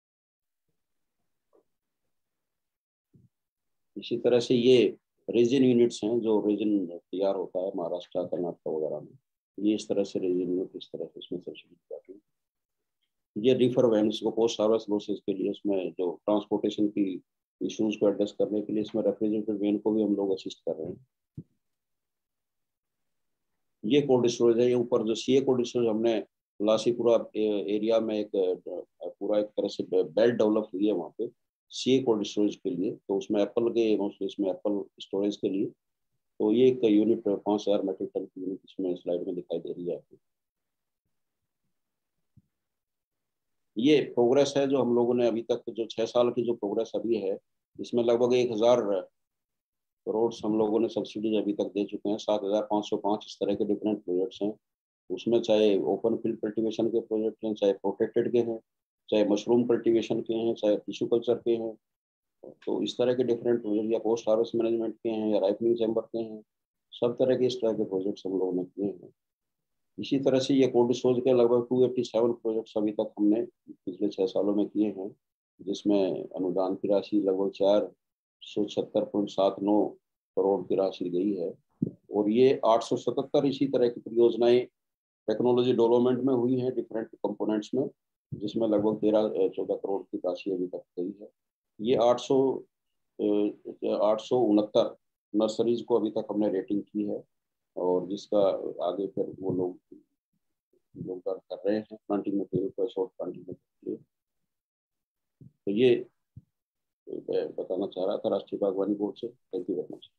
इसी तरह से ये रेजिन यूनिट्स हैं, जो रेजिन तैयार होता है महाराष्ट्र कर्नाटक वगैरह में, ये इस तरह से रेजिन यूनिट इस तरह से इसमें सब्सिडी जाती है। ये रिफर वैन्स को पोस्ट हार्वेस्ट लॉसेज के लिए, उसमें जो ट्रांसपोर्टेशन की इश्यूज को एड्रेस करने के लिए इसमें रेफ्रिजरेटेड वैन को भी हम लोग असिस्ट कर रहे हैं। ये कोल्ड स्टोरेज है, ये ऊपर जो सीए कोल्ड स्टोरेज हमने लासीपुरा एरिया में एक पूरा एक तरह से बेल्ट डेवलप हुई है वहाँ पे सीए कोल्ड स्टोरेज के लिए। तो उसमें एप्पल के इसमें एप्पल स्टोरेज के लिए, तो ये एक यूनिट 5000 मेट्रिक टन की यूनिट इसमें स्लाइड में दिखाई दे रही है आपको। ये प्रोग्रेस है जो हम लोगों ने अभी तक, जो 6 साल की जो प्रोग्रेस अभी है, इसमें लगभग 1000 करोड़ हम लोगों ने सब्सिडीज अभी तक दे चुके हैं। 7505 इस तरह के डिफरेंट प्रोजेक्ट्स हैं, उसमें चाहे ओपन फील्ड कल्टीवेशन के प्रोजेक्ट हैं, चाहे प्रोटेक्टेड के हैं, चाहे मशरूम कल्टीवेशन के हैं, चाहे टिश्यू कल्चर के हैं। तो इस तरह के डिफरेंट प्रोजेक्ट, या पोस्ट हार्वेस्ट मैनेजमेंट के हैं, या राइपनिंग चैम्बर के हैं, सब तरह के इस तरह के प्रोजेक्ट्स हम लोगों ने किए हैं। इसी तरह से ये कोल्ड स्टोरेज के लगभग 287 प्रोजेक्ट्स अभी तक हमने पिछले 6 सालों में किए हैं, जिसमें अनुदान की राशि लगभग 476.79 करोड़ की राशि गई है। और ये 877 इसी तरह की परियोजनाएं टेक्नोलॉजी डेवलपमेंट में हुई हैं डिफरेंट कंपोनेंट्स में, जिसमें लगभग 13-14 करोड़ की राशि अभी तक गई है। ये 869 नर्सरीज को अभी तक हमने रेटिंग की है, और जिसका आगे फिर वो लोग कर रहे हैं प्लांटिंग मटेरियल को, शॉर्ट प्लांटिंग मटेरियल। तो ये बताना चाह रहा था राष्ट्रीय बागवानी बोर्ड से। Thank you very much.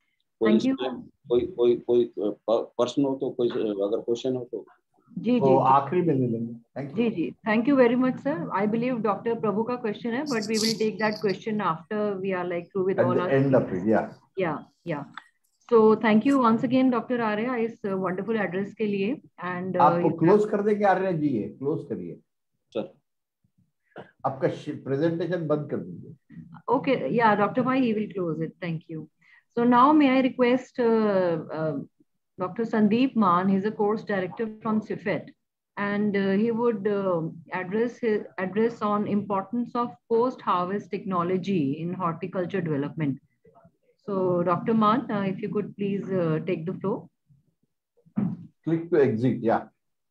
कोई प्रश्न हो तो, कोई अगर क्वेश्चन हो तो जी जी आखिरी में ले लेंगे। Thank you. जी thank you very much sir. I believe doctor Prabhu का क्वेश्चन है, but we will take that question after we are like through with all our end of it. या so thank you once again doctor Arya इस wonderful address के लिए। And आप close कर देंगे आर्या जी? ये क्लोज करिए सर, आपका प्रेजेंटेशन बंद कर दीजिए। ओके या doctor Bhai he will close it. Thank you. So now may I request Dr. Sandeep Maan. He's a course director from CIFET, and he would address on importance of post-harvest technology in horticulture development. So, Dr. Maan, if you could please take the floor. Click to exit. Yeah.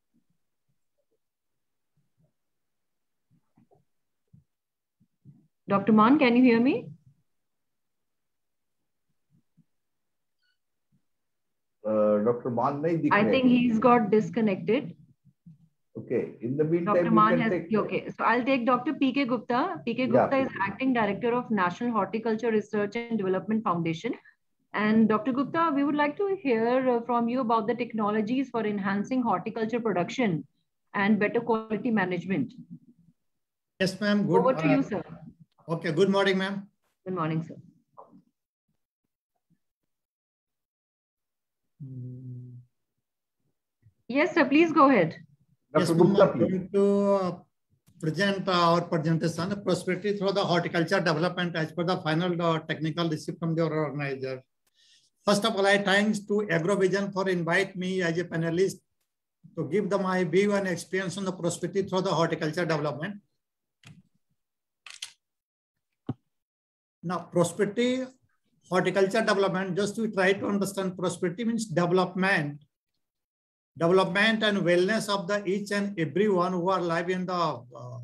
Dr. Maan, can you hear me? Dr. Maan nahi dikh rahe. I think he's got disconnected. Okay. In the meantime, Dr. Maan has take... okay. So I'll take Dr. P.K. Gupta. P.K. Gupta is acting director of National Horticulture Research and Development Foundation. And Dr. Gupta, we would like to hear from you about the technologies for enhancing horticulture production and better quality management. Yes, ma'am. Over to you, sir. Okay. Good morning, ma'am. Good morning, sir. Yes, sir. Please go ahead. Yes, I'm going to present our presentation, prosperity through the horticulture development as per the final technical receipt from the organizer. First of all, I thanks to AgroVision for invite me as a panelist to give them my view and experience on the prosperity through the horticulture development. Now, prosperity, horticulture development, just to try to understand, prosperity means development and wellness of the each and everyone who are alive in the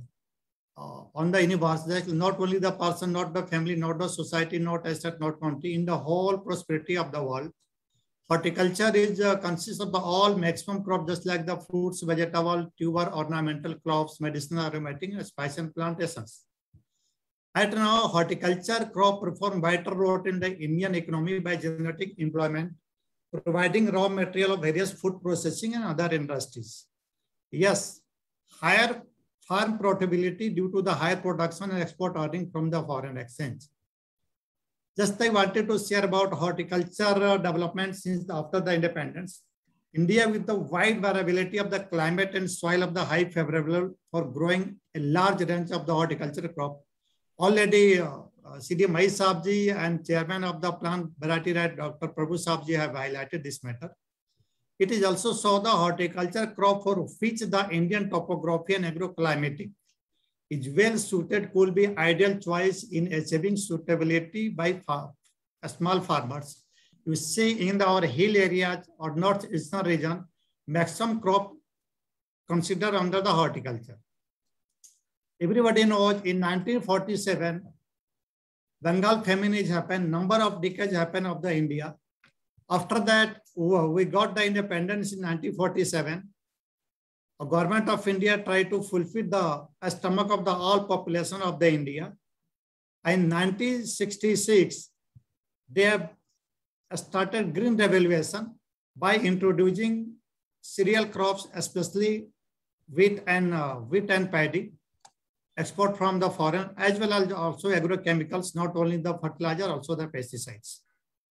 on the universe. Not only the person, not the family, not the society, not estate, not country, in the whole prosperity of the world. Horticulture is consists of the all maximum crop, just like the fruits, vegetable, tuber, ornamental crops, medicinal, aromatic, spice and plantations. Right now, horticulture crop perform vital role in the Indian economy by generating employment, providing raw material of various food processing and other industries. Yes, higher farm profitability due to the higher production and export earning from the foreign exchange. Just I wanted to share about horticulture development since after the independence. India, with the wide variability of the climate and soil of the high favorable for growing a large range of the horticulture crop. Already CD Mai Saabji and chairman of the plant variety right, Dr. Prabhu Saabji have highlighted this matter. It is also saw the horticulture crop for which the Indian topography and agroclimatic is well suited, could be ideal choice in achieving suitability by small farmers. You see in our hill areas or northeastern region, maximum crop considered under the horticulture. Everybody knows in 1947, Bengal famine is happened, number of decades happened of the India. After that, we got the independence in 1947. The government of India tried to fulfill the stomach of the all population of the India. In 1966, they have started green revolution by introducing cereal crops, especially wheat and paddy, export from the foreign, as well as also agrochemicals, not only the fertilizer, also the pesticides.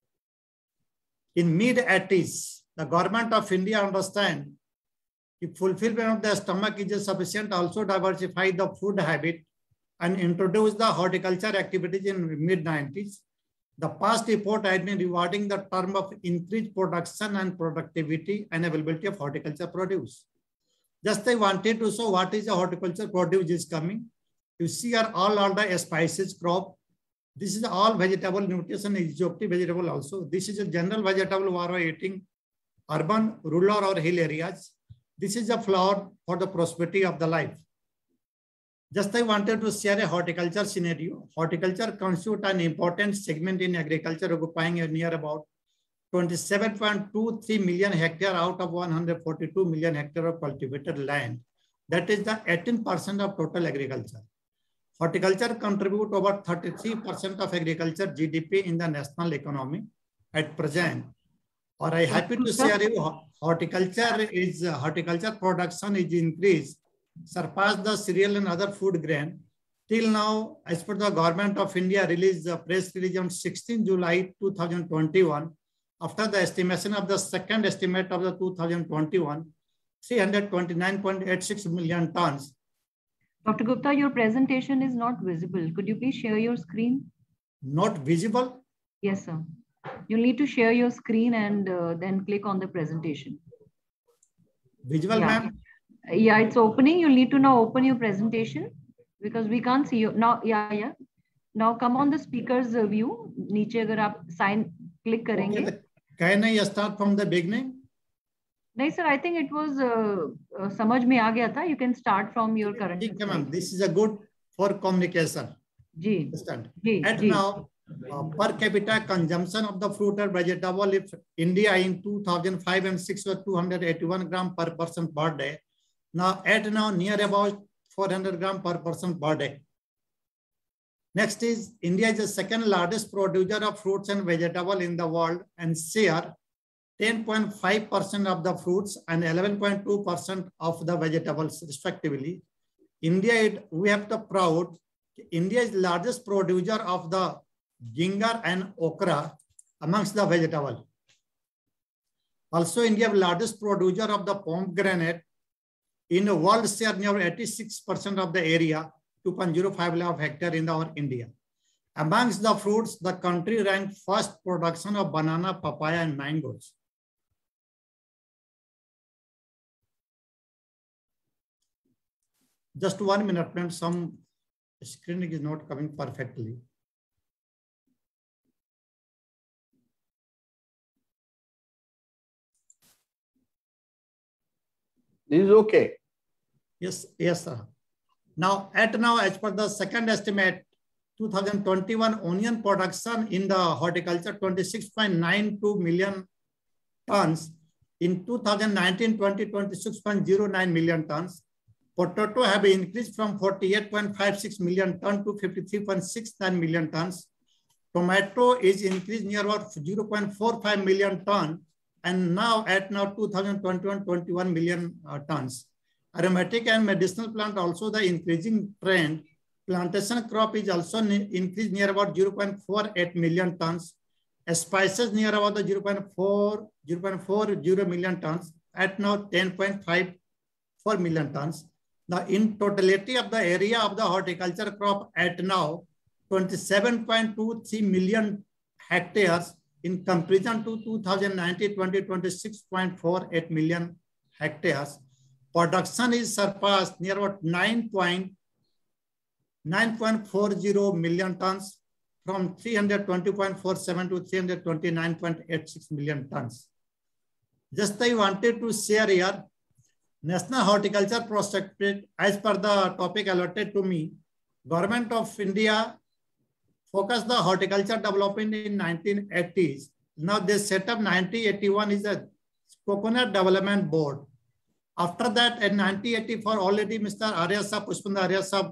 In mid-80s, the government of India understand if fulfillment of the stomach is sufficient, also diversify the food habit and introduce the horticulture activities in mid-90s. The past report has been rewarding the term of increased production and productivity and availability of horticulture produce. Just I wanted to show what is the horticulture produce is coming. You see are all the spices crop. This is all vegetable nutrition, exotic vegetable also. This is a general vegetable we are eating urban, rural or hill areas. This is a flower for the prosperity of the life. Just I wanted to share a horticulture scenario. Horticulture constitutes an important segment in agriculture, occupying near about 27.23 million hectares out of 142 million hectares of cultivated land. That is the 18% of total agriculture. Horticulture contributes over 33% of agriculture GDP in the national economy at present. Or I happy to share you horticulture production is increased, surpassed the cereal and other food grain. Till now, as per the Government of India released a press release on 16 July 2021, after the estimation of the second estimate of the 2021, 329.86 million tons. Dr. Gupta, your presentation is not visible. Could you please share your screen? Not visible? Yes, sir. You'll need to share your screen and then click on the presentation. Visible, ma'am? Yeah, it's opening. You'll need to now open your presentation because we can't see you. Now, yeah. Now come on the speaker's view. Niche agar aap sign click karenge. Okay, can I start from the beginning? No, sir. I think it was samajh mein aa gaya tha. You can start from your current. Okay, ma'am. This is a good for communication. Ji. Understand? Ji. At now, per capita consumption of the fruit or vegetable, if India in 2005 and 6 was 281 gram per person per day. Now, at now near about 400 gram per person per day. Next is India is the second largest producer of fruits and vegetables in the world and share 10.5% of the fruits and 11.2% of the vegetables respectively. India, we have the proud, India is the largest producer of the ginger and okra amongst the vegetable. Also, India is the largest producer of the pomegranate. In the world, share near 86% of the area, 2.05 lakh hectare in our India. Amongst the fruits, the country ranked first production of banana, papaya, and mangoes. Just 1 minute, and some screening is not coming perfectly. This is okay. Yes, sir. Now, as per the second estimate, 2021 onion production in the horticulture, 26.92 million tons. In 2019-20, 26.09 million tons. Potato have increased from 48.56 million tons to 53.69 million tons. Tomato is increased near about 0.45 million tons. And now 2021 million tons. Aromatic and medicinal plant also the increasing trend. Plantation crop is also increased near about 0.48 million tons. Spices near about the 0.40 million tons at now 10.54 million tons. Now in totality of the area of the horticulture crop at now 27.23 million hectares in comparison to 2019-20, 26.48 million hectares. Production is surpassed near about 9.40 million tons from 320.47 to 329.86 million tons. Just I wanted to share here, National Horticulture Prospectus, as per the topic allotted to me, Government of India focused the horticulture development in 1980s. Now they set up 1981 is a Coconut Development Board. After that, in 1984, already Mr. Arya Saab, Pushpendra Arya Saab,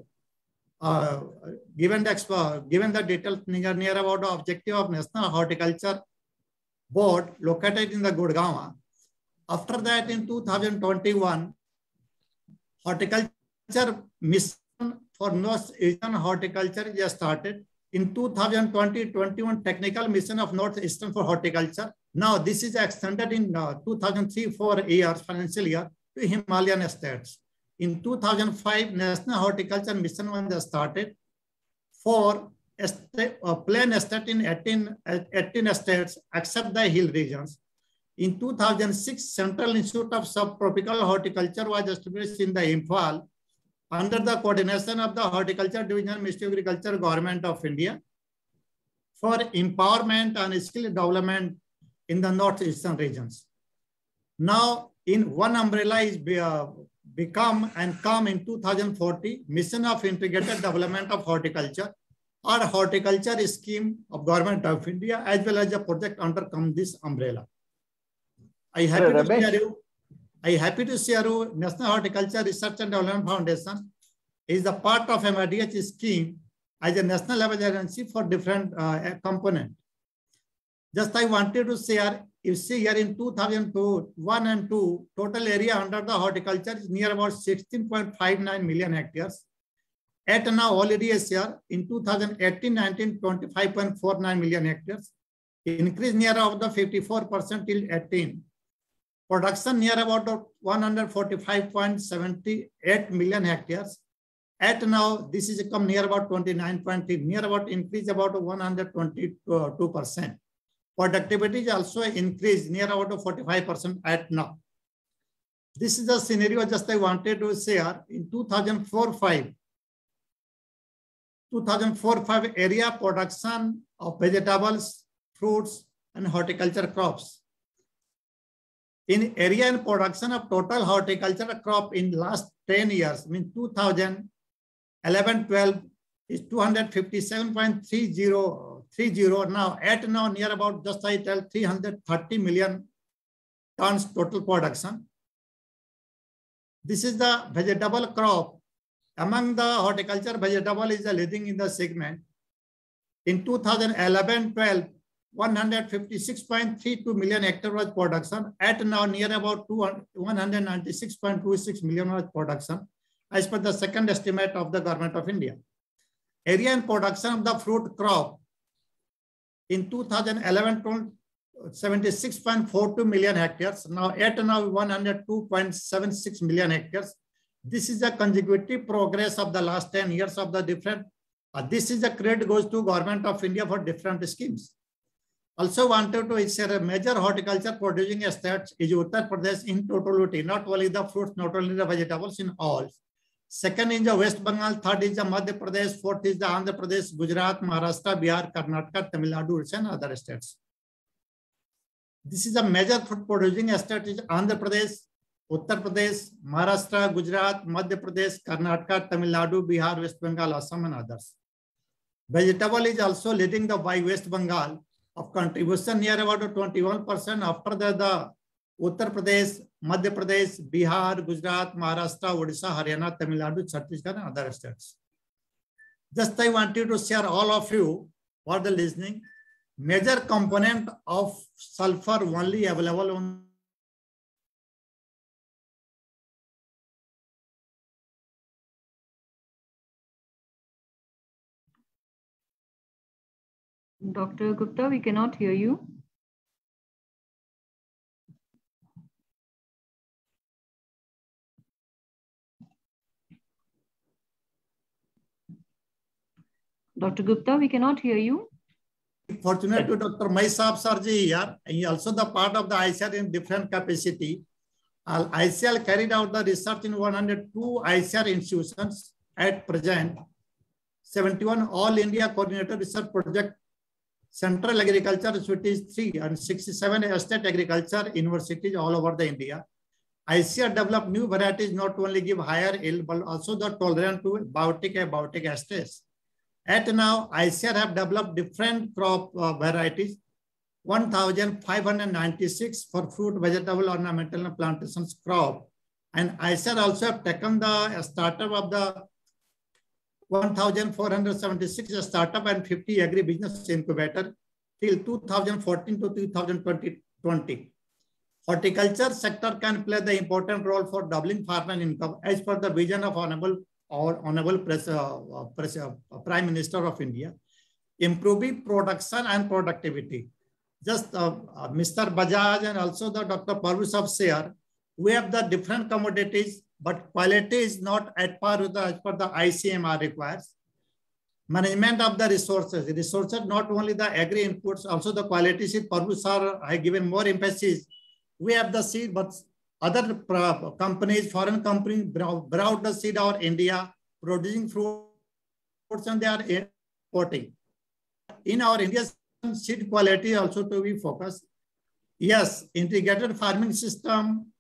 given the details near about the objective of National Horticulture Board located in the Gurgaon. After that, in 2021, horticulture mission for North Eastern horticulture is started. In 2020-21, technical mission of North Eastern for horticulture. Now this is extended in 2003-4 years, financial year, to Himalayan states. In 2005, National Horticulture Mission was started for plain estate in 18 states, except the hill regions. In 2006, Central Institute of Subtropical Horticulture was established in the Imphal under the coordination of the Horticulture Division, Ministry of Agriculture, Government of India, for empowerment and skill development in the northeastern regions. Now, in one umbrella is become and come in 2040 Mission of Integrated Development of Horticulture or Horticulture Scheme of Government of India, as well as a project under this umbrella. I happy to share you National Horticulture Research and Development Foundation is the part of MRDH scheme as a national level agency for different components. Just I wanted to share, you see here in 2001 and 2, total area under the horticulture is near about 16.59 million hectares. At now already a share in 2018-19, 25.49 million hectares. Increase near about the 54% till 18. Production near about 145.78 million hectares. At now, this is come near about 29.3, near about increase about 122%. Productivity is also increased near about 45% at now. This is the scenario just I wanted to share in 2004-5 area production of vegetables, fruits, and horticulture crops. In area and production of total horticulture crop in last 10 years, I mean 2011-12 is 257.30. Now at now near about just I tell 330 million tons total production. This is the vegetable crop. Among the horticulture, vegetable is the leading in the segment. In 2011-12, 156.32 million hectare was production. At now near about 196.26 million was production, as per the second estimate of the Government of India. Area and production of the fruit crop in 2011, 76.42 million hectares. Now at now 102.76 million hectares. This is the consecutive progress of the last 10 years of the different. This is the credit goes to Government of India for different schemes. Also wanted to share a major horticulture producing estates is Uttar Pradesh in totality, not only the fruits, not only the vegetables, in all. Second is the West Bengal, third is the Madhya Pradesh, fourth is the Andhra Pradesh, Gujarat, Maharashtra, Bihar, Karnataka, Tamil Nadu, and other states. This is a major fruit producing estate is Andhra Pradesh, Uttar Pradesh, Maharashtra, Gujarat, Madhya Pradesh, Karnataka, Tamil Nadu, Bihar, West Bengal, Assam, and others. Vegetable is also leading the by West Bengal of contribution near about 21%. After that, the Uttar Pradesh, Madhya Pradesh, Bihar, Gujarat, Maharashtra, Odisha, Haryana, Tamil Nadu, Chhattisgarh, and other states. Just I wanted to share all of you for the listening. Major component of sulfur only available on Dr. Gupta, we cannot hear you. Dr. Gupta, we cannot hear you. Fortunate to Dr. Maisab Sarji here. He also the part of the ICAR in different capacity. ICAR carried out the research in 102 ICAR institutions at present. 71 All India Coordinated Research Project, Central Agriculture Universities 3 and 67 Estate Agriculture Universities all over the India. ICAR developed new varieties not only give higher yield but also the tolerant to biotic stress. At now, ICAR have developed different crop varieties, 1,596 for fruit, vegetable, ornamental, and plantations crop. And ICAR also have taken the startup of the 1,476 startup and 50 agri-business incubator till 2014 to 2020. Horticulture sector can play the important role for doubling farmer income as per the vision of Honorable Prime Minister of India, improving production and productivity. Just Mr. Bajaj and also the Dr. Parvez have shared, we have the different commodities, but quality is not at par with the, as per the ICMR requires. Management of the resources not only the agri inputs, also the quality seed. Parvez sir have given more emphasis. We have the seed, but other companies, foreign companies brought the seed out India, producing fruits and they are importing. In our India's seed quality also to be focused. Yes, integrated farming system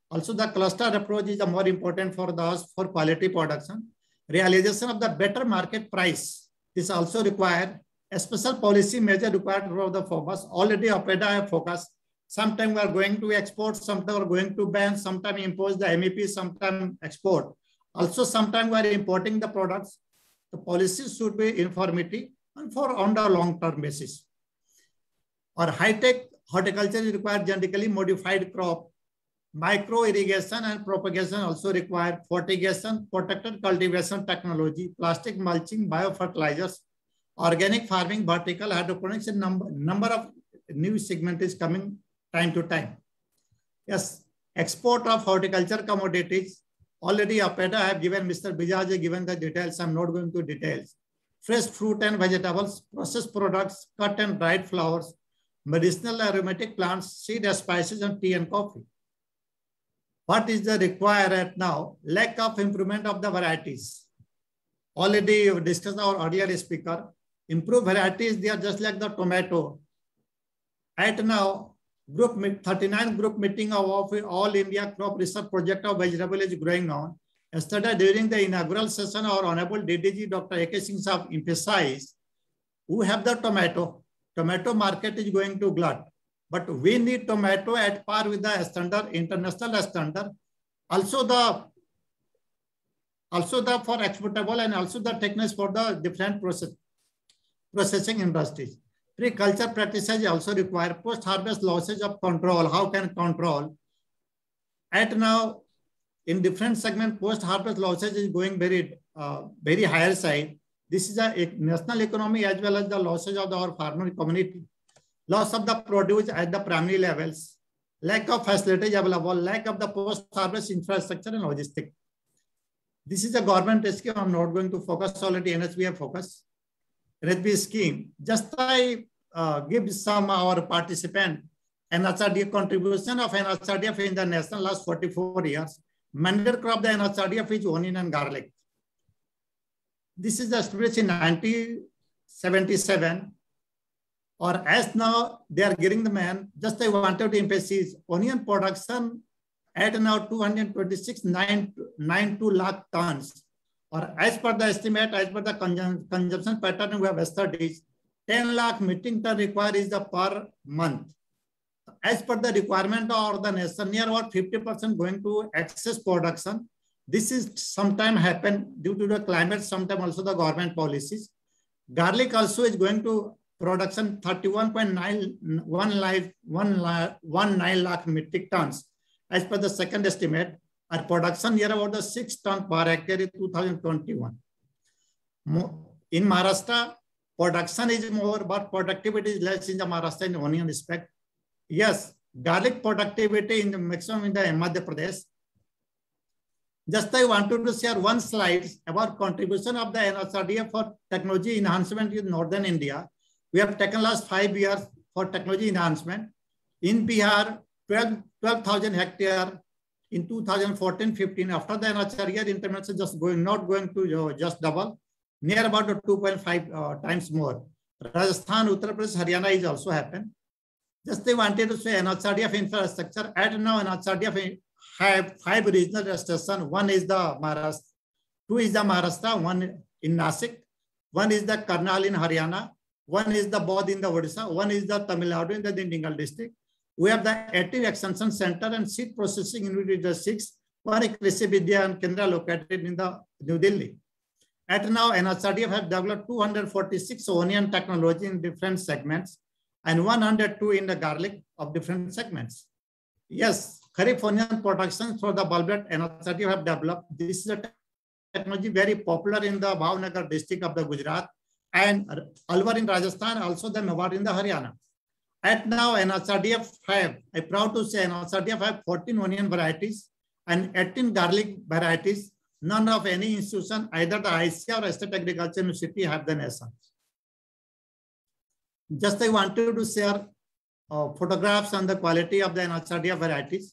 Also, the cluster approach is more important for us for quality production. Realization of the better market price is also required. A special policy measure required for the focus. Already APEDA have focused. Sometimes we are going to export, sometimes we are going to ban, sometimes impose the MEP, sometimes export. Also, sometimes we are importing the products. The policies should be informative and for on the long-term basis. Or high-tech horticulture is required genetically modified crop. Micro irrigation and propagation also required. Fertigation, protected cultivation technology, plastic mulching, biofertilizers, organic farming, vertical hydroponics, and number of new segment is coming time to time. Yes, export of horticulture commodities. Already APEDA have given, Mr. Bijaj has given the details. I'm not going to details. Fresh fruit and vegetables, processed products, cut and dried flowers, medicinal aromatic plants, seed spices, and tea and coffee. What is the required now? Lack of improvement of the varieties. Already discussed our earlier speaker. Improved varieties, they are just like the tomato. Right now, 39 group meeting of All India Crop Research Project of Vegetable is going on. Yesterday, during the inaugural session, our Honorable DDG Dr. A.K. Singh Saab emphasized, we have the tomato. Tomato market is going to glut. But we need tomato at par with the standard, international standard. Also the for exportable and also the techniques for the different processing industries. Pre-culture practices also require post-harvest losses of control. How can control? At now, in different segment, post-harvest losses is going very higher side. This is a national economy as well as the losses of our farmer community. Loss of the produce at the primary levels, lack of facilities available, lack of the post-harvest infrastructure and logistics. This is a government scheme. I'm not going to focus already. NHB focus. NHB scheme. Just I give some our participant NHRDF contribution of NHRDF in the national last 44 years. Mandate crop the NHRDF is onion and garlic. This is established in 1977. Or as now they are getting the man, just I wanted to emphasize onion production at now 226.92 lakh tons. Or as per the estimate, as per the consumption pattern we have studied, 10 lakh metric ton required is the per month. As per the requirement of the nation, near about 50% going to excess production. This is sometime happen due to the climate, sometime also the government policies. Garlic also is going to production 31.19 lakh metric tons. As per the second estimate, our production near about the 6 tons per hectare in 2021. In Maharashtra, production is more, but productivity is less in the Maharashtra in onion respect. Yes, garlic productivity in the maximum in the Madhya Pradesh. Just I wanted to share one slide about contribution of the NHRDF for technology enhancement in Northern India. We have taken last 5 years for technology enhancement. In Bihar, 12,000 hectare in 2014-15. After the NHRDF intervention, just not going to just double, near about 2.5 times more. Rajasthan, Uttar Pradesh, Haryana is also happened. Just they wanted to say NHRDF infrastructure. At now, NHRDF have 5 regional stations. One is the Maharashtra, 2 is the Maharashtra, 1 in Nasik, 1 is the Karnal in Haryana, 1 is the Bodh in the Odisha, 1 is the Tamil Nadu in the Dindigul district. We have the Active Extension Center and Seed Processing Unit in the 6, 1 Krishi Vidya Kendra located in the New Delhi. At now, NHRDF have developed 246 onion technology in different segments and 102 in the garlic of different segments. Yes, Kharif onion production for the bulbet NHRDF have developed. This is a technology very popular in the Bhavnagar district of the Gujarat and Alwar in Rajasthan, also the Mewar in the Haryana. At now, NHRDF have, I'm proud to say NHRDF have 14 onion varieties and 18 garlic varieties. None of any institution, either the ICA or State Agriculture University have the nation. Just I wanted to share photographs on the quality of the NHRDF varieties.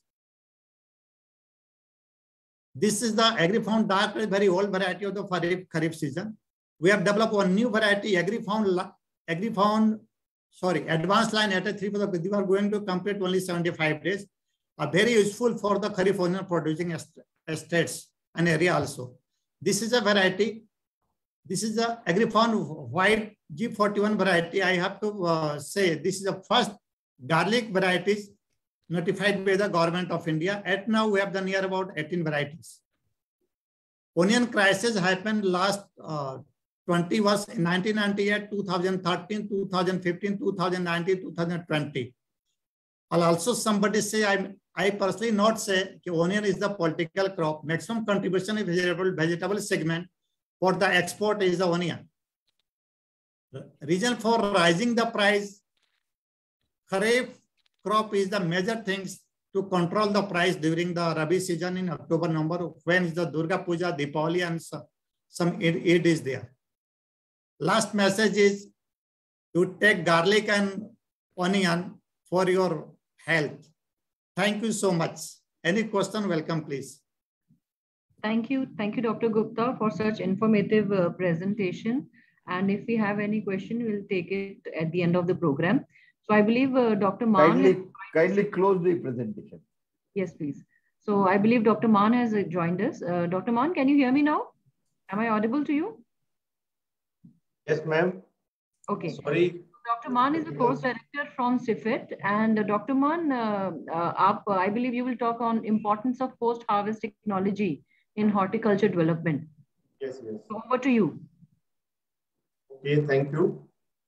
This is the AgriFound dark, very old variety of the Kharif season. We have developed one new variety, AgriFound, advanced line at a 3. We are going to complete only 75 days. are very useful for the Kharif onion producing estates and area also. This is a variety. This is the Agrifarm white G41 variety. I have to say this is the first garlic varieties notified by the government of India. At now we have done near about 18 varieties. Onion crisis happened last 20 was in 1998, 2013, 2015, 2019, 2020. I'll also somebody say, I personally not say onion is the political crop. Maximum contribution in vegetable segment for the export is the onion. Reason for rising the price, Kharif crop is the major things to control the price during the Rabi season in October, November, when is the Durga Puja, Deepavali, and some Eid is there. Last message is to take garlic and onion for your health. Thank you so much. Any question, welcome, please. Thank you. Thank you, Dr. Gupta, for such informative presentation. And if we have any question, we'll take it at the end of the program. So I believe Dr. Maan... Kindly close the presentation. Yes, please. So I believe Dr. Maan has joined us. Dr. Maan, can you hear me now? Am I audible to you? Yes, ma'am. Okay. Sorry. Dr. Maan is the course director from CIFIT, and Dr. Maan, I believe you will talk on importance of post-harvest technology in horticulture development. Yes, yes. So over to you. Okay, thank you.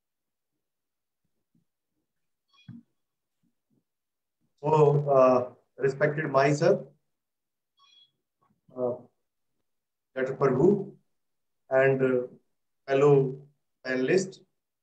So, respected myself, Dr. Prabhu, and fellow panelists,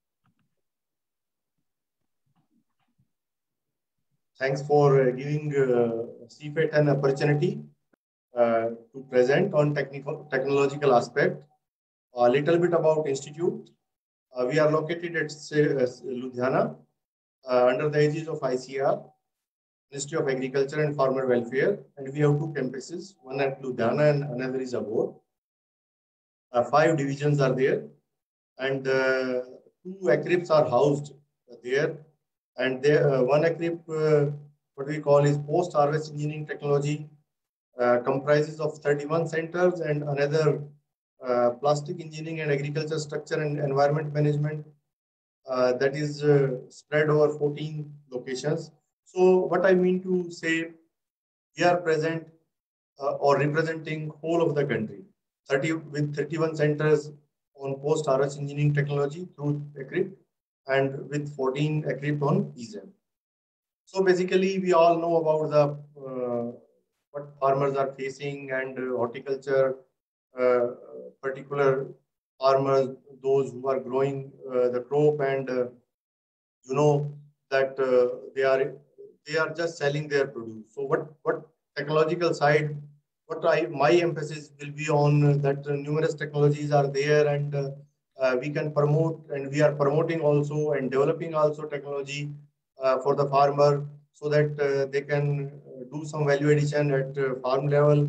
thanks for giving CIFIT an opportunity to present on technological aspect. A little bit about Institute. We are located at Ludhiana under the aegis of ICAR, Ministry of Agriculture and Farmer Welfare, and we have 2 campuses, one at Ludhiana and another is Abor. 5 divisions are there, and 2 ACRIPs are housed there. And there, one ACRIP, what we call is post-harvest engineering technology, comprises of 31 centers, and another plastic engineering and agriculture structure and environment management that is spread over 14 locations. So what I mean to say, we are present or representing whole of the country, with 31 centers on post-harvest engineering technology through ACRIP, and with 14 ACRIP on ESEM. So basically, we all know about the what farmers are facing, and horticulture, particular farmers, those who are growing the crop, and you know that they are just selling their produce. So what technological side, my emphasis will be on that numerous technologies are there, and we can promote, and we are promoting also and developing also technology for the farmer, so that they can do some value addition at farm level.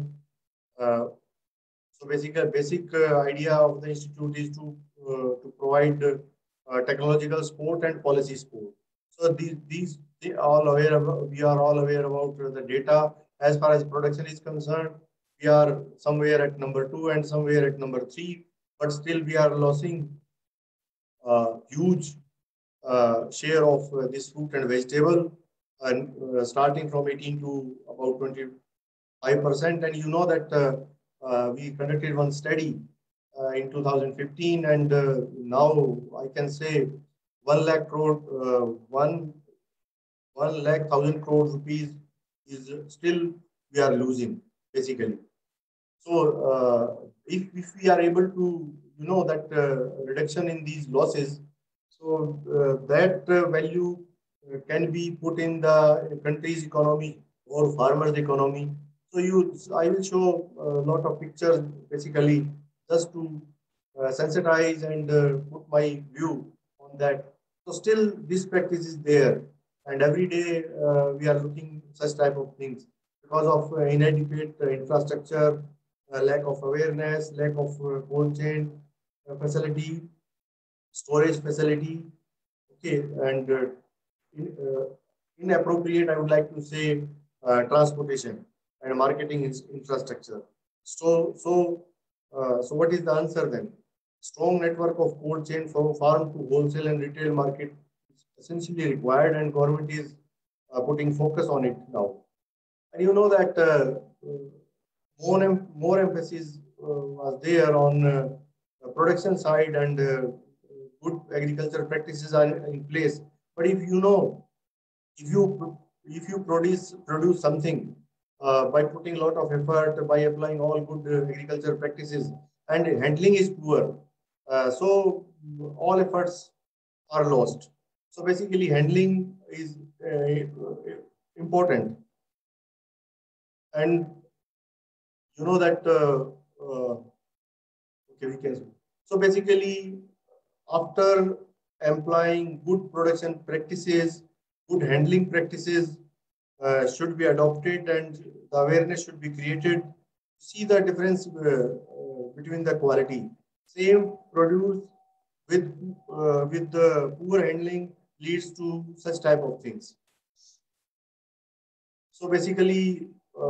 So basic idea of the institute is to provide technological support and policy support. So we are all aware about the data. As far as production is concerned, we are somewhere at number 2 and somewhere at number 3, but still we are losing huge share of this fruit and vegetable, and starting from 18 to about 25%. And you know that we conducted one study in 2015, and now I can say 1 lakh crore, 1,00,000 crore rupees is still we are losing basically. So if we are able to, you know, that reduction in these losses, so that value can be put in the country's economy or farmers' economy. So I will show a lot of pictures basically just to sensitize and put my view on that. So still this practice is there, and every day we are looking such type of things because of inadequate infrastructure, lack of awareness, lack of cold chain facility, storage facility, okay, and inappropriate, I would like to say, transportation and marketing infrastructure. So what is the answer then? Strong network of cold chain from farm to wholesale and retail market is essentially required, and government is putting focus on it now. And you know that more emphasis was there on production side, and good agricultural practices are in place. But if you produce something by putting a lot of effort, by applying all good agricultural practices, and handling is poor, so all efforts are lost. So basically, handling is important. And you know that okay, we can. So basically, after employing good production practices, good handling practices should be adopted, and the awareness should be created. See the difference between the quality. Same produce with the poor handling leads to such type of things. So basically,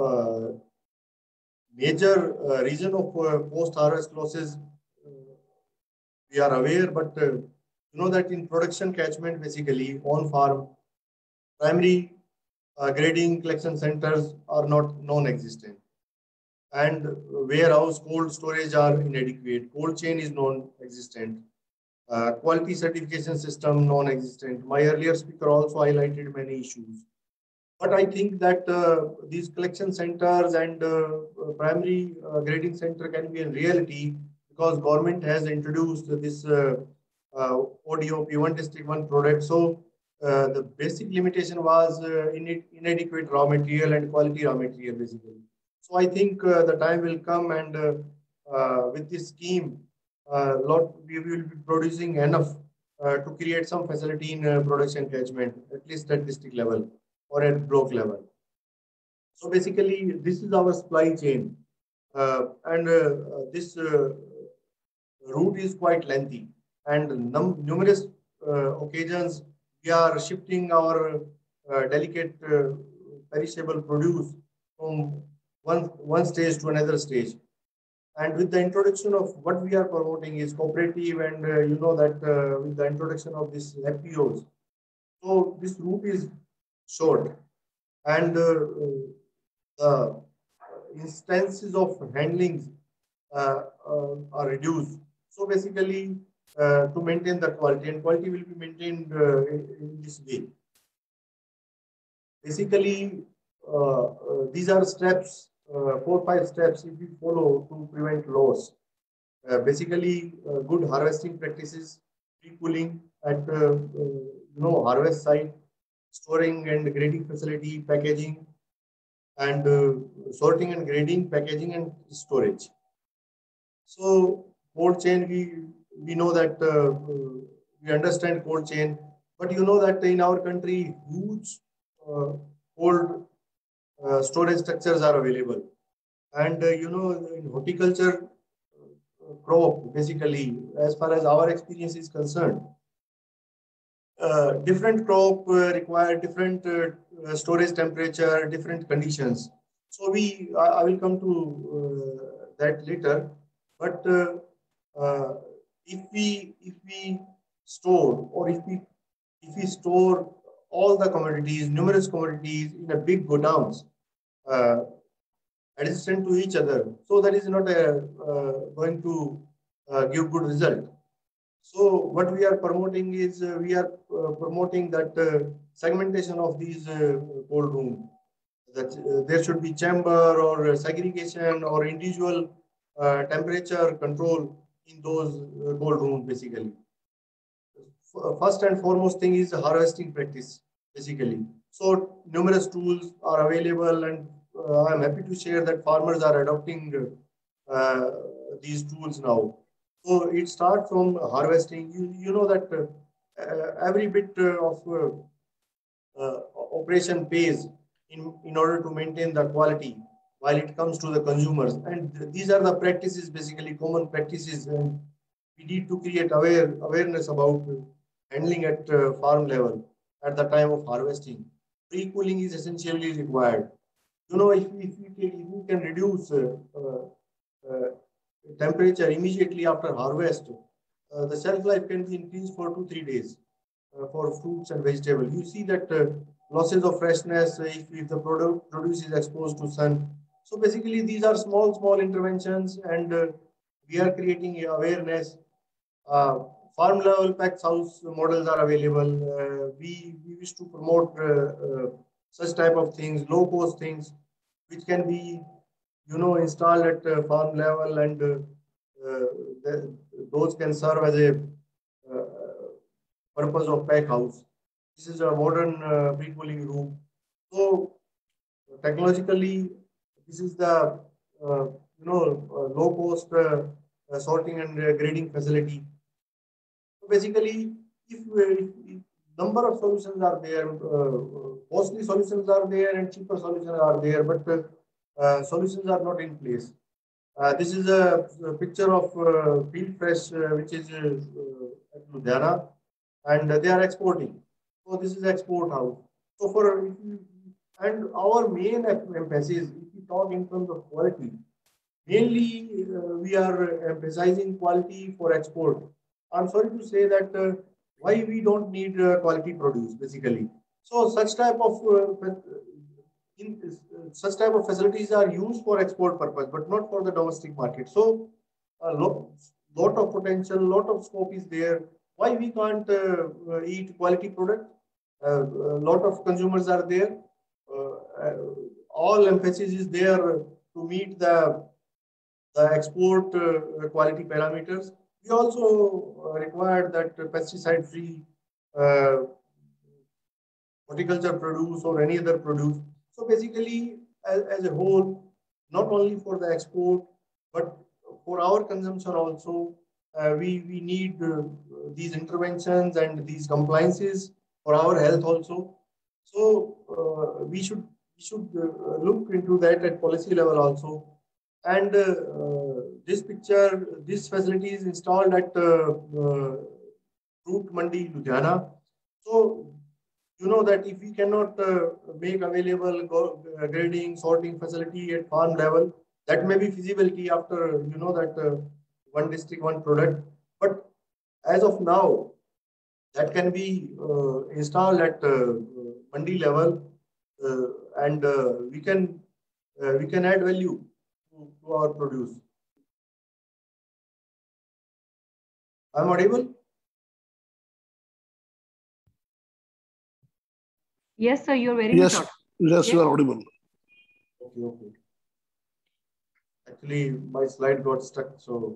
major reason of post-harvest losses, we are aware, but you know that in production catchment, basically on farm, primary grading collection centers are not non-existent, and warehouse cold storage are inadequate. Cold chain is non-existent. Quality certification system non-existent. My earlier speaker also highlighted many issues. But I think that these collection centers and primary grading center can be a reality, because government has introduced this ODOP, one district, one product. So the basic limitation was inadequate raw material and quality raw material, basically. So I think the time will come, and with this scheme, we will be producing enough to create some facility in production catchment, at least at district level or at block level. So basically, this is our supply chain, and this route is quite lengthy, and numerous occasions we are shifting our delicate perishable produce from one stage to another stage. And with the introduction of what we are promoting is cooperative, and you know that with the introduction of this FPOs, so this route is short, and the instances of handlings are reduced. So basically, to maintain the quality, and quality will be maintained in this way. Basically, these are steps, 4 or 5 steps if we follow to prevent loss. Basically, good harvesting practices, pre-cooling at harvest site, storing and grading facility, packaging, and sorting and grading, packaging and storage. So cold chain, we know that we understand cold chain, but you know that in our country, huge cold storage structures are available. And you know, in horticulture crop, basically, as far as our experience is concerned, different crop require different storage temperature, different conditions. So I will come to that later. But if we store, or if we store all the commodities, numerous commodities in a big godowns, adjacent to each other, so that is not going to give good result. So what we are promoting is promoting that segmentation of these cold room. That there should be chamber or segregation or individual temperature control in those cold rooms, basically. First and foremost thing is harvesting practice, basically. So numerous tools are available, and I am happy to share that farmers are adopting these tools now. So it starts from harvesting. You know that every bit of operation pays in order to maintain the quality while it comes to the consumers. And these are the practices, basically common practices, and we need to create awareness about handling at farm level at the time of harvesting. Pre-cooling is essentially required. if we can reduce temperature immediately after harvest, the shelf life can be increased for 2-3 days for fruits and vegetables. You see that losses of freshness if the produce is exposed to sun. So basically, these are small interventions, and we are creating awareness. Farm level packed house models are available. We wish to promote such type of things, low cost things, which can be installed at farm level, and those can serve as a purpose of pack house. This is a modern pre-cooling room. So technologically, this is the low cost sorting and grading facility. So basically, if number of solutions are there, costly solutions are there and cheaper solutions are there, but solutions are not in place. This is a picture of Field Fresh, which is at Ludhiana, and they are exporting. So this is export house. So and our main emphasis, if we talk in terms of quality, mainly we are emphasizing quality for export. I'm sorry to say that why we don't need quality produce basically. So such type of such type of facilities are used for export purpose, but not for the domestic market. So a lot of potential, lot of scope is there. Why we can't eat quality product? A lot of consumers are there. All emphasis is there to meet the export quality parameters. We also require that pesticide-free horticulture produce or any other produce. So basically, as a whole, not only for the export, but for our consumption also, we need these interventions and these compliances for our health also. So we should look into that at policy level also. And this facility is installed at Fruit Mandi, Ludhiana. So you know that if we cannot make available grading, sorting facility at farm level, that may be feasibility after that one district, one product. But as of now, that can be installed at mandi level, and we can add value to our produce. I'm audible? Yes, sir, you're very yes. much Yes, you are audible. Okay. Actually, my slide got stuck, so.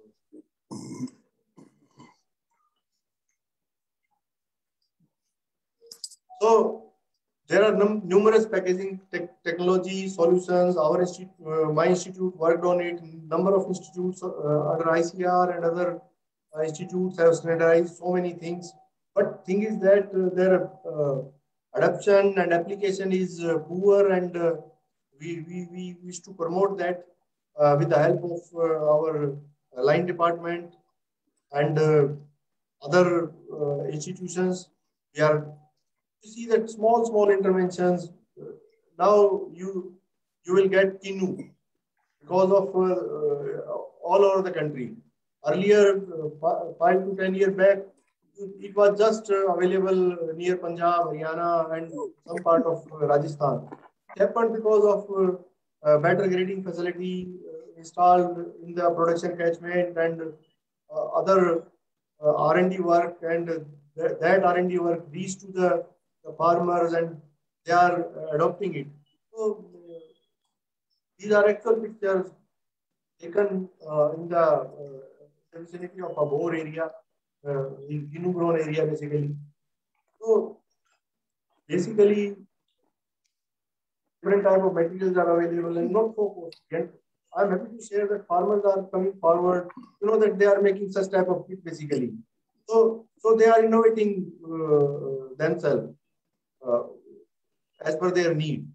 So there are numerous packaging technology solutions. Our institute, my institute, worked on it. Number of institutes under ICR and other institutes have standardized so many things. But thing is that their adoption and application is poor, and we wish to promote that with the help of our line department and other institutions. We are to see that small interventions. Now you will get Kinu because of all over the country. Earlier, 5 to 10 years back, it was just available near Punjab, Haryana, and some part of Rajasthan. It happened because of better grading facility installed in the production catchment and other R&D work, and that R&D work reached to the farmers, and they are adopting it. So these are actual pictures taken in the vicinity of Abhor area, in Kinu grown area basically. So basically, different type of materials are available and not so costly. I'm happy to share that farmers are coming forward, that they are making such type of kit basically. So they are innovating themselves as per their need.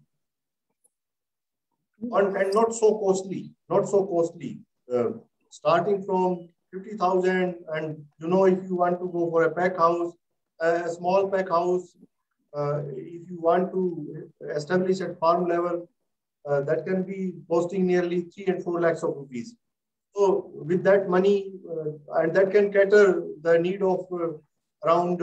And not so costly, starting from 50,000, and if you want to go for a pack house, a small pack house, if you want to establish at farm level, that can be costing nearly 3 and 4 lakhs of rupees. So with that money, and that can cater the need of around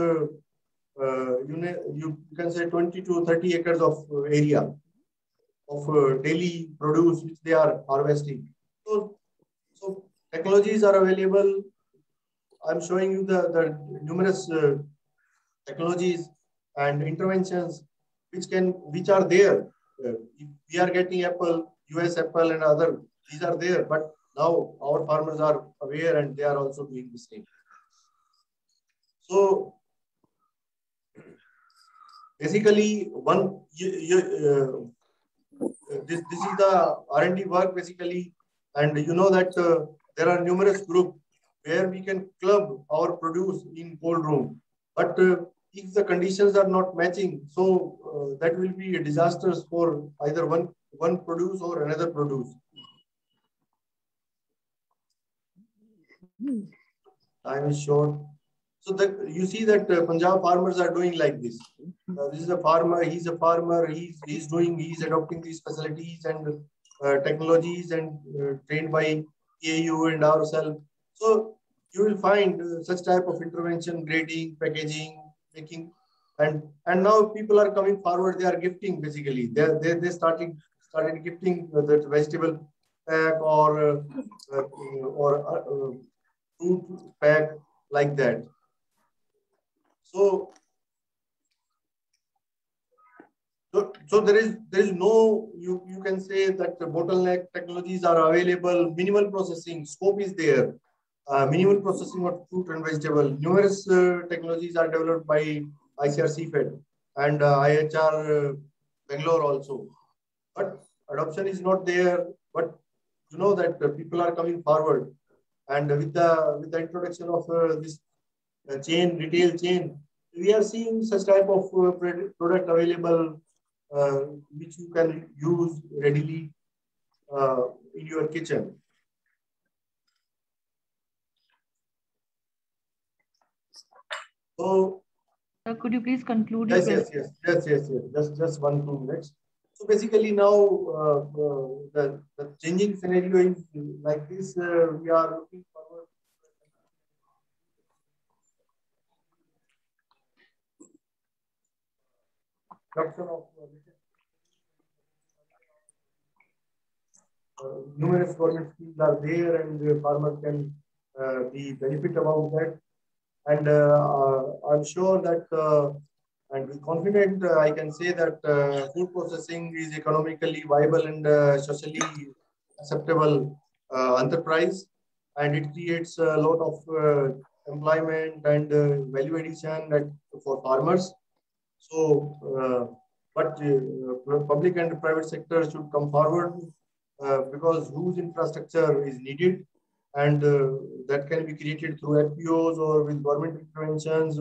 you can say 20 to 30 acres of area of daily produce which they are harvesting. So technologies are available. I'm showing you the numerous technologies and interventions which are there. We are getting Apple, US Apple and other, these are there, but now our farmers are aware and they are also doing the same. So basically, this is the R&D work basically, and you know that there are numerous groups where we can club our produce in cold room, but if the conditions are not matching, so that will be a disaster for either one produce or another produce. Time is short. So that you see that Punjab farmers are doing like this. This is a farmer. He's He's adopting these facilities and technologies and trained by AU and ourselves. So you will find such type of intervention, grading, packaging, making, and now people are coming forward. They are gifting basically. They started gifting that vegetable pack or fruit pack like that. So there is no, you can say that the bottleneck technologies are available. Minimal processing scope is there. Minimal processing of fruit and vegetable. Numerous technologies are developed by ICAR CFED and IHR Bangalore also. But adoption is not there. But you know that people are coming forward, and with the introduction of this retail chain, we are seeing such type of product available which you can use readily in your kitchen. So, could you please conclude? Yes. Just 1-2 minutes. So basically now the changing scenario is like this. We are looking forward. Numerous government schemes are there, and the farmers can be benefit about that. And I'm sure that, and with confident, I can say that food processing is economically viable and socially acceptable enterprise, and it creates a lot of employment and value addition for farmers. So, but public and private sector should come forward because whose infrastructure is needed, and that can be created through FPOs or with government interventions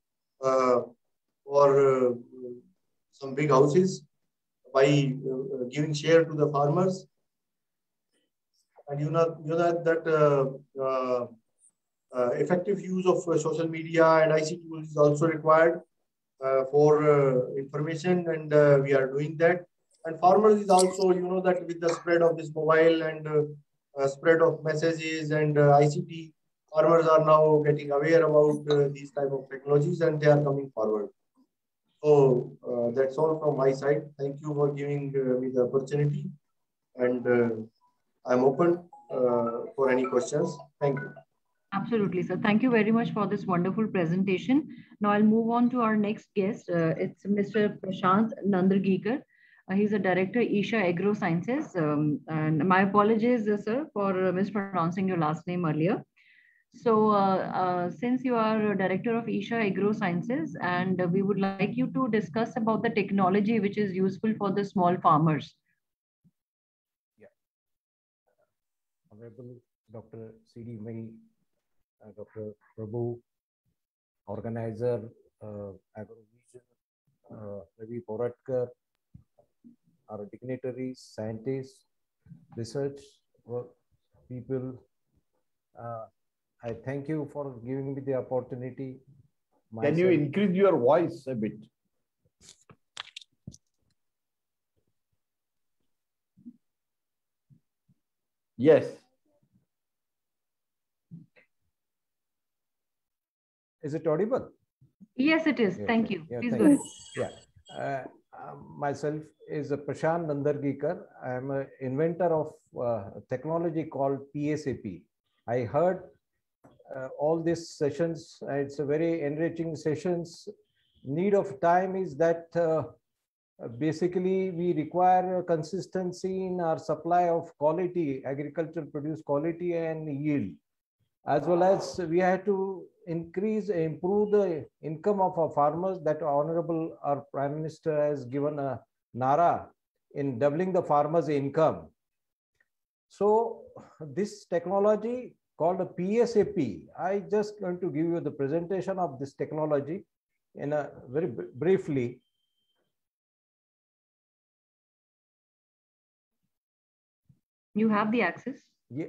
or some big houses by giving share to the farmers. And you know that effective use of social media and ICT tools is also required for information, and we are doing that. And farmers is also, you know, that with the spread of this mobile and spread of messages and ICT, farmers are now getting aware about these type of technologies, and they are coming forward. So that's all from my side. Thank you for giving me the opportunity, and I'm open for any questions. Thank you. Absolutely, sir. Thank you very much for this wonderful presentation. Now I'll move on to our next guest. It's Mr. Prashant Nandargekar. He's a director, Isha Agro Sciences. And my apologies, sir, for mispronouncing your last name earlier. So since you are a director of Isha Agro Sciences, and we would like you to discuss about the technology which is useful for the small farmers. Yeah. Honorable Dr. C.D. Mai, Dr. Prabhu, organizer, AgroVision, Ravi Poratkar, our dignitaries, scientists, research people. I thank you for giving me the opportunity. Can you increase your voice a bit? Yes. Is it audible? Yes, it is. Yeah, thank okay. you. Yeah, Please thank go ahead. you. Yeah. Myself is Prashant Nandargikar. I am an inventor of technology called PSAP. I heard all these sessions. It's a very enriching sessions. Need of time is that basically we require consistency in our supply of quality, agriculture produce quality and yield, as well as we have to improve the income of our farmers. That honorable our Prime Minister has given a nara in doubling the farmers' income. So this technology called a PSAP, I just going to give you the presentation of this technology in a very briefly. You have the access? Yeah.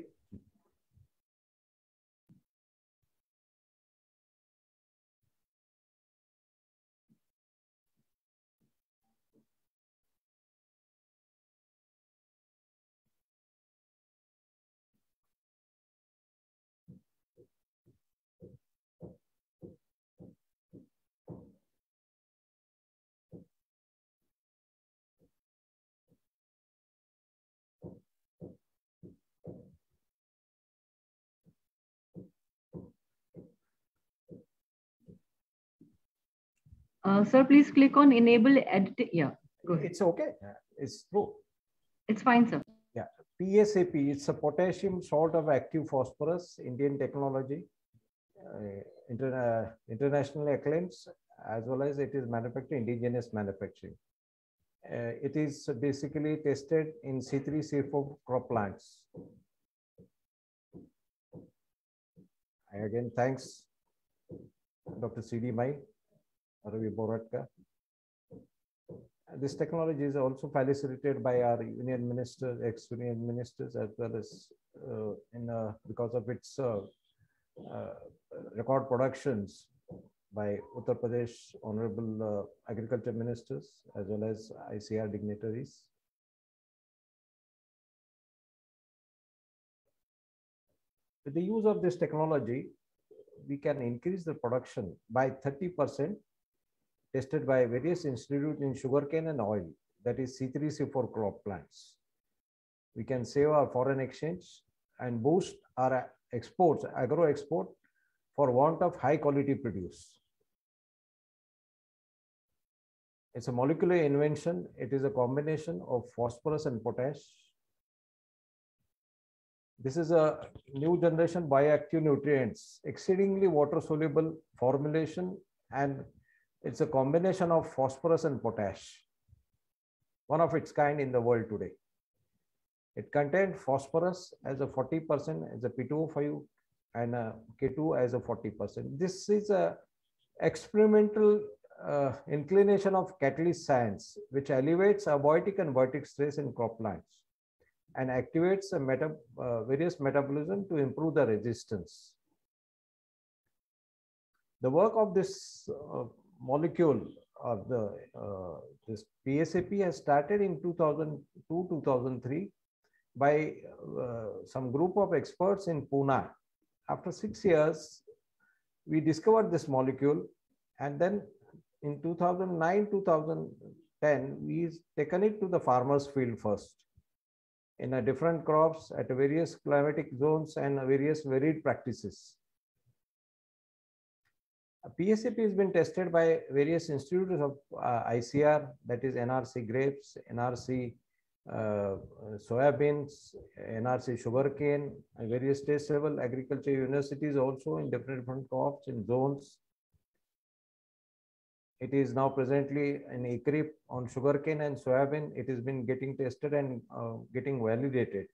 Sir, please click on enable edit. Yeah, go ahead. It's okay. It's true. It's fine, sir. Yeah. PSAP, it's a potassium salt of active phosphorus, Indian technology, internationally acclaimed, as well as it is manufactured, indigenous manufacturing. It is basically tested in C3, C4 crop plants. Again, thanks, Dr. C.D. Mai, Ravi Boratkar. This technology is also facilitated by our union ministers, ex-union ministers, as well as because of its record productions by Uttar Pradesh honorable agriculture ministers, as well as ICR dignitaries. With the use of this technology, we can increase the production by 30%, tested by various institutes in sugarcane and oil, that is C3, C4 crop plants. We can save our foreign exchange and boost our exports, agro export, for want of high quality produce. It's a molecular invention. It is a combination of phosphorus and potash. This is a new generation bioactive nutrients, exceedingly water soluble formulation, and it's a combination of phosphorus and potash, one of its kind in the world today. It contains phosphorus as a 40%, as a P2O5, and a K2 as a 40%. This is a experimental inclination of catalyst science, which elevates abiotic and biotic stress in crop plants and activates various metabolism to improve the resistance. The work of this molecule of this PSAP has started in 2002-2003 by some group of experts in Pune. After 6 years, we discovered this molecule, and then in 2009-2010, we taken it to the farmers' field first in a different crops at various climatic zones and various varied practices. PSAP has been tested by various institutes of ICR, that is NRC grapes, NRC soybeans, NRC sugarcane, and various state level agriculture universities also in different crops in zones. It is now presently in ICRIP on sugarcane and soybean. It has been getting tested and getting validated.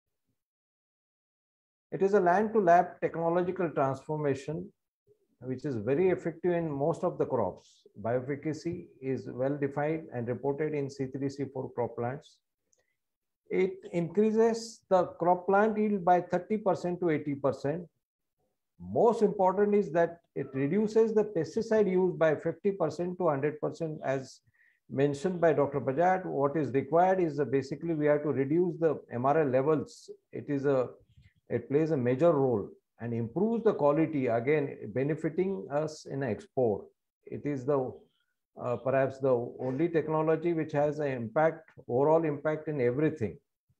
It is a land-to-lab technological transformation which is very effective in most of the crops. Bioefficacy is well defined and reported in C3, C4 crop plants. It increases the crop plant yield by 30% to 80%. Most important is that it reduces the pesticide use by 50% to 100%, as mentioned by Dr. Bajaj, what is required is basically we have to reduce the MRL levels. It plays a major role and improves the quality, again benefiting us in export. It is the perhaps the only technology which has an impact, overall impact in everything.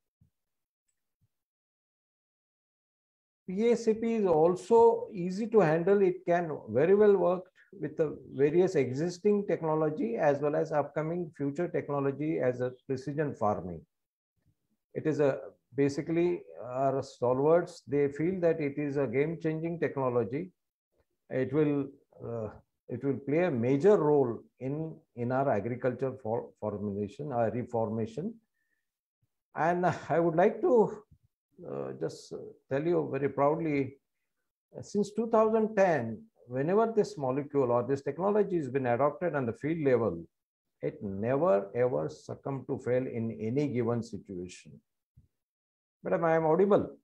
PACP is also easy to handle. It can very well work with the various existing technology as well as upcoming future technology as a precision farming. It is basically our stalwarts, they feel that it is a game-changing technology. It will play a major role in our agriculture formulation, reformation. And I would like to just tell you very proudly, since 2010, whenever this molecule or this technology has been adopted on the field level, it never ever succumbed to fail in any given situation. Madam, I am audible.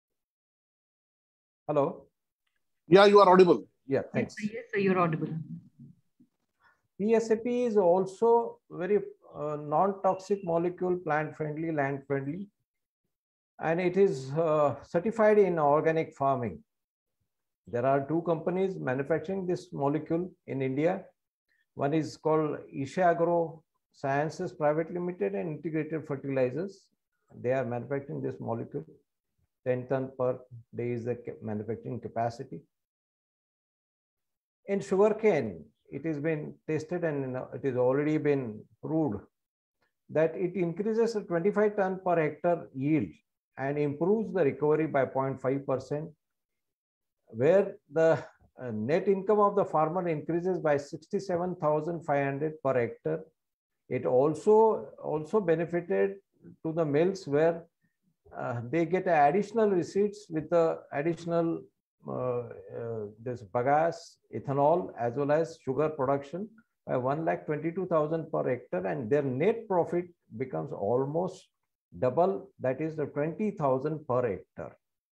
Hello? Yeah, you are audible. Yeah, thanks. Yes, sir, you're audible. PACP is also very non-toxic molecule, plant-friendly, land-friendly, and it is certified in organic farming. There are two companies manufacturing this molecule in India. One is called Isha Agro Sciences Private Limited and Integrated Fertilizers. They are manufacturing this molecule. 10 tons per day is the manufacturing capacity. In sugarcane, it has been tested and it has already been proved that it increases a 25 tons per hectare yield and improves the recovery by 0.5%, where the net income of the farmer increases by 67,500 per hectare. It also benefited to the mills where they get additional receipts with the additional this bagasse, ethanol, as well as sugar production by 1,22,000 per hectare, and their net profit becomes almost double, that is the 20,000 per hectare.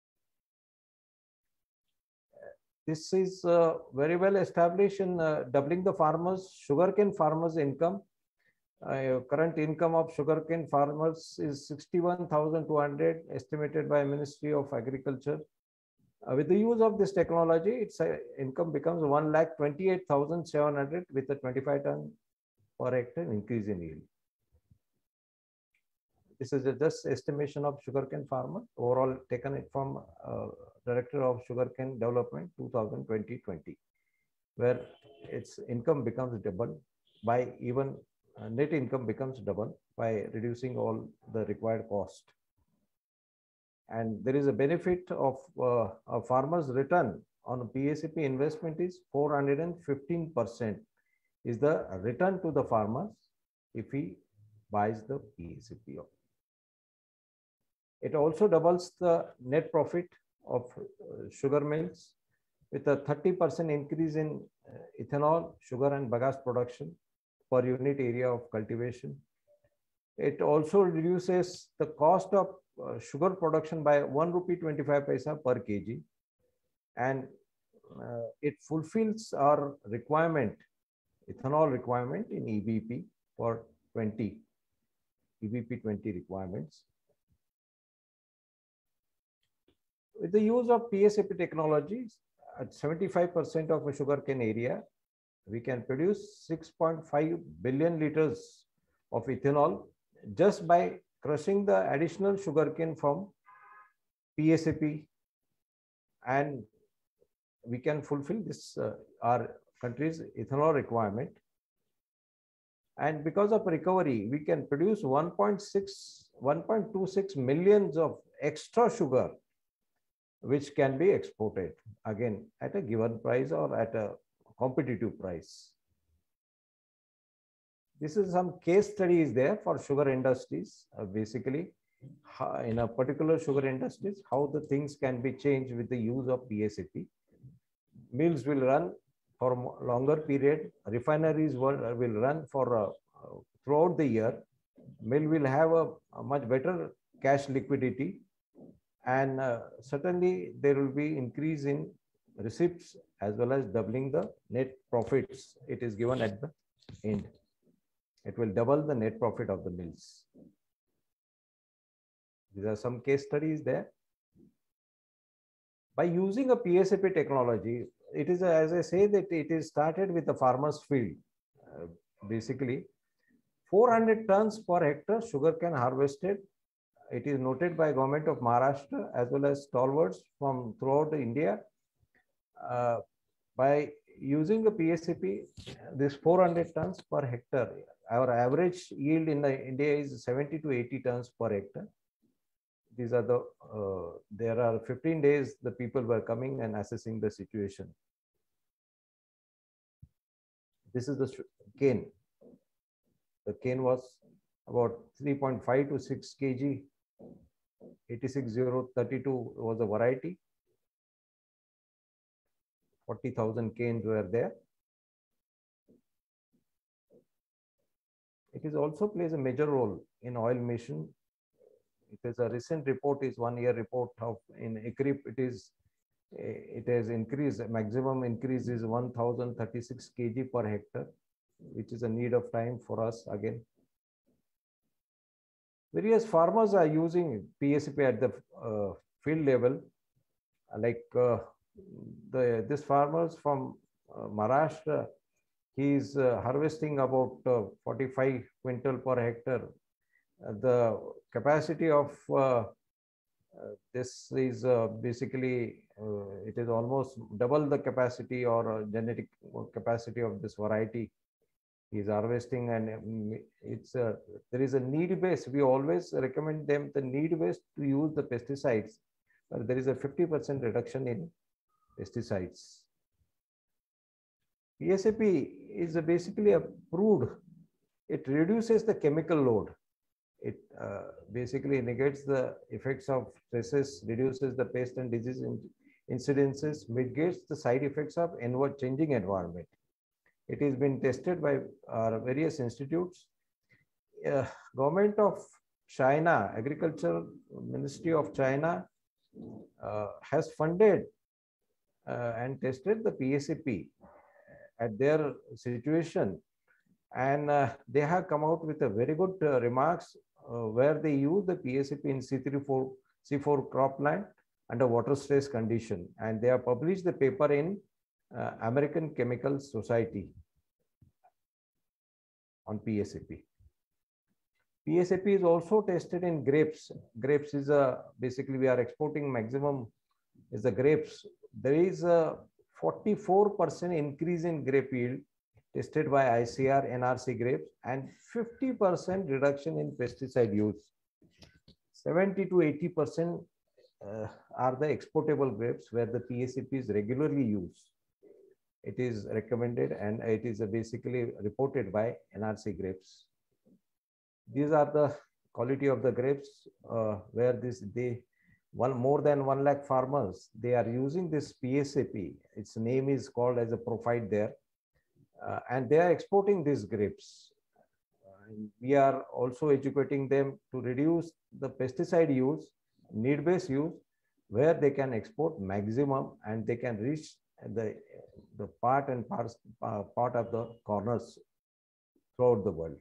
This is very well established in doubling the sugarcane farmers' income. Current income of sugarcane farmers is 61,200 estimated by Ministry of Agriculture. With the use of this technology, its income becomes 1,28,700 with a 25 ton per hectare increase in yield. This is just estimation of sugarcane farmer, overall taken it from Director of Sugarcane Development 2020, where its income becomes double by even net income becomes double by reducing all the required cost. And there is a benefit of a farmer's return on a PACP investment is 415% is the return to the farmers if he buys the PACP. It also doubles the net profit of sugar mills with a 30% increase in ethanol, sugar and bagasse production per unit area of cultivation. It also reduces the cost of sugar production by 1 rupee 25 paisa per kg, and it fulfills our requirement, ethanol requirement in EBP for EBP 20 requirements. With the use of PACP technologies, at 75% of a sugarcane area, we can produce 6.5 billion liters of ethanol just by crushing the additional sugarcane from PACP, and we can fulfill this our country's ethanol requirement. And because of recovery, we can produce 1.26 millions of extra sugar, which can be exported again at a given price or at a competitive price. This is some case studies there for sugar industries, basically in a particular sugar industries, how the things can be changed with the use of PACP. Mills will run for a longer period. Refineries will run for throughout the year. Mill will have a much better cash liquidity, and certainly there will be increase in receipts as well as doubling the net profits it is given at the end. It will double the net profit of the mills. These are some case studies there. By using a PSAP technology, it is, as I say, that it is started with the farmer's field. Basically, 400 tons per hectare sugarcane harvested. It is noted by government of Maharashtra as well as stalwarts from throughout India. By using the PSAP, this 400 tons per hectare, our average yield in India is 70 to 80 tons per hectare. These are the, there are 15 days the people were coming and assessing the situation. This is the cane. The cane was about 3.5 to 6 kg. 86032 was a variety. 40,000 canes were there. It is also plays a major role in oil mission. It is a recent report, is 1 year report of in ICRIP. It has increased, maximum increase is 1036 kg per hectare, which is a need of time for us again. Various farmers are using PSAP at the field level, like this farmers from Maharashtra, he is harvesting about 45 quintal per hectare. The capacity of this is basically, it is almost double the capacity or genetic capacity of this variety. He is harvesting, and it's there is a need base. We always recommend them the need base to use the pesticides. There is a 50% reduction in pesticides. PSAP is basically approved. It reduces the chemical load. It basically negates the effects of stresses, reduces the pest and disease incidences, mitigates the side effects of changing environment. It has been tested by various institutes. Government of China, Agriculture Ministry of China has funded and tested the PSAP at their situation. And they have come out with a very good remarks where they use the PSAP in C4 cropland under water stress condition. And they have published the paper in American Chemical Society on PSAP. PSAP is also tested in grapes. Grapes is basically we are exporting maximum is the grapes. There is a 44% increase in grape yield tested by ICR NRC grapes and 50% reduction in pesticide use. 70 to 80% are the exportable grapes where the PSAP is regularly used. It is recommended and it is basically reported by NRC grapes. These are the quality of the grapes where more than 1 lakh farmers, they are using this PSAP. Its name is called as a Profite there. And they are exporting these grapes. We are also educating them to reduce the pesticide use, need-based use, where they can export maximum and they can reach the part of the corners throughout the world.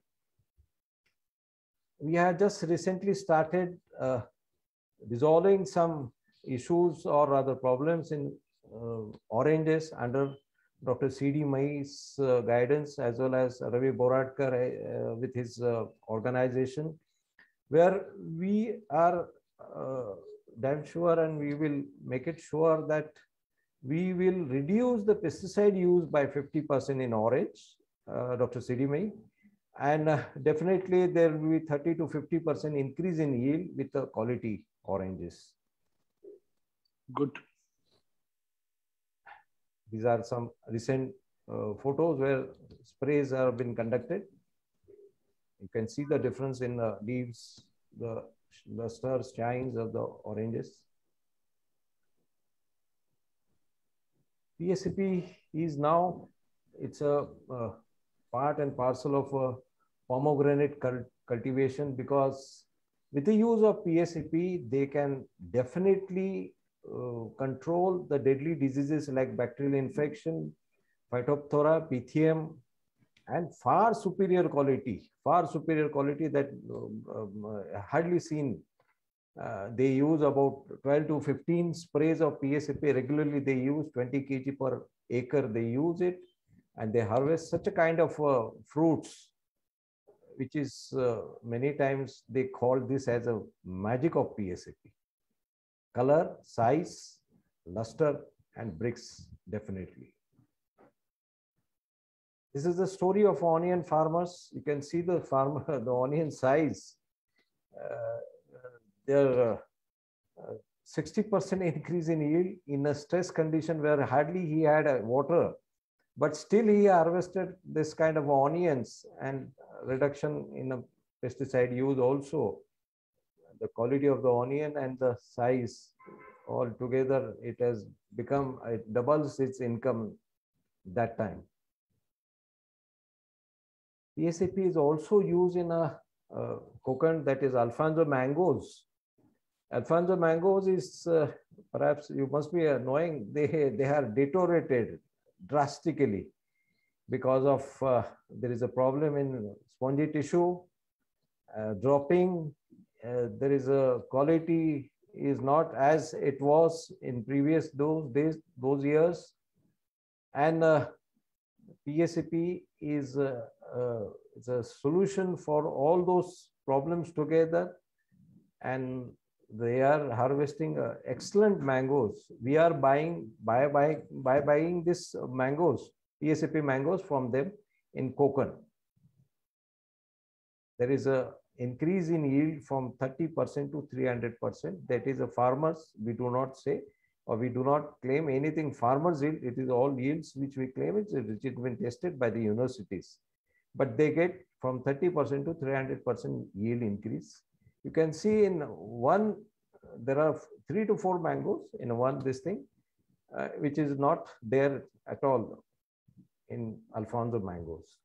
We have just recently started resolving some issues or other problems in oranges under Dr. C.D. Mai's guidance, as well as Ravi Boradkar with his organization, where we are damn sure and we will make it sure that we will reduce the pesticide use by 50% in orange, Dr. C.D. Mai, and definitely there will be 30 to 50% increase in yield with the quality oranges. Good. These are some recent photos where sprays have been conducted. You can see the difference in the leaves, the luster, shines of the oranges. PSAP is now, it's a part and parcel of a pomegranate cultivation, because with the use of PSAP, they can definitely control the deadly diseases like bacterial infection, Phytophthora, Pythium, and far superior quality that hardly seen. They use about 12 to 15 sprays of PSAP regularly. They use 20 kg per acre. They use it, and they harvest such a kind of fruits, which is many times they call this as a magic of PSAP. Color, size, luster, and bricks, definitely. This is the story of onion farmers. You can see the onion size. They're 60% increase in yield in a stress condition where hardly he had water, but still he harvested this kind of onions, and reduction in a pesticide use also. The quality of the onion and the size all together, it has become, it doubles its income that time. PSAP is also used in a coconut, that is Alfonso mangoes. Alfonso mangoes is perhaps you must be knowing they are deteriorated drastically because of there is a problem in spongy tissue, dropping. There is a quality is not as it was in previous those years, and PSAP is a solution for all those problems together, and they are harvesting excellent mangoes. We are buying this mangoes, PSAP mangoes from them in Konkan. There is a increase in yield from 30% to 300%. That is a farmers. We do not say, or we do not claim anything farmers yield. It is all yields which we claim. It's been tested by the universities, but they get from 30% to 300% yield increase. You can see in one, there are 3 to 4 mangoes in one this thing, which is not there at all in Alfonso mangoes.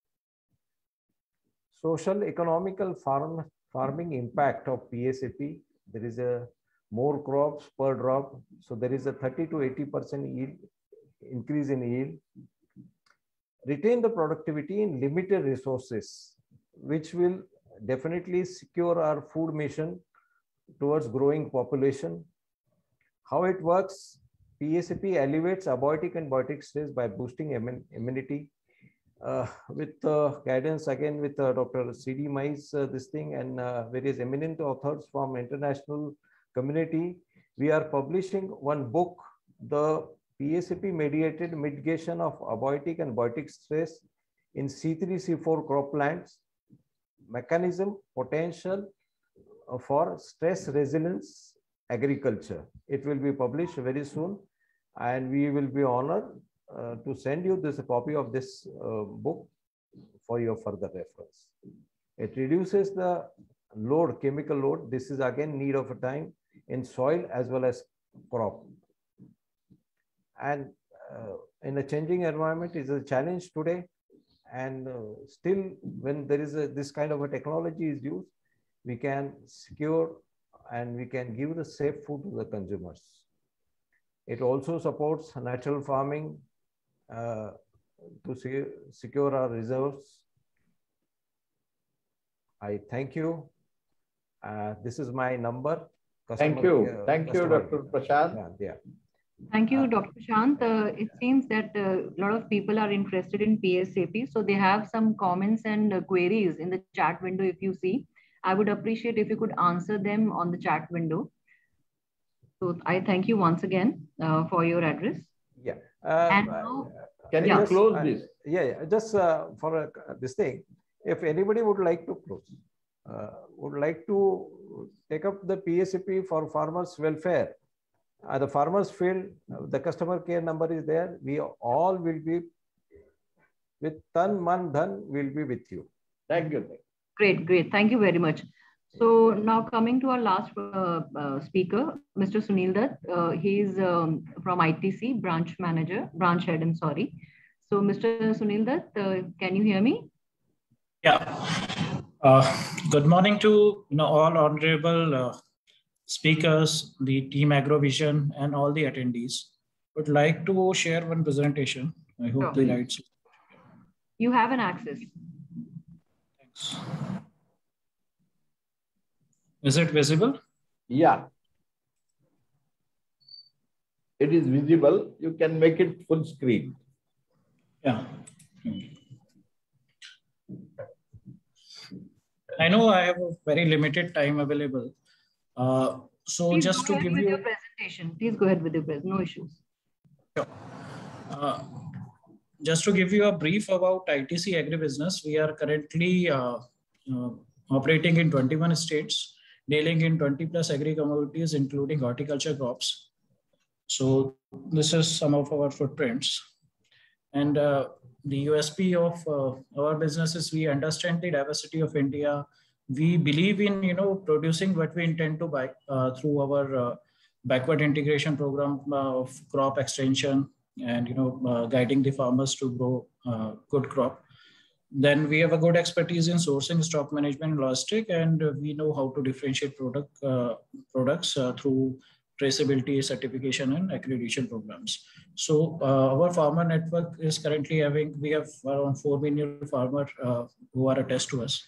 Social economical farming impact of PSAP. There is a more crops per drop. So there is a 30 to 80% yield increase in yield. Retain the productivity in limited resources, which will definitely secure our food mission towards growing population. How it works? PSAP elevates abiotic and biotic stress by boosting immunity. With guidance again with Dr. C.D. Mai's this thing and various eminent authors from international community, we are publishing one book, the PSAP mediated mitigation of abiotic and biotic stress in C3, C4 croplands, mechanism, potential for stress resilience agriculture. It will be published very soon, and we will be honored to send you this copy of this book for your further reference. It reduces the load, chemical load. This is again need of a time in soil as well as crop. And in a changing environment is a challenge today. And still, when there is this kind of a technology is used, we can secure and we can give the safe food to the consumers. It also supports natural farming to secure our reserves. I thank you. This is my number. Thank you. Thank you, Dr. Prashant. Yeah. Thank you, Dr. Prashant. It seems that a lot of people are interested in PSAP. So they have some comments and queries in the chat window. If you see, I would appreciate if you could answer them on the chat window. So I thank you once again for your address. Yeah. And now, can you close this? Yeah. Just for this thing, if anybody would like to close, would like to take up the PSAP for farmers' welfare, the farmers field, the customer care number is there. We all will be with Tan Man Dhan will be with you. Thank you. Great. Thank you very much. So now coming to our last speaker, Mr. Sunil Dutt. He is from ITC, branch head, I'm sorry. So Mr. Sunil Dutt, can you hear me? Yeah. Good morning to all honorable speakers, the team AgroVision, and all the attendees. Would like to share one presentation. I hope the lights. You have an access. Thanks. Is it visible? Yeah. It is visible. You can make it full screen. Yeah. I know I have a very limited time available. So please just to give you your presentation. Please go ahead with your presentation. No issues. Sure. Just to give you a brief about ITC Agribusiness, we are currently operating in 21 states, dealing in 20 plus agri commodities, including horticulture crops. So this is some of our footprints. And the USP of our business is we understand the diversity of India. We believe in, producing what we intend to buy through our backward integration program of crop extension and, guiding the farmers to grow good crop. Then we have a good expertise in sourcing, stock management, and logistic, and we know how to differentiate products through traceability, certification, and accreditation programs. So our farmer network is currently we have around 4 million farmers who are attached to us.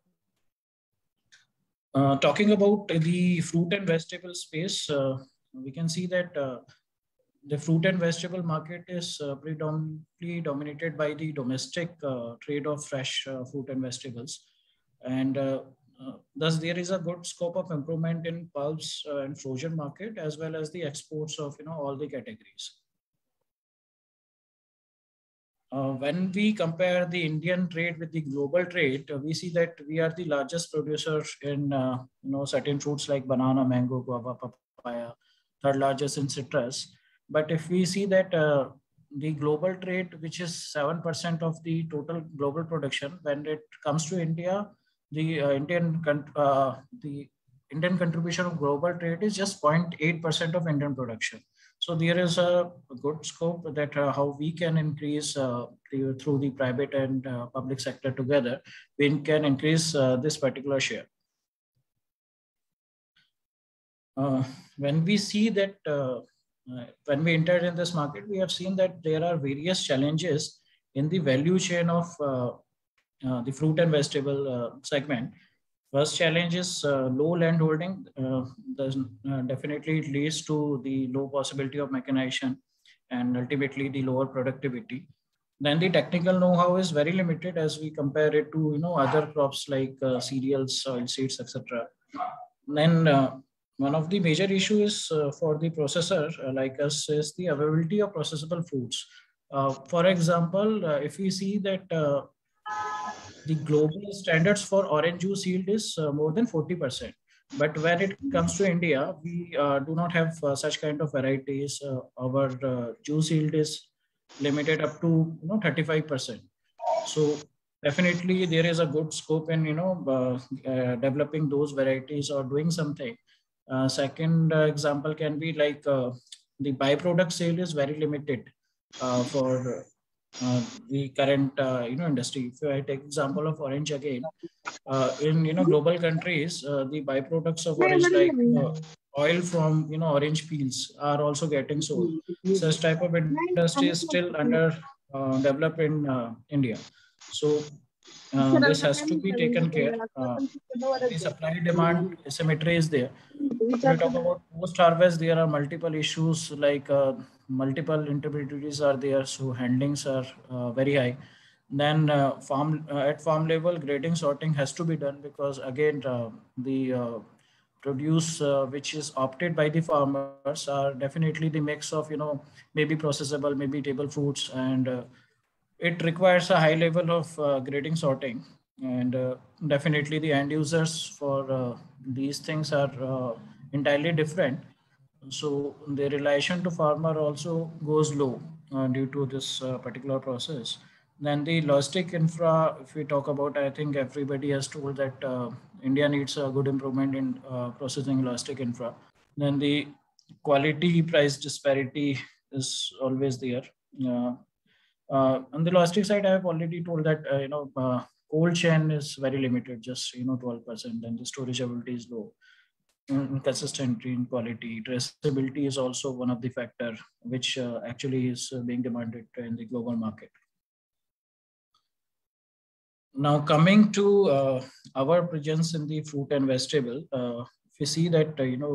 Talking about the fruit and vegetable space, we can see that the fruit and vegetable market is predominantly dominated by the domestic trade of fresh fruit and vegetables. And thus there is a good scope of improvement in pulps and frozen market, as well as the exports of all the categories. When we compare the Indian trade with the global trade, we see that we are the largest producer in certain fruits like banana, mango, guava, papaya, third largest in citrus. But if we see that the global trade, which is 7% of the total global production, when it comes to India, the Indian contribution of global trade is just 0.8% of Indian production. So there is a good scope that how we can increase through the private and public sector together, we can increase this particular share. When we see that when we entered in this market, we have seen that there are various challenges in the value chain of the fruit and vegetable segment. First challenge is low land holding. Definitely it leads to the low possibility of mechanization and ultimately the lower productivity. Then the technical know-how is very limited as we compare it to other crops like cereals, oilseeds, etc. Then one of the major issues for the processor like us is the availability of processable foods. For example, if we see that the global standards for orange juice yield is more than 40%. But when it comes to India, we do not have such kind of varieties. Our juice yield is limited up to 35%. So definitely there is a good scope in developing those varieties or doing something. Second example can be like the byproduct sale is very limited for the current industry. If I take example of orange again, in global countries, the byproducts of orange like oil from orange peels are also getting sold. Such type of industry is still under developed in India. So this has to be taken care. The supply demand asymmetry is there. If we talk about post harvest, there are multiple issues like multiple intermediaries are there, so handlings are very high. Then at farm level, grading sorting has to be done because again the produce which is opted by the farmers are definitely the mix of maybe processable, maybe table fruits, and it requires a high level of grading sorting, and definitely the end users for these things are entirely different. So the relation to farmer also goes low due to this particular process. Then the logistic infra, if we talk about, I think everybody has told that India needs a good improvement in processing logistic infra. Then the quality price disparity is always there. On the logistic side, I have already told that cold chain is very limited, just 12%, and the storage ability is low. Consistency in quality, traceability is also one of the factor which actually is being demanded in the global market. Now coming to our presence in the fruit and vegetable, we see that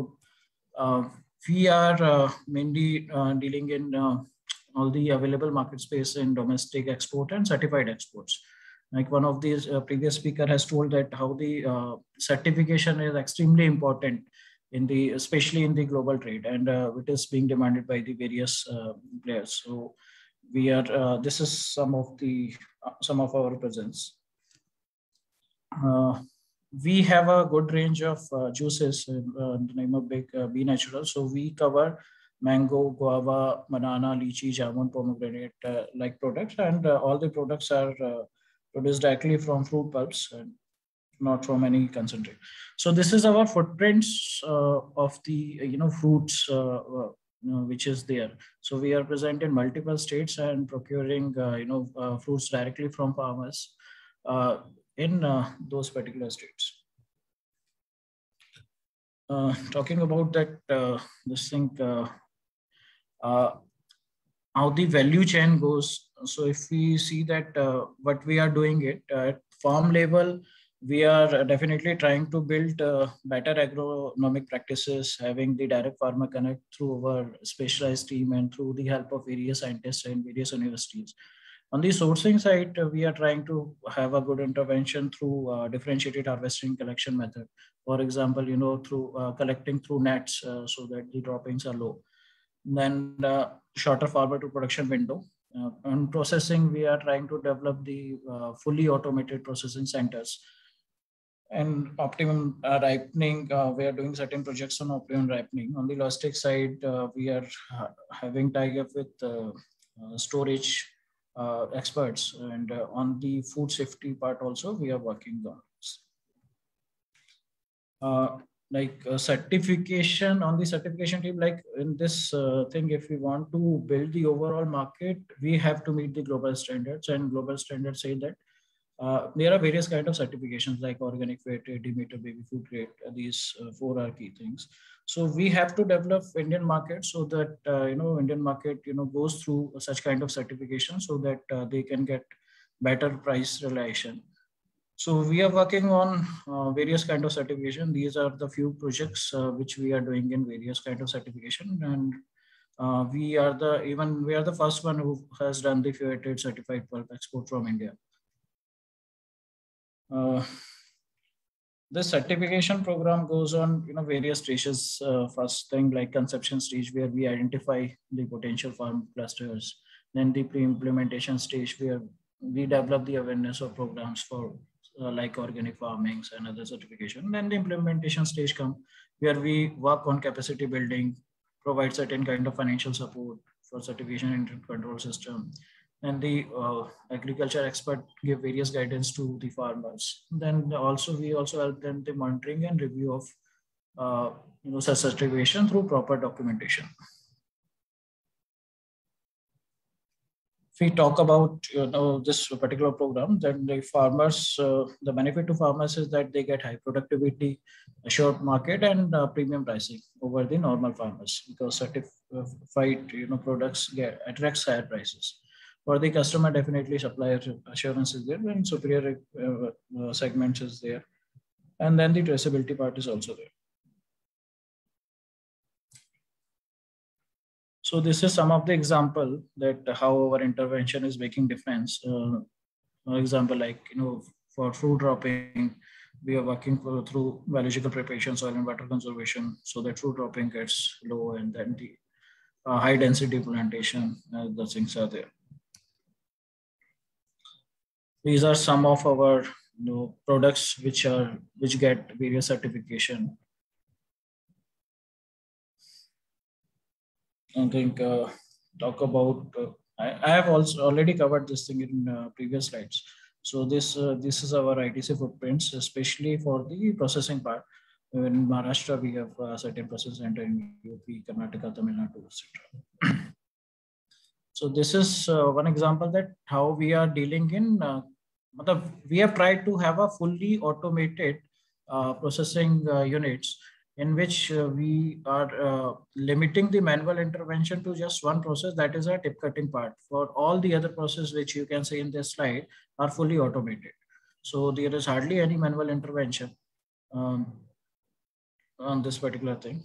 we are mainly dealing in all the available market space in domestic export and certified exports. Like one of these previous speaker has told that how the certification is extremely important in the, especially in the global trade, and it is being demanded by the various players. So we are, this is some of our presence. We have a good range of juices in the name of Be Natural. So we cover mango, guava, banana, lychee, jamun, pomegranate like products, and all the products are produced directly from fruit pulps and not from any concentrate. So this is our footprints of the fruits which is there. So we are present in multiple states and procuring fruits directly from farmers in those particular states. Talking about that, this thing, how the value chain goes. So if we see that what we are doing it at farm level, we are definitely trying to build better agronomic practices, having the direct farmer connect through our specialized team and through the help of various scientists and various universities. On the sourcing side, we are trying to have a good intervention through differentiated harvesting collection method. For example, through collecting through nets so that the droppings are low. Then shorter farmer to production window. On processing, we are trying to develop the fully automated processing centers. And optimum ripening, we are doing certain projects on optimum ripening. On the logistic side, we are having tie-up with storage experts, and on the food safety part also we are working on certification. On the certification team, like in this thing, if we want to build the overall market, we have to meet the global standards, and global standards say that there are various kind of certifications like organic fair trade, Demeter baby food grade. These 4 are key things. So we have to develop Indian market so that Indian market goes through such kind of certification so that they can get better price realization. So we are working on various kind of certification. These are the few projects which we are doing in various kind of certification, and we are the first one who has done the fair trade certified pulp export from India. This certification program goes on various stages. First thing, like conception stage, where we identify the potential farm clusters. Then the pre-implementation stage, where we develop the awareness of programs for like organic farmings and other certification. Then the implementation stage come, where we work on capacity building, provide certain kind of financial support for certification and control system. And the agriculture expert give various guidance to the farmers. Then we also help them the monitoring and review of such certification through proper documentation. If we talk about this particular program, then the farmers, the benefit to farmers is that they get high productivity, assured market, and premium pricing over the normal farmers, because certified products attracts higher prices. For the customer, definitely supplier assurance is there, and superior segments is there. And then the traceability part is also there. So this is some of the example that how our intervention is making difference. For example, like, for fruit dropping, we are working through biological preparation, soil and water conservation, so that fruit dropping gets low, and then the high density plantation, the things are there. These are some of our products which get various certification. I think talk about I have also already covered this thing in previous slides. So this is our ITC footprints, especially for the processing part. In Maharashtra, we have certain process center in UP, Karnataka, Tamil Nadu, etc. So this is one example that how we are dealing in. We have tried to have a fully automated processing units, in which we are limiting the manual intervention to just one process, that is a tip cutting part. For all the other processes which you can see in this slide are fully automated. So there is hardly any manual intervention on this particular thing.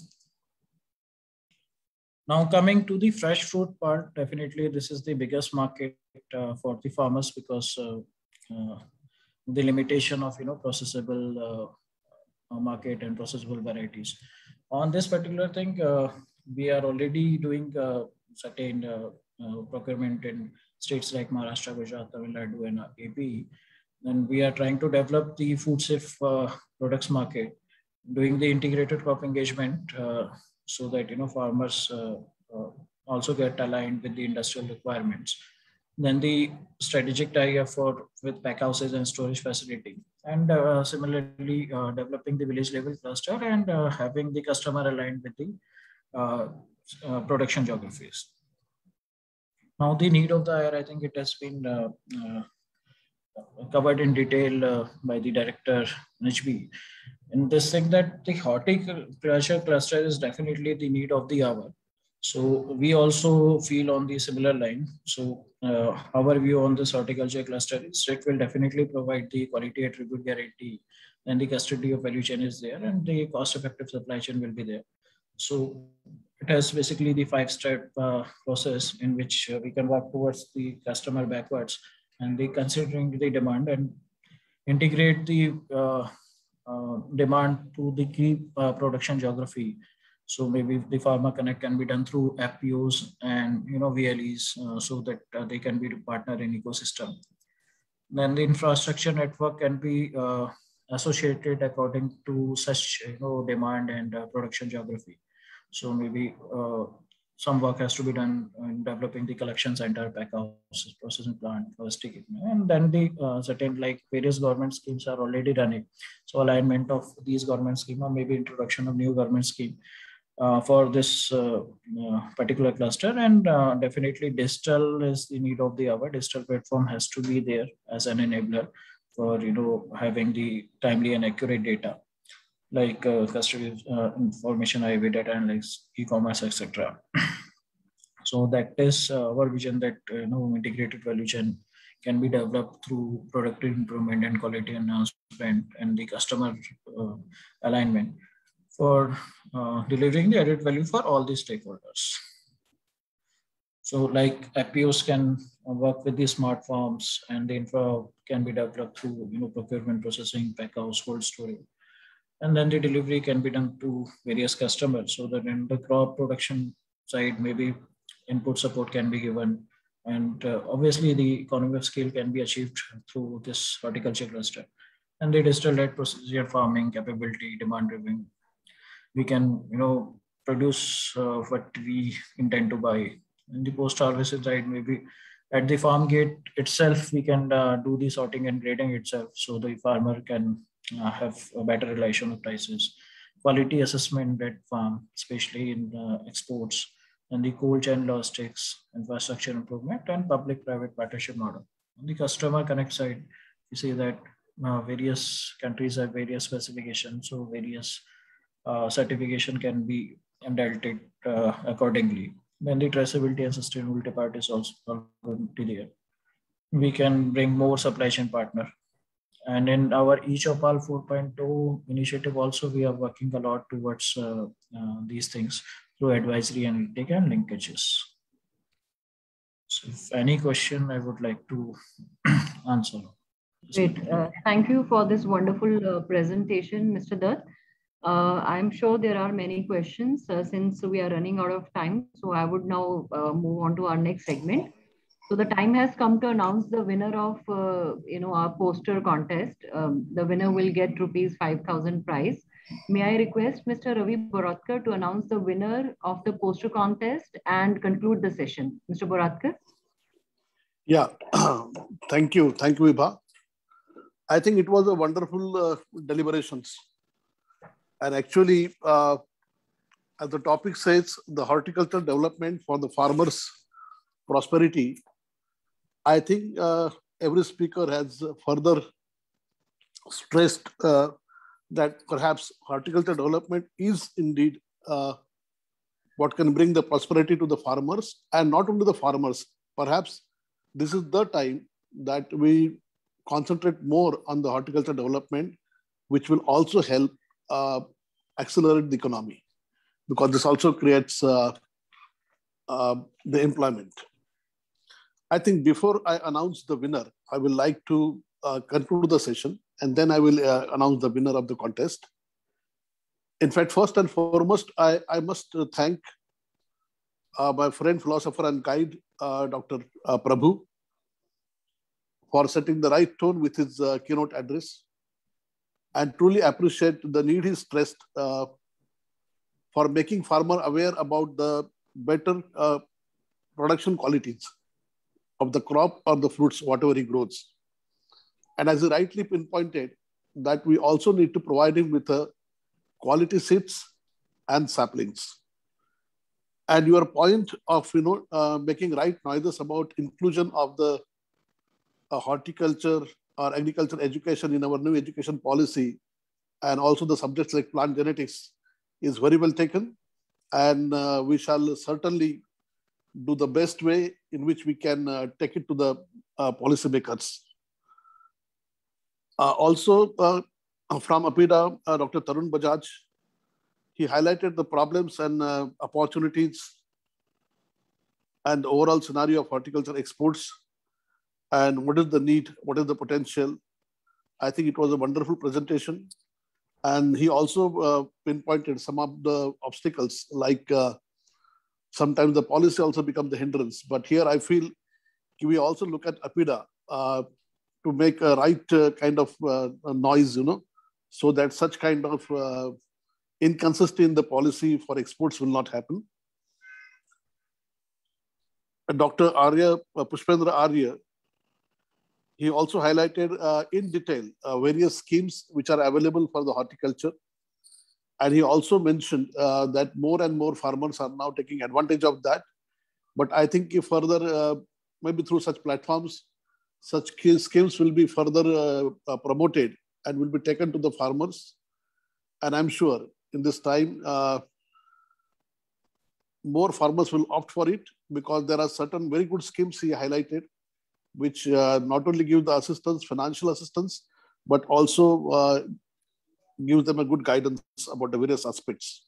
Now coming to the fresh fruit part, definitely this is the biggest market for the farmers because the limitation of processable market and processable varieties. On this particular thing, we are already doing certain procurement in states like Maharashtra, Gujarat, Tamil Nadu, and AP. And we are trying to develop the food safe products market, doing the integrated crop engagement so that farmers also get aligned with the industrial requirements. Then the strategic tie-up with pack houses and storage facility, and similarly developing the village level cluster and having the customer aligned with the production geographies. Now the need of the hour, I think it has been covered in detail by the director Najmi. In this thing that the horticulture cluster is definitely the need of the hour. So we also feel on the similar line. So our view on this horticulture cluster is it will definitely provide the quality attribute guarantee, and the custody of value chain is there, and the cost-effective supply chain will be there. So it has basically the 5-step process in which we can work towards the customer backwards, and they considering the demand and integrate the demand to the key production geography. So maybe the farmer connect can be done through FPOs and VLEs so that they can be partner in ecosystem. Then the infrastructure network can be associated according to such demand and production geography. So maybe some work has to be done in developing the collection center, pack house, processing plant, logistic, and then the certain like various government schemes are already running. So alignment of these government scheme or maybe introduction of new government scheme for this particular cluster, and definitely digital is the need of the hour. Digital platform has to be there as an enabler for having the timely and accurate data like custody information, IoT data analytics, e-commerce, etc. So that is our vision that integrated value chain can be developed through productive improvement and quality enhancement and the customer alignment for delivering the added value for all the stakeholders. So like FPOs can work with the smart farms, and the infra can be developed through procurement, processing, pack house, cold storage. And then the delivery can be done to various customers so that in the crop production side, maybe input support can be given. And obviously the economy of scale can be achieved through this horticulture cluster. And the digital-led precision farming capability, demand driven. We can, produce what we intend to buy. In the post-harvest side, maybe at the farm gate itself, we can do the sorting and grading itself. So the farmer can have a better relation of prices, quality assessment at farm, especially in exports, and the cold chain logistics, infrastructure improvement, and public-private partnership model. On the customer connect side, you see that various countries have various specifications, so various certification can be indulted accordingly. Then the traceability and sustainability part is also there. We can bring more supply chain partner. And in our eChopal 4.0 initiative also, we are working a lot towards these things through advisory analytic and linkages. So if any question, I would like to answer. Great. Thank you for this wonderful presentation, Mr. Dutt. I'm sure there are many questions since we are running out of time. So I would now move on to our next segment. So the time has come to announce the winner of our poster contest. The winner will get rupees 5,000 prize. May I request Mr. Ravi Boratkar to announce the winner of the poster contest and conclude the session. Mr. Boratkar? Yeah, thank you, Vibha. I think it was a wonderful deliberations. And actually, as the topic says, the horticultural development for the farmers' prosperity, I think every speaker has further stressed that perhaps horticultural development is indeed what can bring the prosperity to the farmers, and not only the farmers. Perhaps this is the time that we concentrate more on the horticulture development, which will also help accelerate the economy, because this also creates the employment. I think before I announce the winner, I will like to conclude the session, and then I will announce the winner of the contest. In fact, first and foremost, I must thank my friend, philosopher and guide, Dr. Prabhu, for setting the right tone with his keynote address, and truly appreciate the need he stressed for making farmer aware about the better production qualities of the crop or the fruits, whatever he grows. And as he rightly pinpointed, that we also need to provide him with quality seeds and saplings. And your point of making right noises about inclusion of the horticulture or agriculture education in our new education policy, and also the subjects like plant genetics, is very well taken. And we shall certainly do the best way in which we can take it to the policymakers. Also, from APIDA, Dr. Tarun Bajaj, he highlighted the problems and opportunities and the overall scenario of horticulture exports, and what is the need, what is the potential. I think it was a wonderful presentation. And he also pinpointed some of the obstacles, like sometimes the policy also becomes the hindrance. But here I feel we also look at APIDA to make a right kind of noise, so that such kind of inconsistency in the policy for exports will not happen. Dr. Arya, Pushpendra Arya, he also highlighted in detail various schemes which are available for the horticulture. And he also mentioned that more and more farmers are now taking advantage of that. But I think if further, maybe through such platforms, such schemes will be further promoted and will be taken to the farmers. And I'm sure in this time, more farmers will opt for it, because there are certain very good schemes he highlighted, which not only give the assistance, financial assistance, but also give them a good guidance about the various aspects.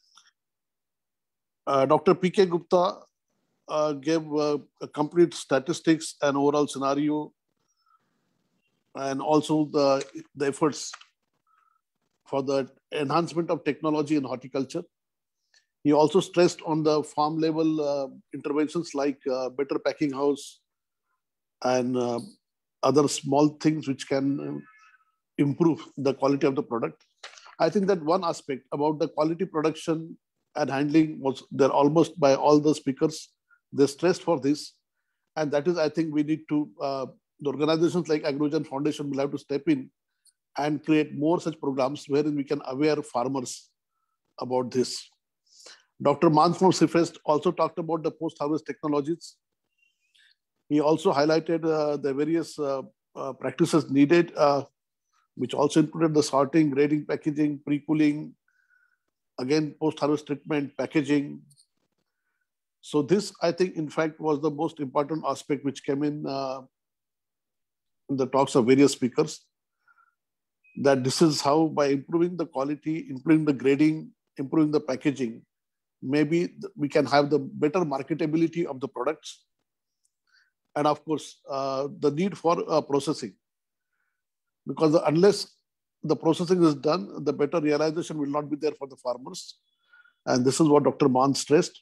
Dr. P.K. Gupta gave a complete statistics and overall scenario, and also the efforts for the enhancement of technology in horticulture. He also stressed on the farm level interventions like better packing house and other small things which can improve the quality of the product. I think that one aspect about the quality production and handling was there almost by all the speakers. They stressed for this. And that is, I think we need to, the organizations like AgroVision Foundation will have to step in and create more such programs wherein we can aware farmers about this. Dr. Mansmo Sifest also talked about the post-harvest technologies. He also highlighted the various practices needed, which also included the sorting, grading, packaging, pre-cooling, again, post-harvest treatment, packaging. So this, I think, in fact, was the most important aspect which came in the talks of various speakers, that this is how, by improving the quality, improving the grading, improving the packaging, maybe we can have the better marketability of the products. And of course, the need for processing. Because unless the processing is done, the better realization will not be there for the farmers. And this is what Dr. Mann stressed.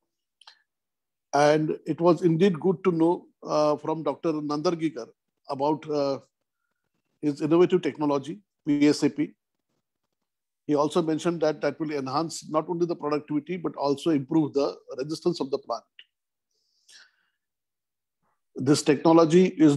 And it was indeed good to know from Dr. Nandargikar about his innovative technology, PSAP. He also mentioned that that will enhance not only the productivity, but also improve the resistance of the plant. This technology is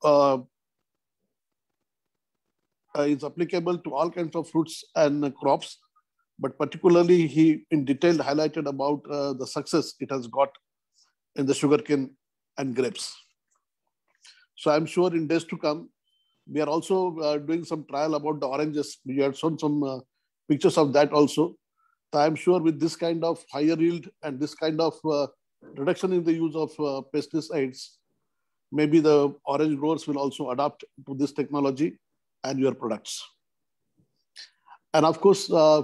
is applicable to all kinds of fruits and crops, but particularly he in detail highlighted about the success it has got in the sugarcane and grapes. So I'm sure in days to come, we are also doing some trial about the oranges. We had shown some pictures of that also. So I'm sure with this kind of higher yield and this kind of reduction in the use of pesticides, maybe the orange growers will also adapt to this technology and your products. And of course, the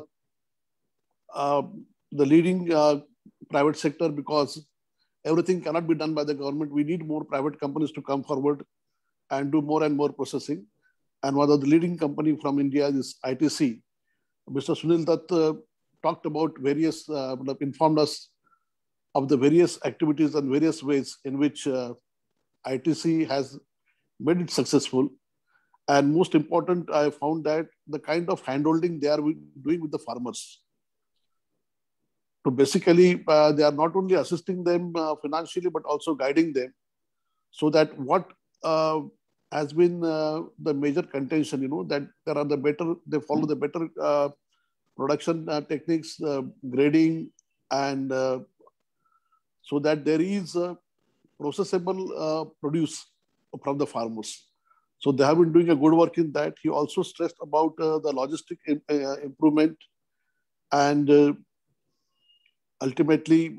leading private sector, because everything cannot be done by the government. We need more private companies to come forward and do more and more processing. And one of the leading company from India is ITC. Mr. Sunil Dutt talked about various, informed us of the various activities and various ways in which ITC has made it successful. And most important, I found that the kind of handholding they are doing with the farmers. So basically, they are not only assisting them financially, but also guiding them, so that what has been the major contention, that there are they follow the better production techniques, grading, and so that there is processable produce from the farmers. So they have been doing a good work in that. He also stressed about the logistic improvement and ultimately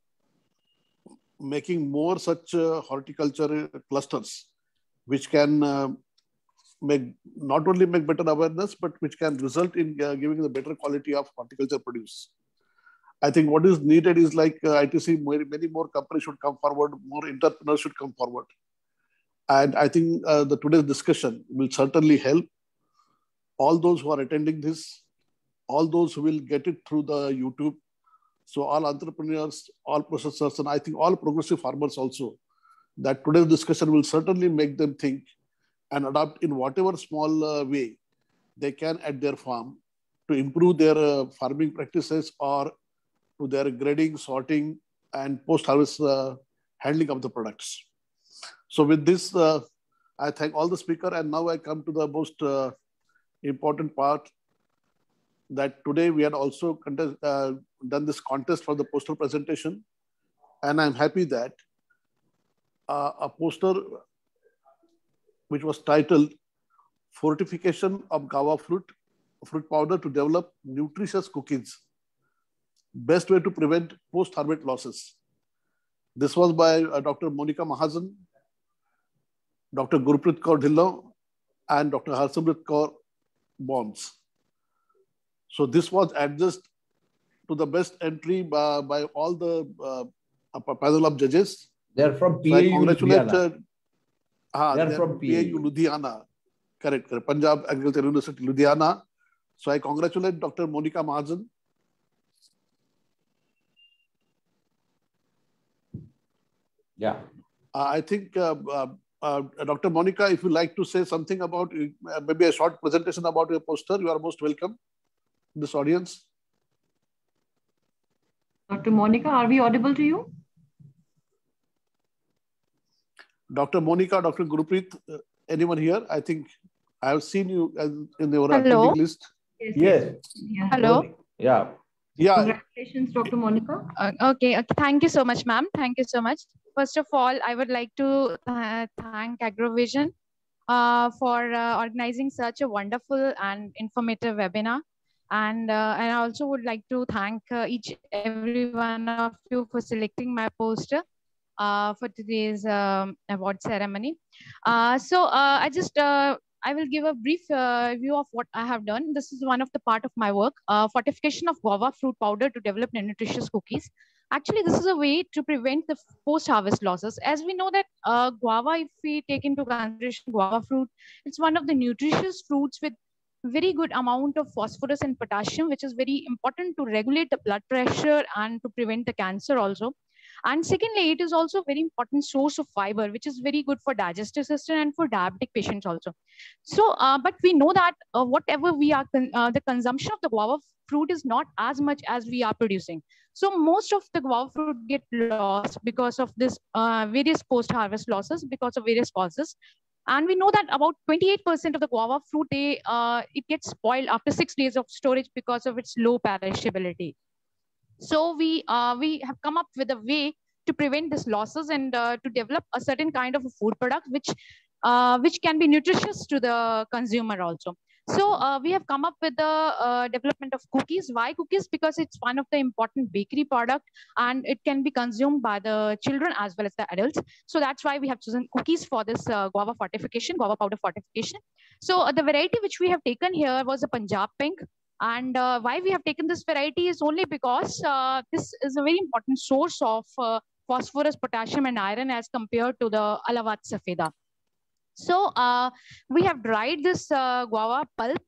making more such horticulture clusters, which can not only make better awareness, but which can result in giving the better quality of horticulture produce. I think what is needed is like ITC, many more companies should come forward, more entrepreneurs should come forward. And I think today's discussion will certainly help all those who are attending this, all those who will get it through the YouTube. So all entrepreneurs, all processors, and I think all progressive farmers also, that today's discussion will certainly make them think and adapt in whatever small way they can at their farm to improve their farming practices or to their grading, sorting, and post-harvest handling of the products. So with this, I thank all the speakers, and now I come to the most important part, that today we had also done this contest for the poster presentation. And I'm happy that a poster which was titled Fortification of Guava Fruit Powder to Develop Nutritious Cookies, Best Way to Prevent Post-Harvest Losses. This was by Dr. Monica Mahajan, Dr. Gurpreet Kaur Dhillon, and Dr. Harsimrat Kaur Bonds. So this was adjudged to the best entry by all the panel of judges. They are from PAU Ludhiana. They are from PAU Ludhiana. Correct. Punjab Agriculture University, Ludhiana. So I congratulate Dr. Monica Mahajan. Yeah. I think Dr. Monica, if you'd like to say something about maybe a short presentation about your poster, you are most welcome. This audience. Dr. Monica, are we audible to you? Dr. Monica, Dr. Gurpreet, anyone here? I think I have seen you in your attending list. Yes. Yeah. Hello. Yeah. Yeah. Congratulations, Dr. Monica. Okay. Thank you so much, ma'am. Thank you so much. First of all, I would like to thank Agrovision for organizing such a wonderful and informative webinar. And I also would like to thank every one of you for selecting my poster for today's award ceremony. I will give a brief view of what I have done. This is one of the part of my work, fortification of guava fruit powder to develop nutritious cookies. Actually, this is a way to prevent the post-harvest losses. As we know that guava, if we take into consideration guava fruit, it's one of the nutritious fruits with very good amount of phosphorus and potassium, which is very important to regulate the blood pressure and to prevent the cancer also. And secondly, it is also a very important source of fiber, which is very good for digestive system and for diabetic patients also. So, but we know that whatever we are, the consumption of the guava fruit is not as much as we are producing. So most of the guava fruit get lost because of this various post-harvest losses because of various causes. And we know that about 28% of the guava fruit, it gets spoiled after 6 days of storage because of its low perishability. So we have come up with a way to prevent these losses and to develop a certain kind of a food product which can be nutritious to the consumer also. So we have come up with the development of cookies. Why cookies? Because it's one of the important bakery product and it can be consumed by the children as well as the adults. So that's why we have chosen cookies for this guava fortification, guava powder fortification. So the variety which we have taken here was a Punjab Pink. And why we have taken this variety is only because this is a very important source of phosphorus, potassium, and iron as compared to the Allahabad Safeda. So we have dried this guava pulp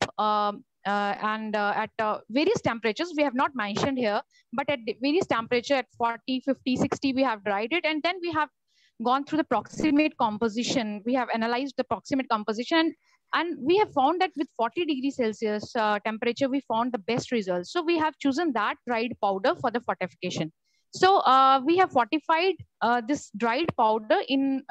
and at various temperatures. We have not mentioned here, but at various temperature at 40, 50, 60, we have dried it. And then we have gone through the proximate composition. We have analyzed the proximate composition. And we have found that with 40 degrees Celsius temperature, we found the best results. So we have chosen that dried powder for the fortification. So we have fortified this dried powder in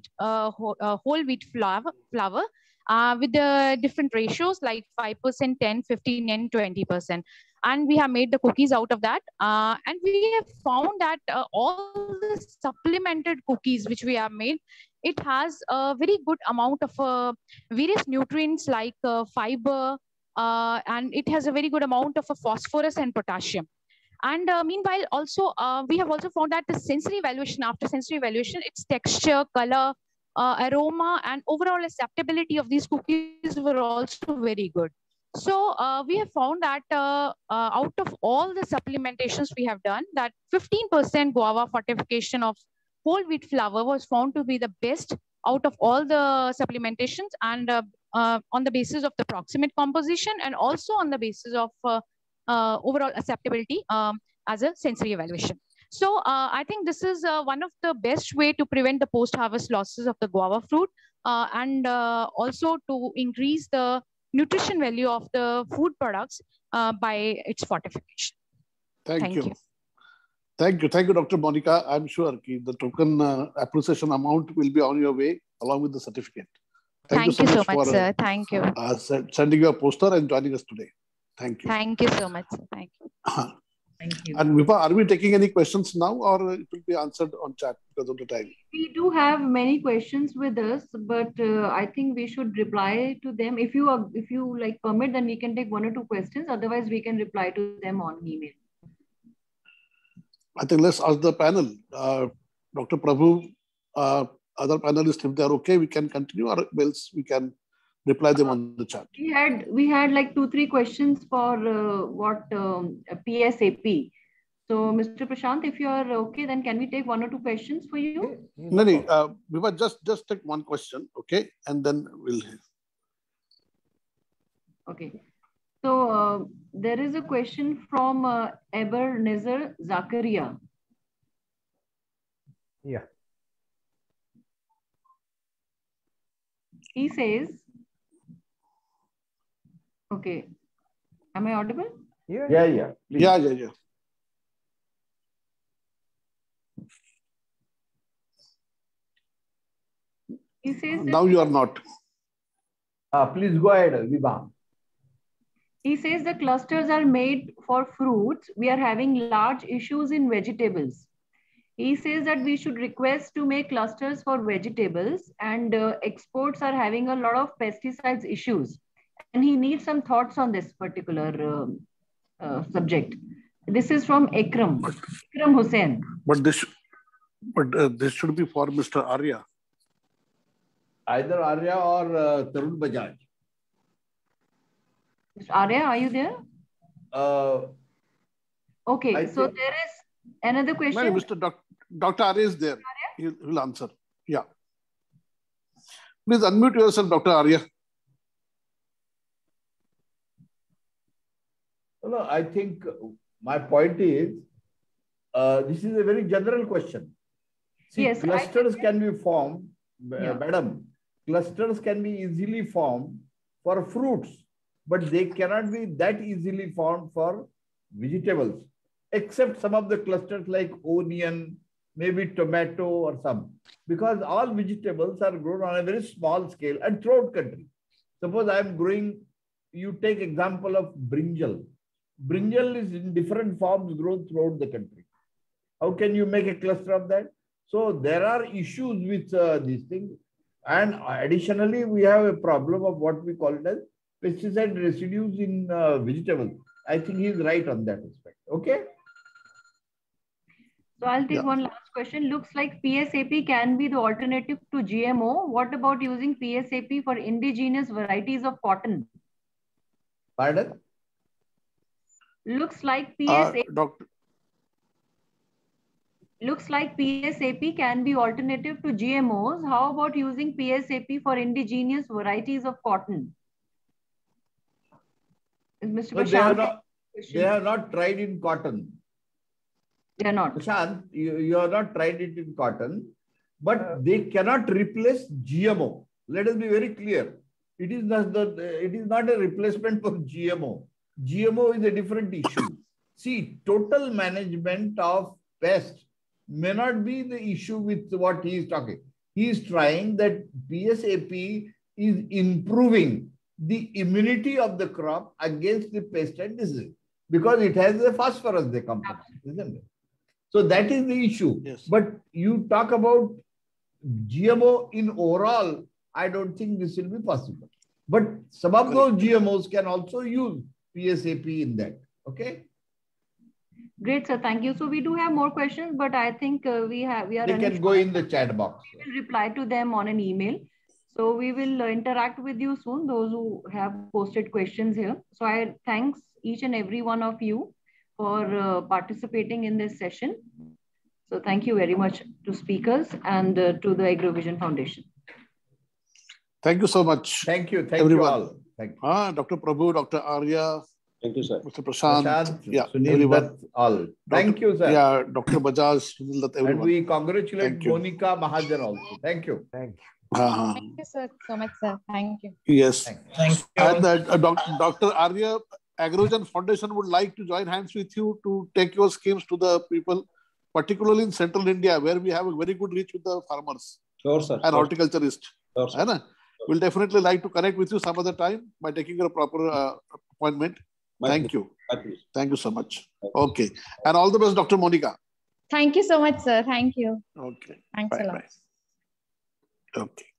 whole wheat flour with the different ratios like 5%, 10, 15, and 20%. And we have made the cookies out of that. And we have found that all the supplemented cookies which we have made, it has a very good amount of various nutrients like fiber, and it has a very good amount of phosphorus and potassium. And meanwhile, also, we have also found that the sensory evaluation, after sensory evaluation, its texture, color, aroma, and overall acceptability of these cookies were also very good. So we have found that out of all the supplementations we have done, that 15% guava fortification of whole wheat flour was found to be the best out of all the supplementations, and on the basis of the proximate composition and also on the basis of overall acceptability as a sensory evaluation. So I think this is one of the best way to prevent the post-harvest losses of the guava fruit and also to increase the nutrition value of the food products by its fortification. Thank you. Thank you, Dr. Monica. I'm sure the token appreciation amount will be on your way along with the certificate. Thank you so much, sir. Thank you. Sending you a poster and joining us today. Thank you. Thank you so much, sir. Thank you. Thank you. And Vibha, are we taking any questions now, or it will be answered on chat because of the time? We do have many questions with us, but I think we should reply to them. If you like permit, then we can take 1 or 2 questions. Otherwise, we can reply to them on email. I think let's ask the panel. Dr. Prabhu, other panelists, if they're okay, we can continue, or else we can reply them on the chat. We had like 2-3 questions for PSAP. So, Mr. Prashant, if you are okay, then can we take 1 or 2 questions for you? No, Vibha, just take 1 question, okay, and then we'll. Okay. So there is a question from Ebenezer Zakaria. Yeah. He says, okay, am I audible? Yeah. He says now you are not. Please go ahead, Vibha. He says the clusters are made for fruits. We are having large issues in vegetables. He says that we should request to make clusters for vegetables, and exports are having a lot of pesticides issues. And he needs some thoughts on this particular subject. This is from Ikram Hussain. But this should be for Mr. Arya. Either Arya or Tarun Bajaj. Mr. Arya, are you there? Okay, so there is another question. No, Mr. Dr. Arya is there. He'll answer. Yeah. Please unmute yourself, Dr. Arya. No, I think my point is, this is a very general question. See, yes, clusters can be formed, madam. Clusters can be easily formed for fruits, but they cannot be that easily formed for vegetables, except some of the clusters like onion, maybe tomato or some, because all vegetables are grown on a very small scale and throughout country. Suppose I am growing, you take example of brinjal. Brinjal is in different forms grown throughout the country. How can you make a cluster of that? So there are issues with these things. And additionally, we have a problem of what we call it as pesticide residues in vegetables. I think he's right on that aspect. Okay. So I'll take one last question. Looks like PSAP can be the alternative to GMO. What about using PSAP for indigenous varieties of cotton? Pardon? Looks like PSAP. Doctor. Looks like PSAP can be alternative to GMOs. How about using PSAP for indigenous varieties of cotton? Is Mr. Prashant? They have not tried in cotton. They are not. Prashant, you have not tried it in cotton, but they cannot replace GMO. Let us be very clear. It is not a replacement for GMO. GMO is a different issue. See, total management of pests may not be the issue with what he is talking. He is trying that PSAP is improving the immunity of the crop against the pest and disease because it has the phosphorus they compound, isn't it? So that is the issue. Yes. But you talk about GMO in overall, I don't think this will be possible. But some of those GMOs can also use PSAP in that. Okay. Great, sir. Thank you. So we do have more questions, but I think we are. They can go in the chat box. We will reply to them on an email. So we will interact with you soon. Those who have posted questions here. So I thanks each and every one of you for participating in this session. So thank you very much to speakers and to the AgroVision Foundation. Thank you so much. Thank you. Thank everyone. You all. Thank you. Dr. Prabhu, Dr. Arya. Thank you, sir. Mr. Prashant. Yeah, Sunil, everyone. that's all. Thank you, sir. Yeah, Dr. Bajaj, Sunil, everyone. And we congratulate Monica Mahajan also. Thank you. Thank you. Thank you, sir, so much, sir. Thank you. Yes. Thank you. And Dr. Arya, AgroVision Foundation would like to join hands with you to take your schemes to the people, particularly in central India, where we have a very good reach with the farmers. Sure, sir. And horticulturists. Sure, sir. We'll definitely like to connect with you some other time by taking a proper appointment. Thank you. Thank you so much. Okay. And all the best, Dr. Monica. Thank you so much, sir. Thank you. Okay. Thanks a lot. Bye. Okay.